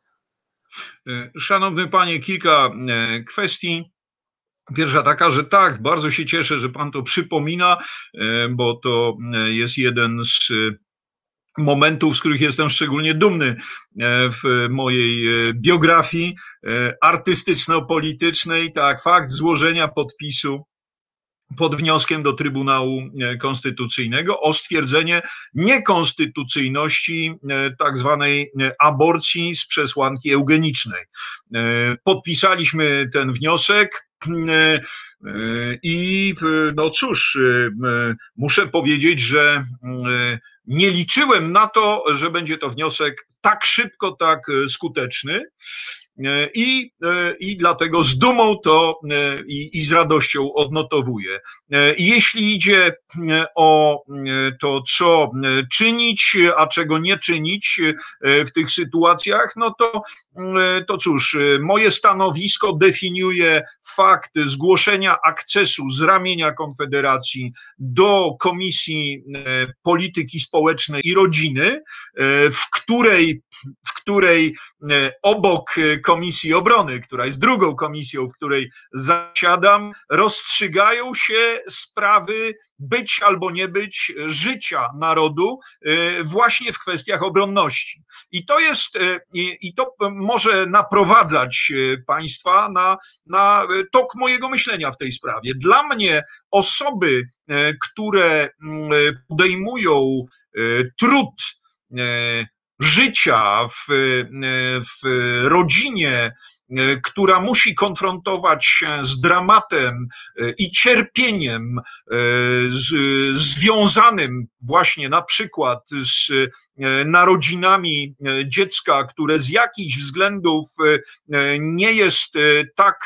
Szanowny panie, kilka kwestii. Pierwsza taka, że tak, bardzo się cieszę, że pan to przypomina, bo to jest jeden z momentów, z których jestem szczególnie dumny w mojej biografii artystyczno-politycznej. Tak, fakt złożenia podpisu pod wnioskiem do Trybunału Konstytucyjnego o stwierdzenie niekonstytucyjności tak zwanej aborcji z przesłanki eugenicznej. Podpisaliśmy ten wniosek. I no cóż, muszę powiedzieć, że nie liczyłem na to, że będzie to wniosek tak szybko, tak skuteczny. I, i dlatego z dumą to i, i z radością odnotowuję. Jeśli idzie o to, co czynić, a czego nie czynić w tych sytuacjach, no to, to cóż, moje stanowisko definiuje fakt zgłoszenia akcesu z ramienia Konfederacji do Komisji Polityki Społecznej i Rodziny, w której, w której obok Komisji Obrony, która jest drugą komisją, w której zasiadam, rozstrzygają się sprawy być albo nie być życia narodu właśnie w kwestiach obronności. I to jest, i to może naprowadzać państwa na, na tok mojego myślenia w tej sprawie. Dla mnie osoby, które podejmują trud życia w, w rodzinie, która musi konfrontować się z dramatem i cierpieniem z, związanym właśnie na przykład z narodzinami dziecka, które z jakichś względów nie jest tak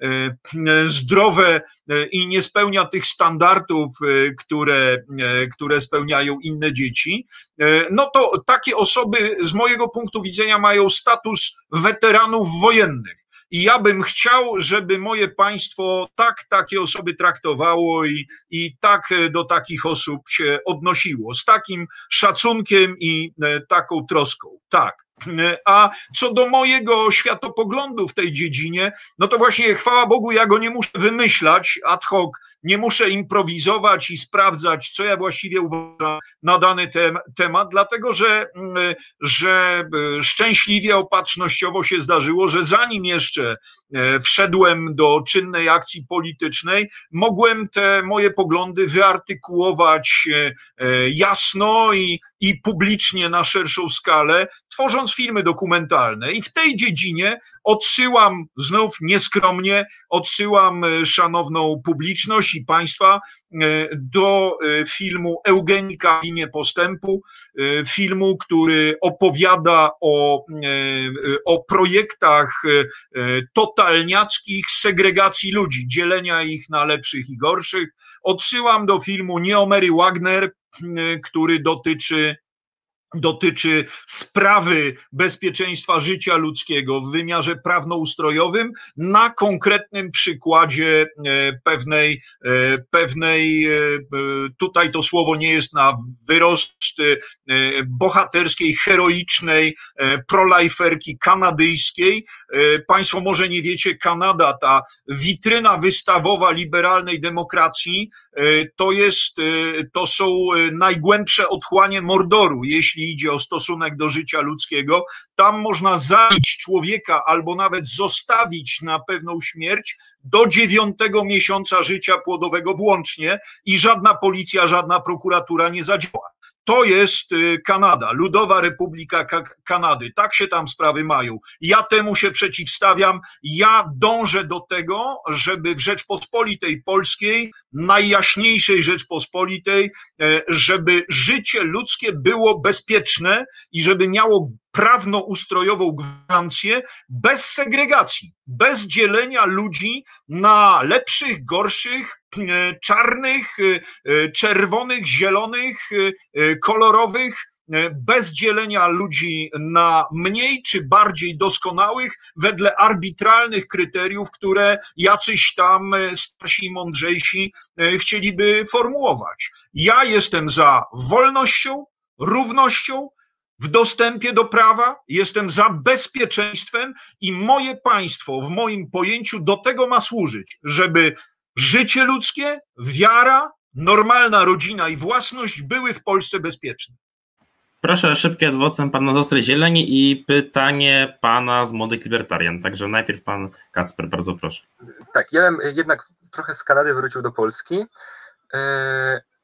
zdrowe i nie spełnia tych standardów, które, które spełniają inne dzieci, no to takie osoby z mojego punktu widzenia mają status weteranów wojennych. I ja bym chciał, żeby moje państwo tak takie osoby traktowało i, i tak do takich osób się odnosiło, z takim szacunkiem i taką troską. Tak. A co do mojego światopoglądu w tej dziedzinie, no to właśnie chwała Bogu, ja go nie muszę wymyślać ad hoc, nie muszę improwizować i sprawdzać, co ja właściwie uważam na dany tem temat, dlatego że, że szczęśliwie, opatrznościowo się zdarzyło, że zanim jeszcze wszedłem do czynnej akcji politycznej, mogłem te moje poglądy wyartykułować jasno i, i publicznie na szerszą skalę, tworząc filmy dokumentalne. I w tej dziedzinie odsyłam, znów nieskromnie, odsyłam szanowną publiczność i państwa do filmu Eugenika w imię postępu, filmu, który opowiada o, o projektach totalniackich segregacji ludzi, dzielenia ich na lepszych i gorszych. Odsyłam do filmu Nieomery Wagner, który dotyczy dotyczy sprawy bezpieczeństwa życia ludzkiego w wymiarze prawno-ustrojowym na konkretnym przykładzie pewnej, pewnej, tutaj to słowo nie jest na wyrost, bohaterskiej, heroicznej proliferki kanadyjskiej. Państwo może nie wiecie, Kanada, ta witryna wystawowa liberalnej demokracji, to jest, to są najgłębsze otchłanie Mordoru, jeśli idzie o stosunek do życia ludzkiego. Tam można zabić człowieka albo nawet zostawić na pewną śmierć do dziewiątego miesiąca życia płodowego włącznie i żadna policja, żadna prokuratura nie zadziała. To jest Kanada, Ludowa Republika Kanady. Tak się tam sprawy mają. Ja temu się przeciwstawiam. Ja dążę do tego, żeby w Rzeczpospolitej Polskiej, najjaśniejszej Rzeczpospolitej, żeby życie ludzkie było bezpieczne i żeby miało prawno-ustrojową gwarancję bez segregacji, bez dzielenia ludzi na lepszych, gorszych, czarnych, czerwonych, zielonych, kolorowych, bez dzielenia ludzi na mniej czy bardziej doskonałych wedle arbitralnych kryteriów, które jacyś tam starsi i mądrzejsi chcieliby formułować. Ja jestem za wolnością, równością, w dostępie do prawa, jestem za bezpieczeństwem i moje państwo w moim pojęciu do tego ma służyć, żeby życie ludzkie, wiara, normalna rodzina i własność były w Polsce bezpieczne. Proszę o szybkie adwocem pana z Ostrej Zieleni i pytanie pana z Młodych Libertarian. Także najpierw pan Kacper, bardzo proszę. Tak, ja bym jednak trochę z Kanady wrócił do Polski.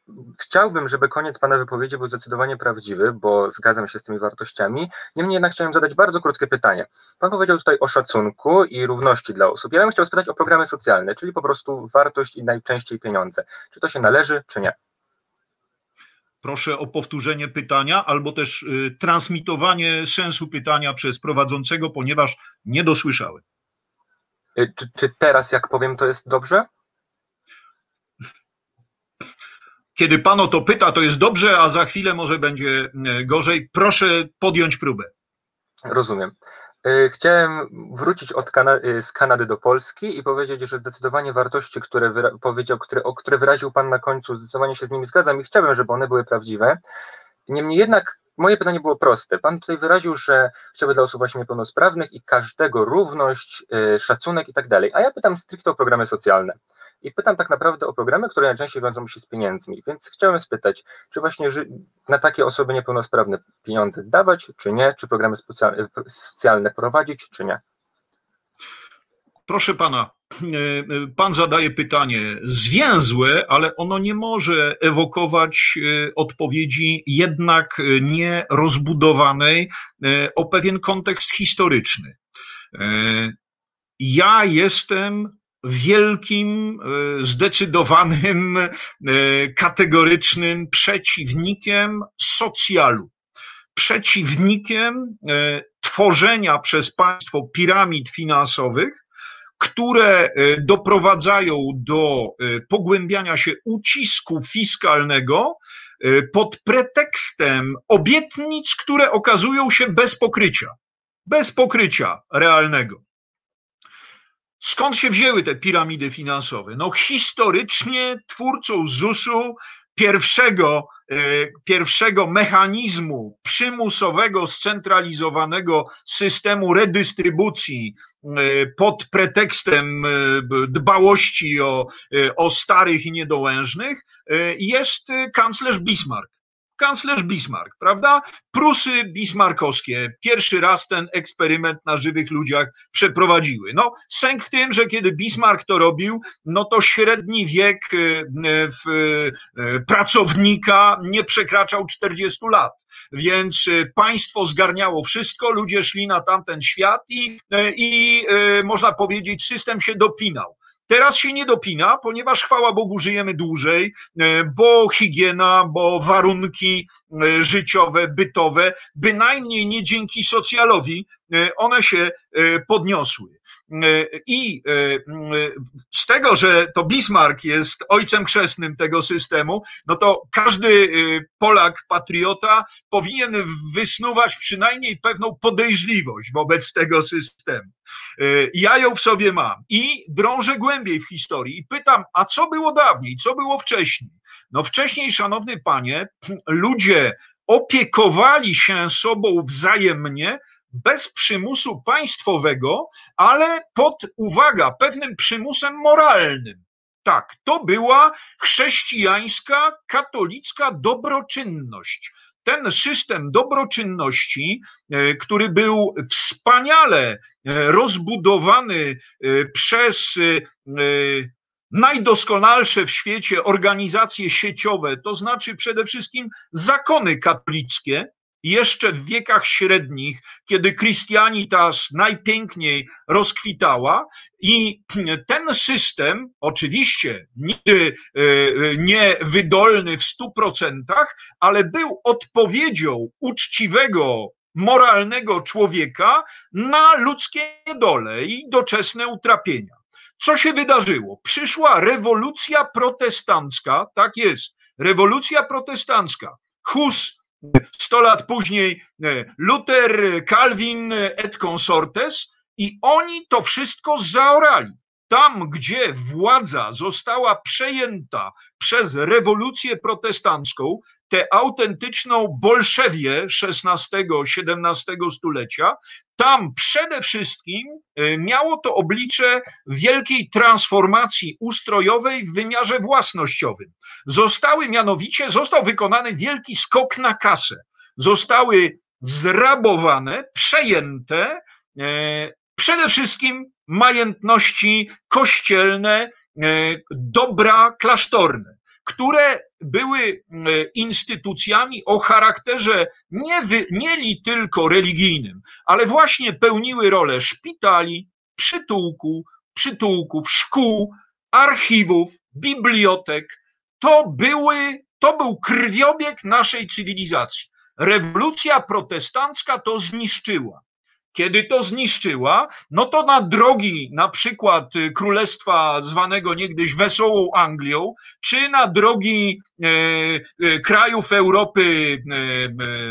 chciałbym, żeby koniec pana wypowiedzi był zdecydowanie prawdziwy, bo zgadzam się z tymi wartościami. Niemniej jednak chciałem zadać bardzo krótkie pytanie. Pan powiedział tutaj o szacunku i równości dla osób. Ja bym chciał spytać o programy socjalne, czyli po prostu wartość i najczęściej pieniądze. Czy to się należy, czy nie? Proszę o powtórzenie pytania albo też y, transmitowanie sensu pytania przez prowadzącego, ponieważ nie dosłyszałem. Y, czy, czy teraz, jak powiem, to jest dobrze? Kiedy pan o to pyta, to jest dobrze, a za chwilę może będzie gorzej. Proszę podjąć próbę. Rozumiem. Chciałem wrócić od Kana z Kanady do Polski i powiedzieć, że zdecydowanie wartości, które powiedział, które, o które wyraził pan na końcu, zdecydowanie się z nimi zgadzam i chciałbym, żeby one były prawdziwe. Niemniej jednak moje pytanie było proste. Pan tutaj wyraził, że chciałby dla osób właśnie niepełnosprawnych i każdego równość, szacunek i tak dalej. A ja pytam stricte o programy socjalne. I pytam tak naprawdę o programy, które najczęściej wiążą się z pieniędzmi. Więc chciałem spytać, czy właśnie na takie osoby niepełnosprawne pieniądze dawać, czy nie? Czy programy socjalne prowadzić, czy nie? Proszę pana, pan zadaje pytanie zwięzłe, ale ono nie może ewokować odpowiedzi jednak nie rozbudowanej o pewien kontekst historyczny. Ja jestem wielkim, zdecydowanym, kategorycznym przeciwnikiem socjalu, przeciwnikiem tworzenia przez państwo piramid finansowych, które doprowadzają do pogłębiania się ucisku fiskalnego pod pretekstem obietnic, które okazują się bez pokrycia, bez pokrycia realnego. Skąd się wzięły te piramidy finansowe? No historycznie twórcą zusu, pierwszego, pierwszego mechanizmu przymusowego, scentralizowanego systemu redystrybucji pod pretekstem dbałości o, o starych i niedołężnych jest kanclerz Bismarck. Kanclerz Bismarck, prawda? Prusy bismarckowskie pierwszy raz ten eksperyment na żywych ludziach przeprowadziły. No, sęk w tym, że kiedy Bismarck to robił, no to średni wiek w pracownika nie przekraczał czterdziestu lat. Więc państwo zgarniało wszystko, ludzie szli na tamten świat i, i można powiedzieć, system się dopinał. Teraz się nie dopina, ponieważ chwała Bogu żyjemy dłużej, bo higiena, bo warunki życiowe, bytowe, bynajmniej nie dzięki socjalowi, one się podniosły. I z tego, że to Bismarck jest ojcem chrzestnym tego systemu, no to każdy Polak, patriota powinien wysnuwać przynajmniej pewną podejrzliwość wobec tego systemu. Ja ją w sobie mam i drążę głębiej w historii i pytam, a co było dawniej, co było wcześniej? No wcześniej, szanowny panie, ludzie opiekowali się sobą wzajemnie, bez przymusu państwowego, ale pod, uwaga, pewnym przymusem moralnym. Tak, to była chrześcijańska, katolicka dobroczynność. Ten system dobroczynności, który był wspaniale rozbudowany przez najdoskonalsze w świecie organizacje sieciowe, to znaczy przede wszystkim zakony katolickie, jeszcze w wiekach średnich, kiedy Christianitas najpiękniej rozkwitała i ten system, oczywiście nigdy nie wydolny w stu procentach, ale był odpowiedzią uczciwego, moralnego człowieka na ludzkie dole i doczesne utrapienia. Co się wydarzyło? Przyszła rewolucja protestancka, tak jest, rewolucja protestancka. Hus sto lat później Luther, Calvin et consortes i oni to wszystko zaorali. Tam, gdzie władza została przejęta przez rewolucję protestancką, tę autentyczną Bolszewię szesnastego siedemnastego stulecia, tam przede wszystkim miało to oblicze wielkiej transformacji ustrojowej w wymiarze własnościowym. Zostały mianowicie, został wykonany wielki skok na kasę. Zostały zrabowane, przejęte przede wszystkim majątności kościelne, dobra klasztorne. które były instytucjami o charakterze nie, wy, nie li tylko religijnym, ale właśnie pełniły rolę szpitali, przytułku, przytułków, szkół, archiwów, bibliotek. To, były, to był krwiobieg naszej cywilizacji. Rewolucja protestancka to zniszczyła. Kiedy to zniszczyła, no to na drogi na przykład królestwa zwanego niegdyś wesołą Anglią, czy na drogi e, e, krajów Europy e, e,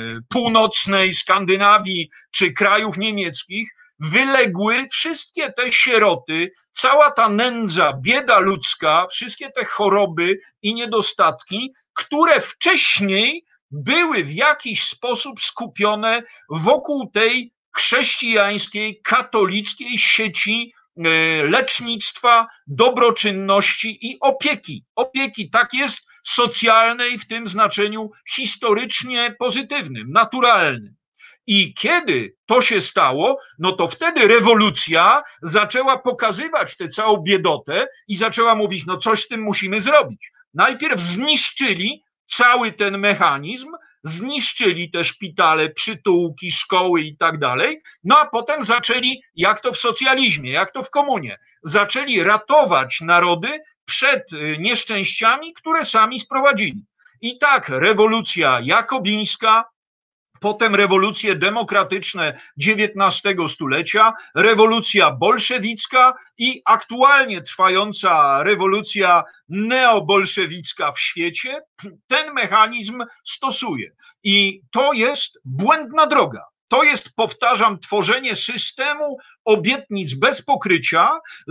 Północnej, Skandynawii, czy krajów niemieckich, wyległy wszystkie te sieroty, cała ta nędza, bieda ludzka, wszystkie te choroby i niedostatki, które wcześniej były w jakiś sposób skupione wokół tej chrześcijańskiej, katolickiej sieci lecznictwa, dobroczynności i opieki. Opieki, tak jest, socjalnej w tym znaczeniu historycznie pozytywnym, naturalnym. I kiedy to się stało, no to wtedy rewolucja zaczęła pokazywać tę całą biedotę i zaczęła mówić, no coś z tym musimy zrobić. Najpierw zniszczyli cały ten mechanizm, zniszczyli te szpitale, przytułki, szkoły i tak dalej, no a potem zaczęli, jak to w socjalizmie, jak to w komunie, zaczęli ratować narody przed nieszczęściami, które sami sprowadzili. I tak rewolucja jakobińska, potem rewolucje demokratyczne dziewiętnastego stulecia, rewolucja bolszewicka i aktualnie trwająca rewolucja neobolszewicka w świecie, ten mechanizm stosuje. I to jest błędna droga. To jest, powtarzam, tworzenie systemu obietnic bez pokrycia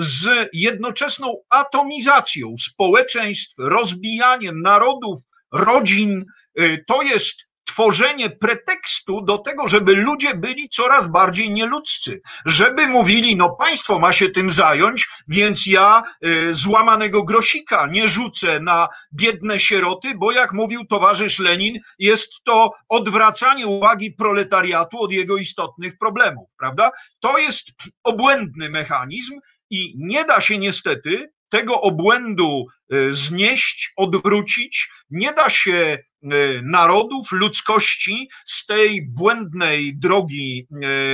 z jednoczesną atomizacją społeczeństw, rozbijaniem narodów, rodzin. To jest tworzenie pretekstu do tego, żeby ludzie byli coraz bardziej nieludzcy, żeby mówili, no państwo ma się tym zająć, więc ja y, złamanego grosika nie rzucę na biedne sieroty, bo jak mówił towarzysz Lenin, jest to odwracanie uwagi proletariatu od jego istotnych problemów, prawda? To jest obłędny mechanizm i nie da się niestety tego obłędu znieść, odwrócić, nie da się narodów, ludzkości z tej błędnej drogi,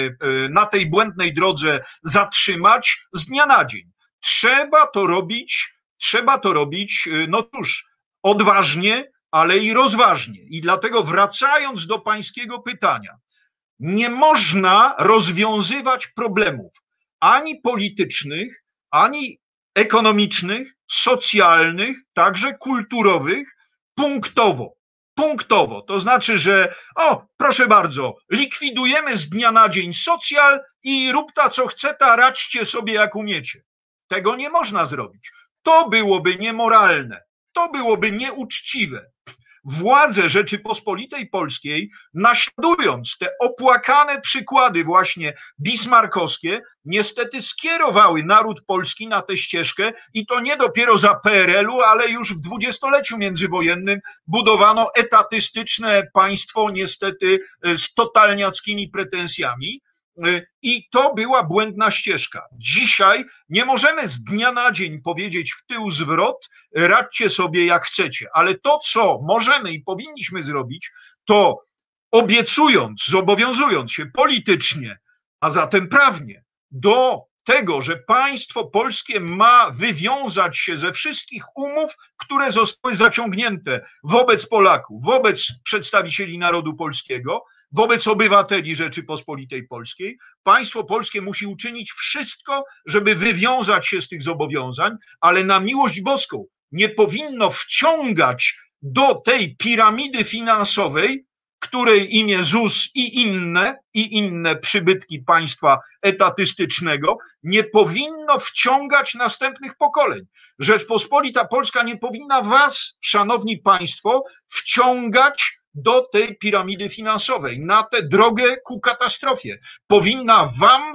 na tej błędnej drodze zatrzymać z dnia na dzień. Trzeba to robić, trzeba to robić, no cóż, odważnie, ale i rozważnie. I dlatego wracając do pańskiego pytania, nie można rozwiązywać problemów ani politycznych, ani ekonomicznych, socjalnych, także kulturowych, punktowo. Punktowo. To znaczy, że o, proszę bardzo, likwidujemy z dnia na dzień socjal i rób ta co chce, ta radźcie sobie jak umiecie. Tego nie można zrobić. To byłoby niemoralne. To byłoby nieuczciwe. Władze Rzeczypospolitej Polskiej, naśladując te opłakane przykłady właśnie bismarckowskie, niestety skierowały naród polski na tę ścieżkę i to nie dopiero za P R L u, ale już w dwudziestoleciu międzywojennym budowano etatystyczne państwo niestety z totalniackimi pretensjami. I to była błędna ścieżka. Dzisiaj nie możemy z dnia na dzień powiedzieć w tył zwrot, radźcie sobie jak chcecie, ale to, co możemy i powinniśmy zrobić, to obiecując, zobowiązując się politycznie, a zatem prawnie do tego, że państwo polskie ma wywiązać się ze wszystkich umów, które zostały zaciągnięte wobec Polaków, wobec przedstawicieli narodu polskiego, wobec obywateli Rzeczypospolitej Polskiej. Państwo polskie musi uczynić wszystko, żeby wywiązać się z tych zobowiązań, ale na miłość boską nie powinno wciągać do tej piramidy finansowej, której imię Z U S i inne, i inne przybytki państwa etatystycznego, nie powinno wciągać następnych pokoleń. Rzeczpospolita Polska nie powinna was, szanowni państwo, wciągać do tej piramidy finansowej, na tę drogę ku katastrofie. Powinna wam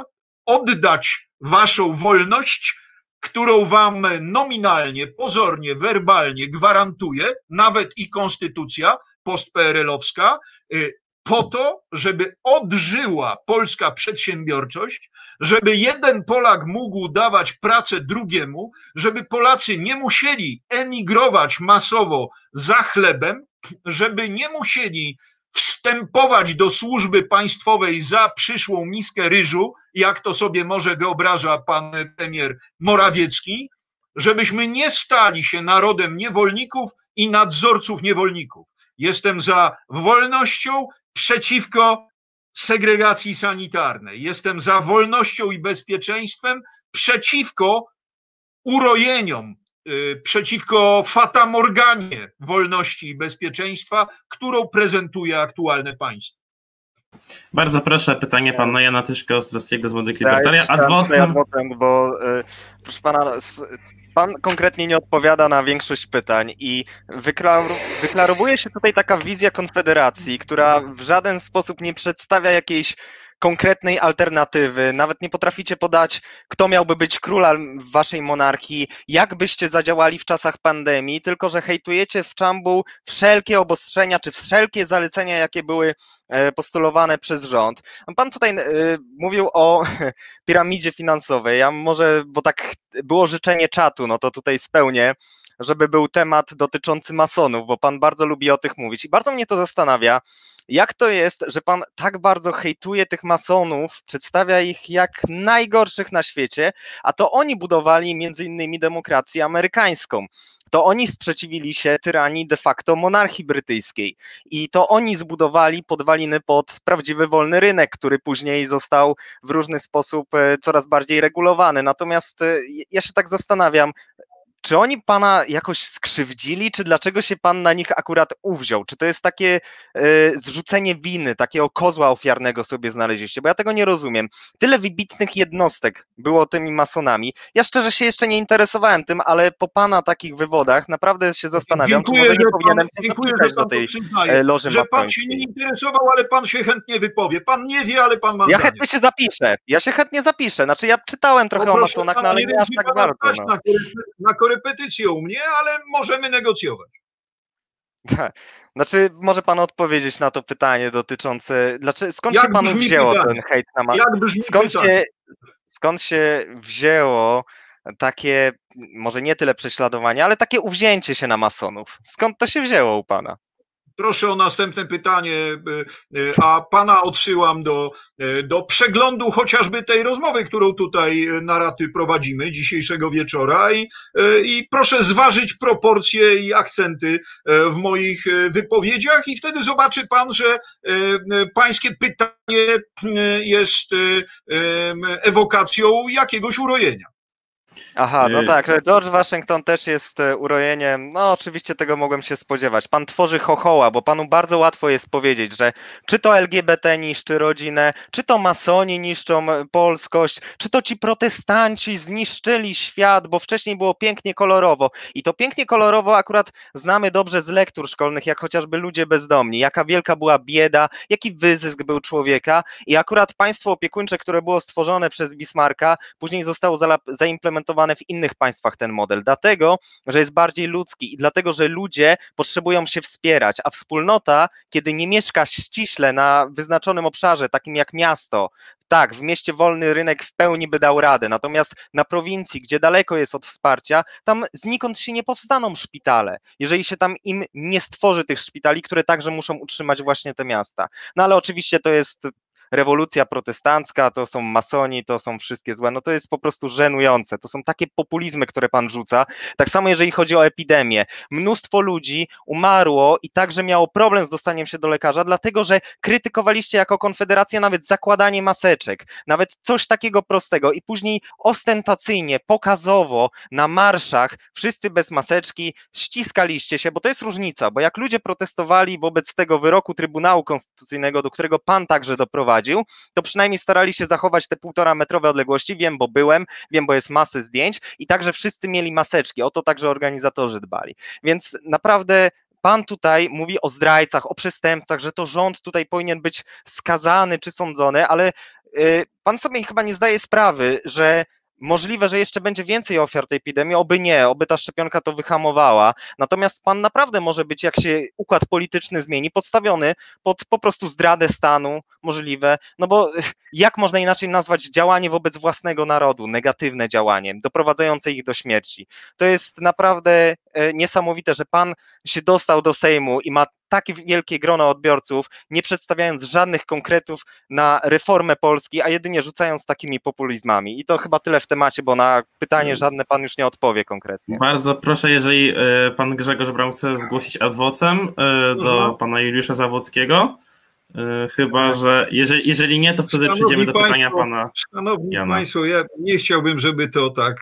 oddać waszą wolność, którą wam nominalnie, pozornie, werbalnie gwarantuje nawet i konstytucja postpeerelowska, po to, żeby odżyła polska przedsiębiorczość, żeby jeden Polak mógł dawać pracę drugiemu, żeby Polacy nie musieli emigrować masowo za chlebem, żeby nie musieli wstępować do służby państwowej za przyszłą miskę ryżu, jak to sobie może wyobraża pan premier Morawiecki, żebyśmy nie stali się narodem niewolników i nadzorców niewolników. Jestem za wolnością, przeciwko segregacji sanitarnej. Jestem za wolnością i bezpieczeństwem, przeciwko urojeniom, przeciwko fatamorganie wolności i bezpieczeństwa, którą prezentuje aktualne państwo. Bardzo proszę, pytanie pana Jana Tyszka-Ostrowskiego z Młodych Libertarian. Ja Adwocem... bo y, proszę pana, pan konkretnie nie odpowiada na większość pytań i wyklar wyklarowuje się tutaj taka wizja Konfederacji, która w żaden sposób nie przedstawia jakiejś konkretnej alternatywy, nawet nie potraficie podać, kto miałby być królem w waszej monarchii, jak byście zadziałali w czasach pandemii, tylko że hejtujecie w czambu wszelkie obostrzenia, czy wszelkie zalecenia, jakie były postulowane przez rząd. Pan tutaj mówił o piramidzie finansowej, ja może, bo tak było życzenie czatu, no to tutaj spełnię, żeby był temat dotyczący masonów, bo pan bardzo lubi o tych mówić i bardzo mnie to zastanawia, jak to jest, że pan tak bardzo hejtuje tych masonów, przedstawia ich jak najgorszych na świecie, a to oni budowali między innymi demokrację amerykańską. To oni sprzeciwili się tyranii de facto monarchii brytyjskiej i to oni zbudowali podwaliny pod prawdziwy wolny rynek, który później został w różny sposób coraz bardziej regulowany. Natomiast ja się tak zastanawiam, czy oni pana jakoś skrzywdzili, czy dlaczego się pan na nich akurat uwziął? Czy to jest takie y, zrzucenie winy, takiego kozła ofiarnego sobie znaleźliście? Bo ja tego nie rozumiem. Tyle wybitnych jednostek było tymi masonami. Ja szczerze się jeszcze nie interesowałem tym, ale po pana takich wywodach naprawdę się zastanawiam, dziękuję, czy może nie pan, powinienem dziękuję, się że pan do tej przyznaje, loży że pan masońskiej. się nie interesował, ale pan się chętnie wypowie. Pan nie wie, ale pan ma Ja zdanie. chętnie się zapiszę. Ja się chętnie zapiszę. Znaczy ja czytałem trochę No o proszę masonach, pana, no ale nie nie wiem, aż czy tak pana bardzo. stać No. na, korepe- na korepetycję u mnie, ale możemy negocjować. Znaczy, może pan odpowiedzieć na to pytanie dotyczące, dlaczego, skąd Jak się panu brzmi wzięło pytanie? ten hejt na Jak brzmi skąd pytanie? się, skąd się wzięło takie, może nie tyle prześladowanie, ale takie uwzięcie się na masonów? Skąd to się wzięło u pana? Proszę o następne pytanie, a pana odsyłam do, do przeglądu chociażby tej rozmowy, którą tutaj na raty prowadzimy dzisiejszego wieczora i, i proszę zważyć proporcje i akcenty w moich wypowiedziach i wtedy zobaczy pan, że pańskie pytanie jest ewokacją jakiegoś urojenia. Aha, no tak, że George Washington też jest urojeniem, no oczywiście tego mogłem się spodziewać. Pan tworzy chochoła, bo panu bardzo łatwo jest powiedzieć, że czy to L G B T niszczy rodzinę, czy to masoni niszczą polskość, czy to ci protestanci zniszczyli świat, bo wcześniej było pięknie kolorowo. I to pięknie kolorowo akurat znamy dobrze z lektur szkolnych, jak chociażby Ludzie bezdomni, jaka wielka była bieda, jaki wyzysk był człowieka i akurat państwo opiekuńcze, które było stworzone przez Bismarcka, później zostało zaimplementowane w innych państwach ten model, dlatego, że jest bardziej ludzki i dlatego, że ludzie potrzebują się wspierać, a wspólnota, kiedy nie mieszka ściśle na wyznaczonym obszarze, takim jak miasto, tak, w mieście wolny rynek w pełni by dał radę, natomiast na prowincji, gdzie daleko jest od wsparcia, tam znikąd się nie powstaną szpitale, jeżeli się tam im nie stworzy tych szpitali, które także muszą utrzymać właśnie te miasta. No ale oczywiście to jest rewolucja protestancka, to są masoni, to są wszystkie złe, no to jest po prostu żenujące, to są takie populizmy, które pan rzuca. Tak samo jeżeli chodzi o epidemię, mnóstwo ludzi umarło i także miało problem z dostaniem się do lekarza, dlatego że krytykowaliście jako Konfederacja nawet zakładanie maseczek, nawet coś takiego prostego i później ostentacyjnie, pokazowo na marszach wszyscy bez maseczki ściskaliście się, bo to jest różnica, bo jak ludzie protestowali wobec tego wyroku Trybunału Konstytucyjnego, do którego pan także doprowadził, to przynajmniej starali się zachować te półtora metrowe odległości, wiem, bo byłem, wiem, bo jest masy zdjęć i także wszyscy mieli maseczki, o to także organizatorzy dbali, więc naprawdę pan tutaj mówi o zdrajcach, o przestępcach, że to rząd tutaj powinien być skazany czy sądzony, ale yy, pan sobie chyba nie zdaje sprawy, że Możliwe, że jeszcze będzie więcej ofiar tej epidemii, oby nie, oby ta szczepionka to wyhamowała. Natomiast pan naprawdę może być, jak się układ polityczny zmieni, podstawiony pod po prostu zdradę stanu, możliwe, no bo jak można inaczej nazwać działanie wobec własnego narodu, negatywne działanie, doprowadzające ich do śmierci. To jest naprawdę niesamowite, że pan się dostał do Sejmu i ma takie wielkie grono odbiorców, nie przedstawiając żadnych konkretów na reformę Polski, a jedynie rzucając takimi populizmami. I to chyba tyle w temacie, bo na pytanie żadne pan już nie odpowie konkretnie. Bardzo proszę, jeżeli pan Grzegorz Braun chce zgłosić ad vocem do mhm. pana Juliusza Zawockiego, chyba że jeżeli, jeżeli nie, to wtedy Szanowni przejdziemy do państwo, pytania pana Szanowni Jana. Państwo, ja nie chciałbym, żeby to tak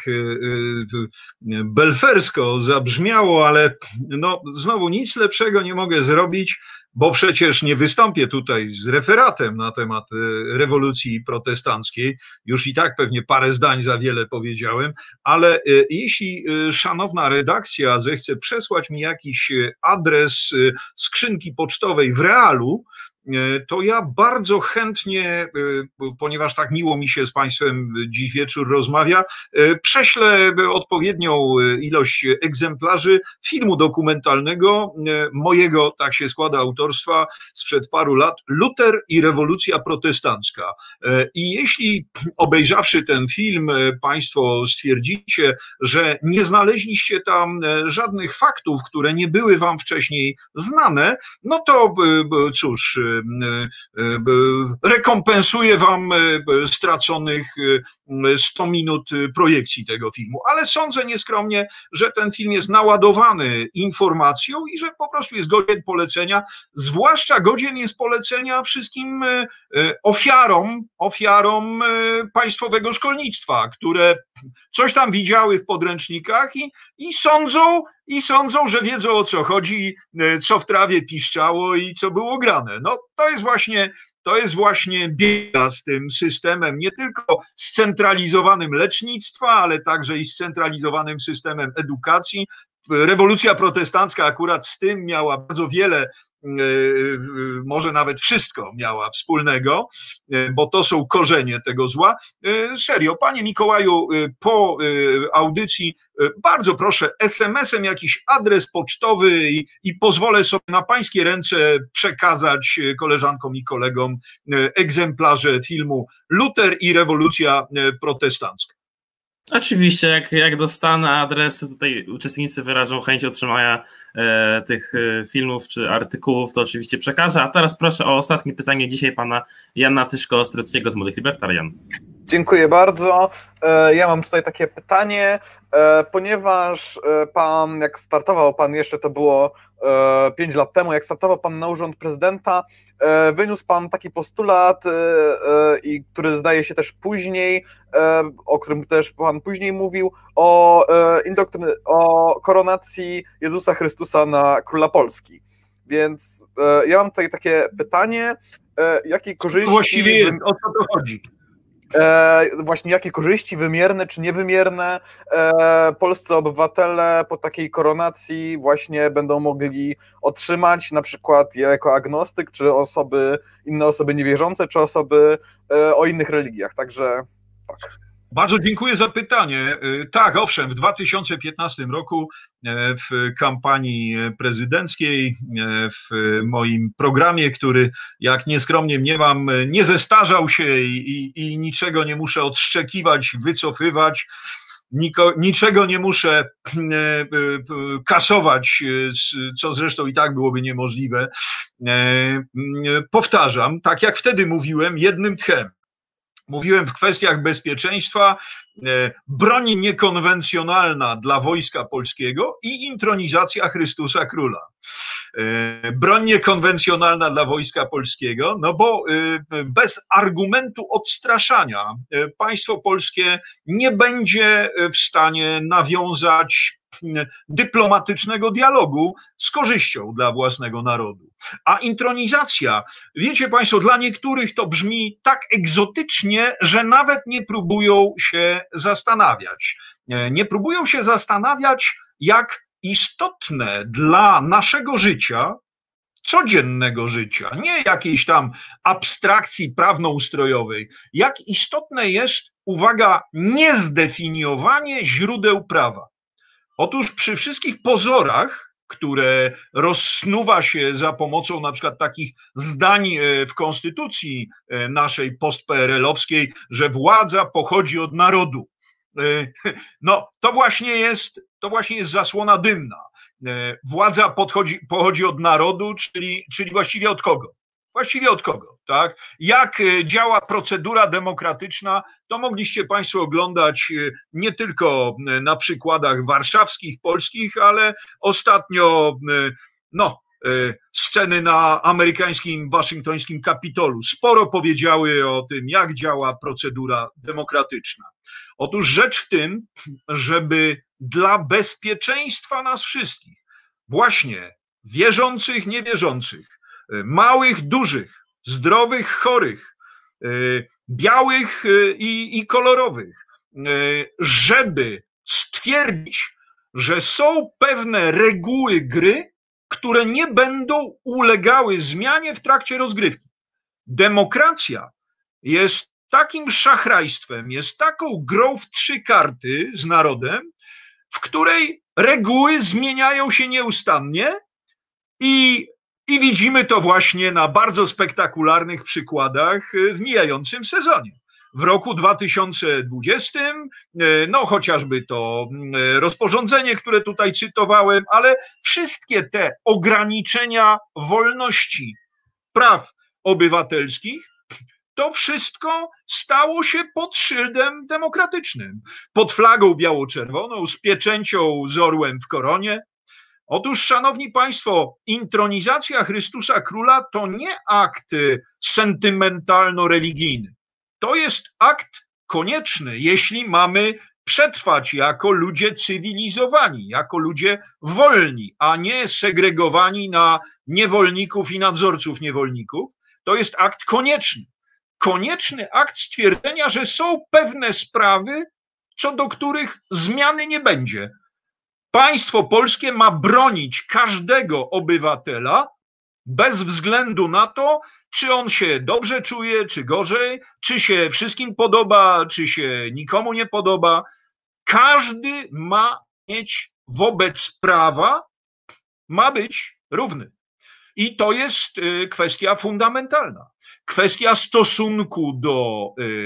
belfersko zabrzmiało, ale no, znowu nic lepszego nie mogę zrobić, bo przecież nie wystąpię tutaj z referatem na temat rewolucji protestanckiej, już i tak pewnie parę zdań za wiele powiedziałem, ale jeśli szanowna redakcja zechce przesłać mi jakiś adres skrzynki pocztowej w realu, to ja bardzo chętnie, ponieważ tak miło mi się z Państwem dziś wieczór rozmawia, prześlę odpowiednią ilość egzemplarzy filmu dokumentalnego mojego, tak się składa, autorstwa sprzed paru lat, Luter i rewolucja protestancka. I jeśli obejrzawszy ten film Państwo stwierdzicie, że nie znaleźliście tam żadnych faktów, które nie były Wam wcześniej znane, no to cóż, rekompensuje wam straconych sto minut projekcji tego filmu, ale sądzę nieskromnie, że ten film jest naładowany informacją i że po prostu jest godzien polecenia, zwłaszcza godzien jest polecenia wszystkim ofiarom, ofiarom państwowego szkolnictwa, które coś tam widziały w podręcznikach i, i sądzą, i sądzą, że wiedzą, o co chodzi, co w trawie piszczało i co było grane. No to jest właśnie, to jest właśnie bieda z tym systemem, nie tylko scentralizowanym lecznictwa, ale także i scentralizowanym systemem edukacji. Rewolucja protestancka akurat z tym miała bardzo wiele, może nawet wszystko miała wspólnego, bo to są korzenie tego zła. Serio, panie Mikołaju, po audycji bardzo proszę es em esem jakiś adres pocztowy i, i pozwolę sobie na pańskie ręce przekazać koleżankom i kolegom egzemplarze filmu Luter i rewolucja protestancka. Oczywiście, jak, jak dostanę adresy, tutaj uczestnicy wyrażą chęć otrzymania e, tych e, filmów czy artykułów, to oczywiście przekażę. A teraz proszę o ostatnie pytanie dzisiaj pana Jana Tyszko-Ostreckiego z Młodych Libertarian. Dziękuję bardzo. Ja mam tutaj takie pytanie, ponieważ pan, jak startował pan jeszcze, to było pięć lat temu, jak startował pan na urząd prezydenta, wyniósł pan taki postulat, i który zdaje się też później, o którym też pan później mówił, o, o koronacji Jezusa Chrystusa na króla Polski. Więc ja mam tutaj takie pytanie, jakie korzyści... Właściwie o co to chodzi? E, właśnie jakie korzyści wymierne czy niewymierne e, polscy obywatele po takiej koronacji właśnie będą mogli otrzymać, na przykład ja jako agnostyk, czy osoby, inne osoby niewierzące, czy osoby e, o innych religiach, także tak. Bardzo dziękuję za pytanie. Tak, owszem, w dwa tysiące piętnastym roku w kampanii prezydenckiej, w moim programie, który, jak nieskromnie mniemam, nie zestarzał się i, i, i niczego nie muszę odszczekiwać, wycofywać, Niko, niczego nie muszę kasować, co zresztą i tak byłoby niemożliwe. Powtarzam, tak jak wtedy mówiłem, jednym tchem. Mówiłem w kwestiach bezpieczeństwa, broń niekonwencjonalna dla Wojska Polskiego i intronizacja Chrystusa Króla. Broń niekonwencjonalna dla Wojska Polskiego, no bo bez argumentu odstraszania państwo polskie nie będzie w stanie nawiązać dyplomatycznego dialogu z korzyścią dla własnego narodu. A intronizacja, wiecie Państwo, dla niektórych to brzmi tak egzotycznie, że nawet nie próbują się zastanawiać. Nie próbują się zastanawiać, jak istotne dla naszego życia, codziennego życia, nie jakiejś tam abstrakcji prawnoustrojowej, jak istotne jest uwaga, niezdefiniowanie źródeł prawa. Otóż przy wszystkich pozorach, które rozsnuwa się za pomocą na przykład takich zdań w konstytucji naszej post-P R L-owskiej, że władza pochodzi od narodu. No to właśnie jest, to właśnie jest zasłona dymna. Władza podchodzi, pochodzi od narodu, czyli, czyli właściwie od kogo? Właściwie od kogo, tak? Jak działa procedura demokratyczna, to mogliście Państwo oglądać nie tylko na przykładach warszawskich, polskich, ale ostatnio, no, sceny na amerykańskim, waszyngtońskim Kapitolu sporo powiedziały o tym, jak działa procedura demokratyczna. Otóż rzecz w tym, żeby dla bezpieczeństwa nas wszystkich, właśnie wierzących, niewierzących, małych, dużych, zdrowych, chorych, białych i, i kolorowych, żeby stwierdzić, że są pewne reguły gry, które nie będą ulegały zmianie w trakcie rozgrywki. Demokracja jest takim szachrajstwem, jest taką grą w trzy karty z narodem, w której reguły zmieniają się nieustannie i I widzimy to właśnie na bardzo spektakularnych przykładach w mijającym sezonie. W roku dwa tysiące dwudziestym, no chociażby to rozporządzenie, które tutaj cytowałem, ale wszystkie te ograniczenia wolności, praw obywatelskich, to wszystko stało się pod szyldem demokratycznym, pod flagą biało-czerwoną, z pieczęcią z orłem w koronie. Otóż, szanowni państwo, intronizacja Chrystusa Króla to nie akt sentymentalno-religijny. To jest akt konieczny, jeśli mamy przetrwać jako ludzie cywilizowani, jako ludzie wolni, a nie segregowani na niewolników i nadzorców niewolników. To jest akt konieczny. Konieczny akt stwierdzenia, że są pewne sprawy, co do których zmiany nie będzie. Państwo polskie ma bronić każdego obywatela bez względu na to, czy on się dobrze czuje, czy gorzej, czy się wszystkim podoba, czy się nikomu nie podoba. Każdy ma mieć wobec prawa, ma być równy. I to jest kwestia fundamentalna. Kwestia stosunku do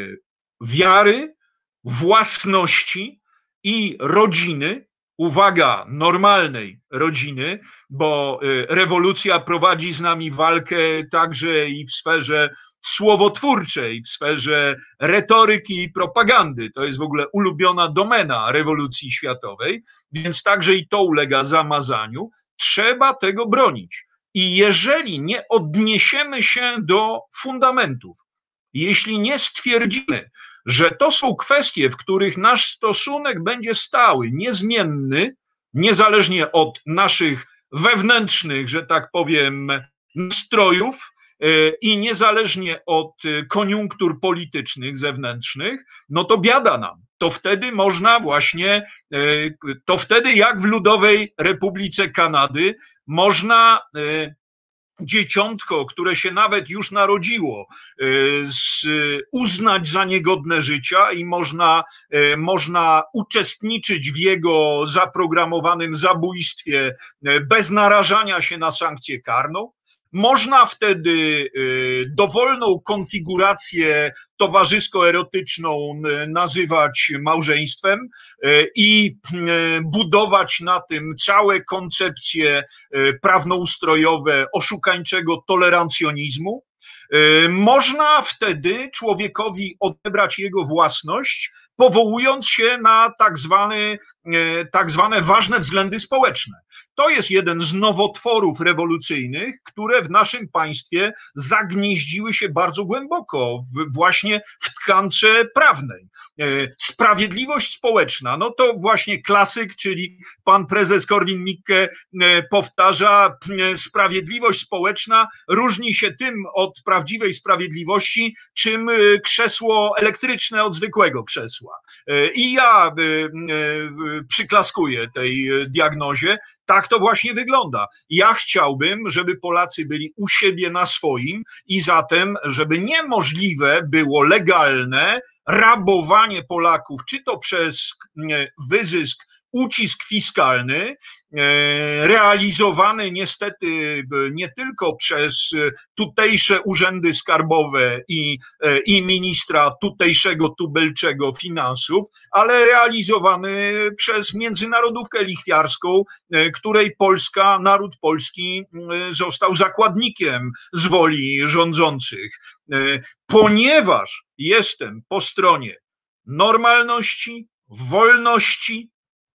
wiary, własności i rodziny. Uwaga, normalnej rodziny, bo rewolucja prowadzi z nami walkę także i w sferze słowotwórczej, w sferze retoryki i propagandy. To jest w ogóle ulubiona domena rewolucji światowej, więc także i to ulega zamazaniu. Trzeba tego bronić. I jeżeli nie odniesiemy się do fundamentów, jeśli nie stwierdzimy, że to są kwestie, w których nasz stosunek będzie stały, niezmienny, niezależnie od naszych wewnętrznych, że tak powiem, nastrojów i niezależnie od koniunktur politycznych, zewnętrznych, no to biada nam. To wtedy można właśnie, to wtedy jak w Ludowej Republice Kanady można dzieciątko, które się nawet już narodziło, uznać za niegodne życia i można, można uczestniczyć w jego zaprogramowanym zabójstwie bez narażania się na sankcję karną. Można wtedy dowolną konfigurację towarzysko-erotyczną nazywać małżeństwem i budować na tym całe koncepcje prawnoustrojowe oszukańczego tolerancjonizmu. Można wtedy człowiekowi odebrać jego własność, powołując się na tak zwany, tak zwane ważne względy społeczne. To jest jeden z nowotworów rewolucyjnych, które w naszym państwie zagnieździły się bardzo głęboko, w, właśnie w tkance prawnej. Sprawiedliwość społeczna, no to właśnie klasyk, czyli pan prezes Korwin-Mikke powtarza, sprawiedliwość społeczna różni się tym od prawdziwej sprawiedliwości, czym krzesło elektryczne od zwykłego krzesła. I ja przyklaskuję tej diagnozie. Tak to właśnie wygląda. Ja chciałbym, żeby Polacy byli u siebie na swoim i zatem, żeby niemożliwe było legalne rabowanie Polaków, czy to przez wyzysk, ucisk fiskalny, realizowany niestety nie tylko przez tutejsze urzędy skarbowe i, i ministra tutejszego tubelczego finansów, ale realizowany przez międzynarodówkę lichwiarską, której Polska, naród polski został zakładnikiem z woli rządzących. Ponieważ jestem po stronie normalności, wolności,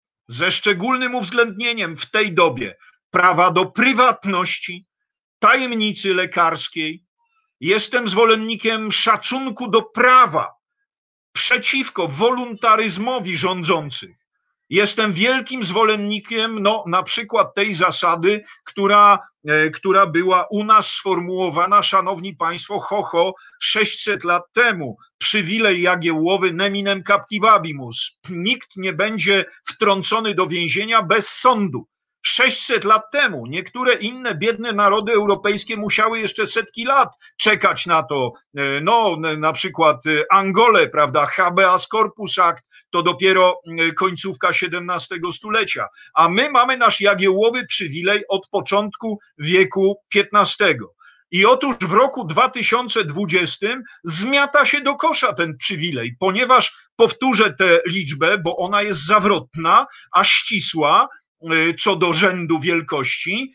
ze szczególnym uwzględnieniem w tej dobie prawa do prywatności, tajemnicy lekarskiej. Jestem zwolennikiem szacunku do prawa przeciwko woluntaryzmowi rządzących. Jestem wielkim zwolennikiem, no, na przykład tej zasady, która, która była u nas sformułowana, szanowni państwo, ho, ho, sześćset lat temu. Przywilej Jagiełłowy neminem captivabimus. Nikt nie będzie wtrącony do więzienia bez sądu. sześćset lat temu niektóre inne biedne narody europejskie musiały jeszcze setki lat czekać na to. No, na przykład Angolę, prawda, habeas corpus act, to dopiero końcówka siedemnastego stulecia. A my mamy nasz Jagiełłowy przywilej od początku wieku piętnastego. I otóż w roku dwa tysiące dwudziestym zmiata się do kosza ten przywilej, ponieważ powtórzę tę liczbę, bo ona jest zawrotna, a ścisła, co do rzędu wielkości,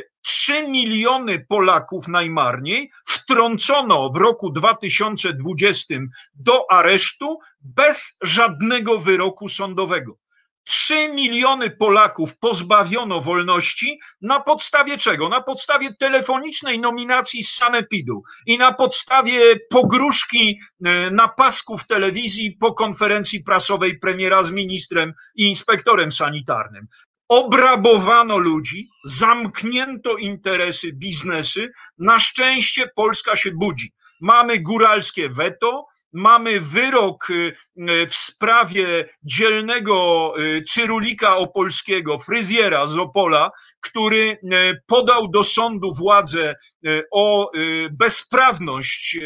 trzy miliony Polaków najmarniej wtrącono w roku dwa tysiące dwudziestym do aresztu bez żadnego wyroku sądowego. Trzy miliony Polaków pozbawiono wolności na podstawie czego? Na podstawie telefonicznej nominacji z sanepidu i na podstawie pogróżki na pasku w telewizji po konferencji prasowej premiera z ministrem i inspektorem sanitarnym. Obrabowano ludzi, zamknięto interesy, biznesy. Na szczęście Polska się budzi. Mamy góralskie weto, mamy wyrok w sprawie dzielnego cyrulika opolskiego, fryzjera z Opola, który podał do sądu władzę o bezprawność,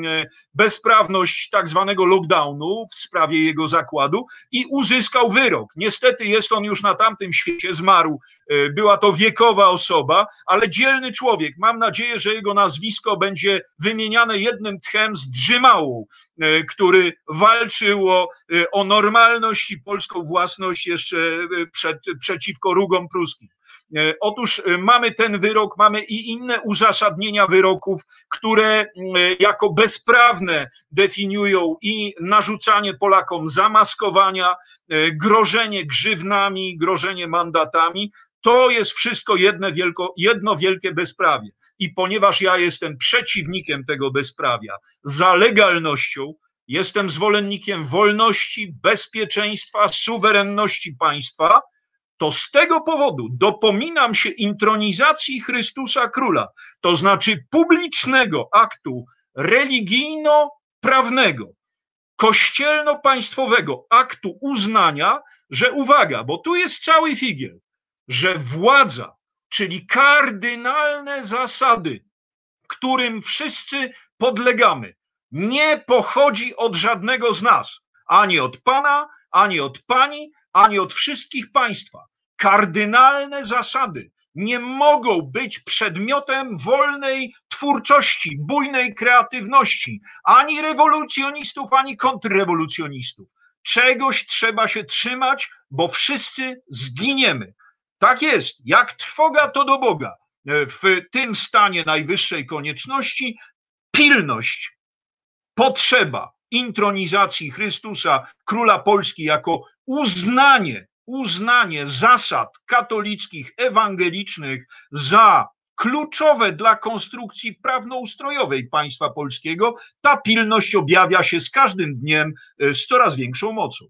bezprawność tak zwanego lockdownu w sprawie jego zakładu i uzyskał wyrok. Niestety jest on już na tamtym świecie, zmarł. Była to wiekowa osoba, ale dzielny człowiek. Mam nadzieję, że jego nazwisko będzie wymieniane jednym tchem z Drzymałą, który walczył o, o normalność i polską własność jeszcze przed, przeciwko rugom pruskim. Otóż mamy ten wyrok, mamy i inne uzasadnienia wyroków, które jako bezprawne definiują i narzucanie Polakom zamaskowania, grożenie grzywnami, grożenie mandatami. To jest wszystko jedno, wielko, jedno wielkie bezprawie. I ponieważ ja jestem przeciwnikiem tego bezprawia, za legalnością, jestem zwolennikiem wolności, bezpieczeństwa, suwerenności państwa, to z tego powodu dopominam się intronizacji Chrystusa Króla, to znaczy publicznego aktu religijno-prawnego, kościelno-państwowego aktu uznania, że uwaga, bo tu jest cały figiel, że władza, czyli kardynalne zasady, którym wszyscy podlegamy, nie pochodzi od żadnego z nas, ani od pana, ani od pani, ani od wszystkich państwa. Kardynalne zasady nie mogą być przedmiotem wolnej twórczości, bujnej kreatywności, ani rewolucjonistów, ani kontrrewolucjonistów. Czegoś trzeba się trzymać, bo wszyscy zginiemy. Tak jest, jak trwoga to do Boga. W tym stanie najwyższej konieczności pilność, potrzeba intronizacji Chrystusa, Króla Polski jako uznanie, uznanie zasad katolickich, ewangelicznych za kluczowe dla konstrukcji prawnoustrojowej państwa polskiego, ta pilność objawia się z każdym dniem z coraz większą mocą.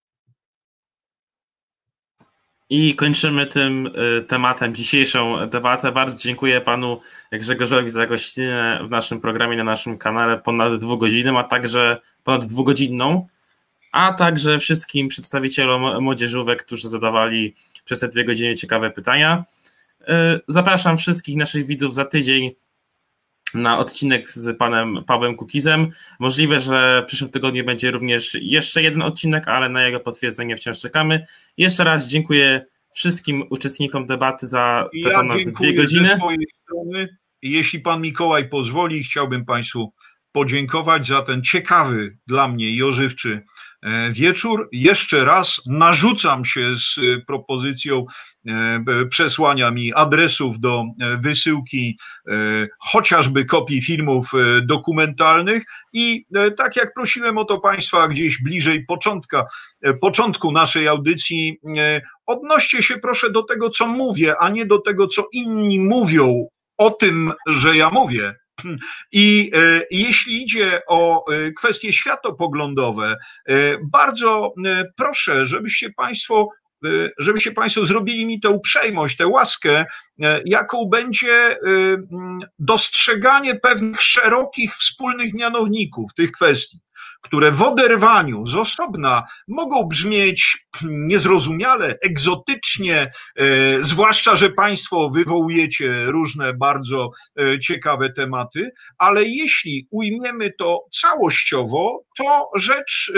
I kończymy tym tematem dzisiejszą debatę. Bardzo dziękuję panu Grzegorzowi za gościnę w naszym programie, na naszym kanale ponad dwugodzinnym, a także ponad dwugodzinną, a także wszystkim przedstawicielom młodzieżówek, którzy zadawali przez te dwie godziny ciekawe pytania. Zapraszam wszystkich naszych widzów za tydzień na odcinek z panem Pawłem Kukizem. Możliwe, że w przyszłym tygodniu będzie również jeszcze jeden odcinek, ale na jego potwierdzenie wciąż czekamy. Jeszcze raz dziękuję wszystkim uczestnikom debaty za te ja ponad dwie godziny. Ze swojej strony. Jeśli pan Mikołaj pozwoli, chciałbym państwu podziękować za ten ciekawy dla mnie i ożywczy wieczór. Jeszcze raz narzucam się z propozycją przesłania mi adresów do wysyłki chociażby kopii filmów dokumentalnych i tak jak prosiłem o to państwa gdzieś bliżej początka, początku naszej audycji, odnoście się proszę do tego, co mówię, a nie do tego, co inni mówią o tym, że ja mówię. I jeśli idzie o kwestie światopoglądowe, bardzo proszę, żebyście Państwo, żebyście Państwo zrobili mi tę uprzejmość, tę łaskę, jaką będzie dostrzeganie pewnych szerokich wspólnych mianowników tych kwestii, które w oderwaniu z osobna mogą brzmieć niezrozumiale, egzotycznie, zwłaszcza, że Państwo wywołujecie różne bardzo ciekawe tematy, ale jeśli ujmiemy to całościowo, to rzecz,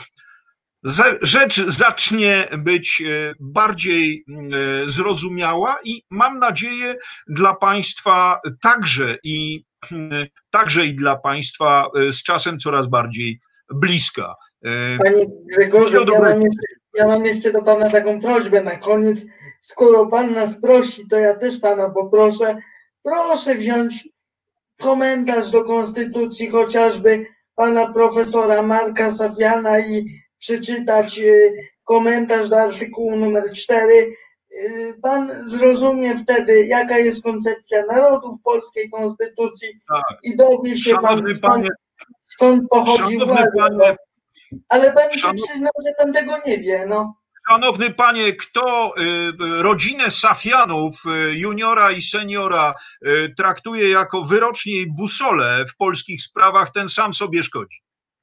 rzecz zacznie być bardziej zrozumiała i mam nadzieję dla Państwa także i także i dla Państwa z czasem coraz bardziej bliska. Panie Grzegorzu, ja mam, jeszcze, ja mam jeszcze do Pana taką prośbę na koniec. Skoro Pan nas prosi, to ja też Pana poproszę, proszę wziąć komentarz do Konstytucji chociażby Pana profesora Marka Safiana i przeczytać komentarz do artykułu numer cztery. Pan zrozumie wtedy, jaka jest koncepcja narodu w polskiej konstytucji tak. I dowie się Szanowny pan, skąd, panie, skąd pochodzi władza. Panie, ale Pan się przyznał, że Pan tego nie wie. No. Szanowny Panie, kto rodzinę Safianów, juniora i seniora, traktuje jako wyrocznie i busolę w polskich sprawach, ten sam sobie szkodzi.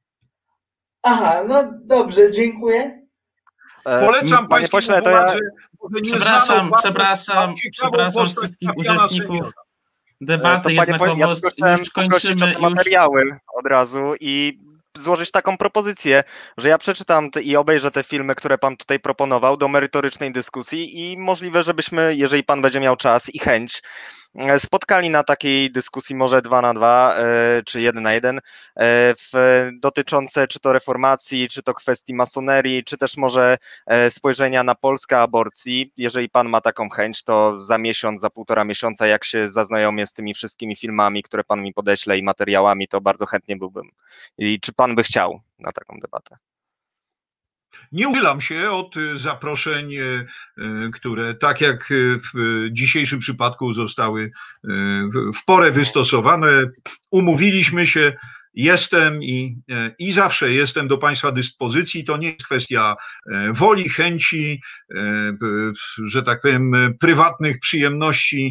Aha, no dobrze, dziękuję. Polecam Państwu pośle, to ja... Przepraszam, przepraszam, przepraszam wszystkich uczestników debaty, jednakowoż ja już kończymy. Już... materiały od razu i złożyć taką propozycję, że ja przeczytam te, i obejrzę te filmy, które Pan tutaj proponował do merytorycznej dyskusji i możliwe, żebyśmy, jeżeli Pan będzie miał czas i chęć, spotkali na takiej dyskusji może dwa na dwa, czy jeden na jeden, w, dotyczące czy to reformacji, czy to kwestii masonerii, czy też może spojrzenia na Polskę aborcji. Jeżeli Pan ma taką chęć, to za miesiąc, za półtora miesiąca, jak się zaznajomię z tymi wszystkimi filmami, które Pan mi podeśle i materiałami, to bardzo chętnie byłbym. I czy Pan by chciał na taką debatę? Nie uchylam się od zaproszeń, które tak jak w dzisiejszym przypadku zostały w porę wystosowane. Umówiliśmy się, jestem i, i zawsze jestem do Państwa dyspozycji. To nie jest kwestia woli, chęci, że tak powiem, prywatnych przyjemności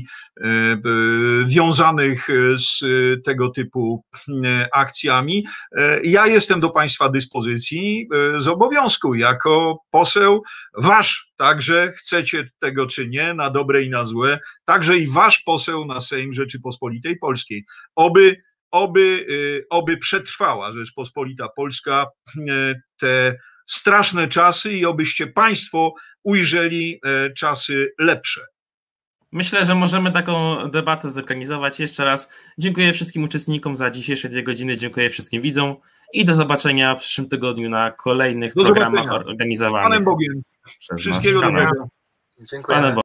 wiązanych z tego typu akcjami. Ja jestem do Państwa dyspozycji z obowiązku jako poseł wasz, także chcecie tego czy nie, na dobre i na złe, także i wasz poseł na Sejm Rzeczypospolitej Polskiej. Oby Oby, oby przetrwała Rzeczpospolita Polska te straszne czasy i obyście Państwo ujrzeli czasy lepsze. Myślę, że możemy taką debatę zorganizować. Jeszcze raz dziękuję wszystkim uczestnikom za dzisiejsze dwie godziny, dziękuję wszystkim widzom i do zobaczenia w przyszłym tygodniu na kolejnych do programach zobaczenia. Organizowanych. Z Panem Bogiem. Wszystkiego dobrego. Dziękuję.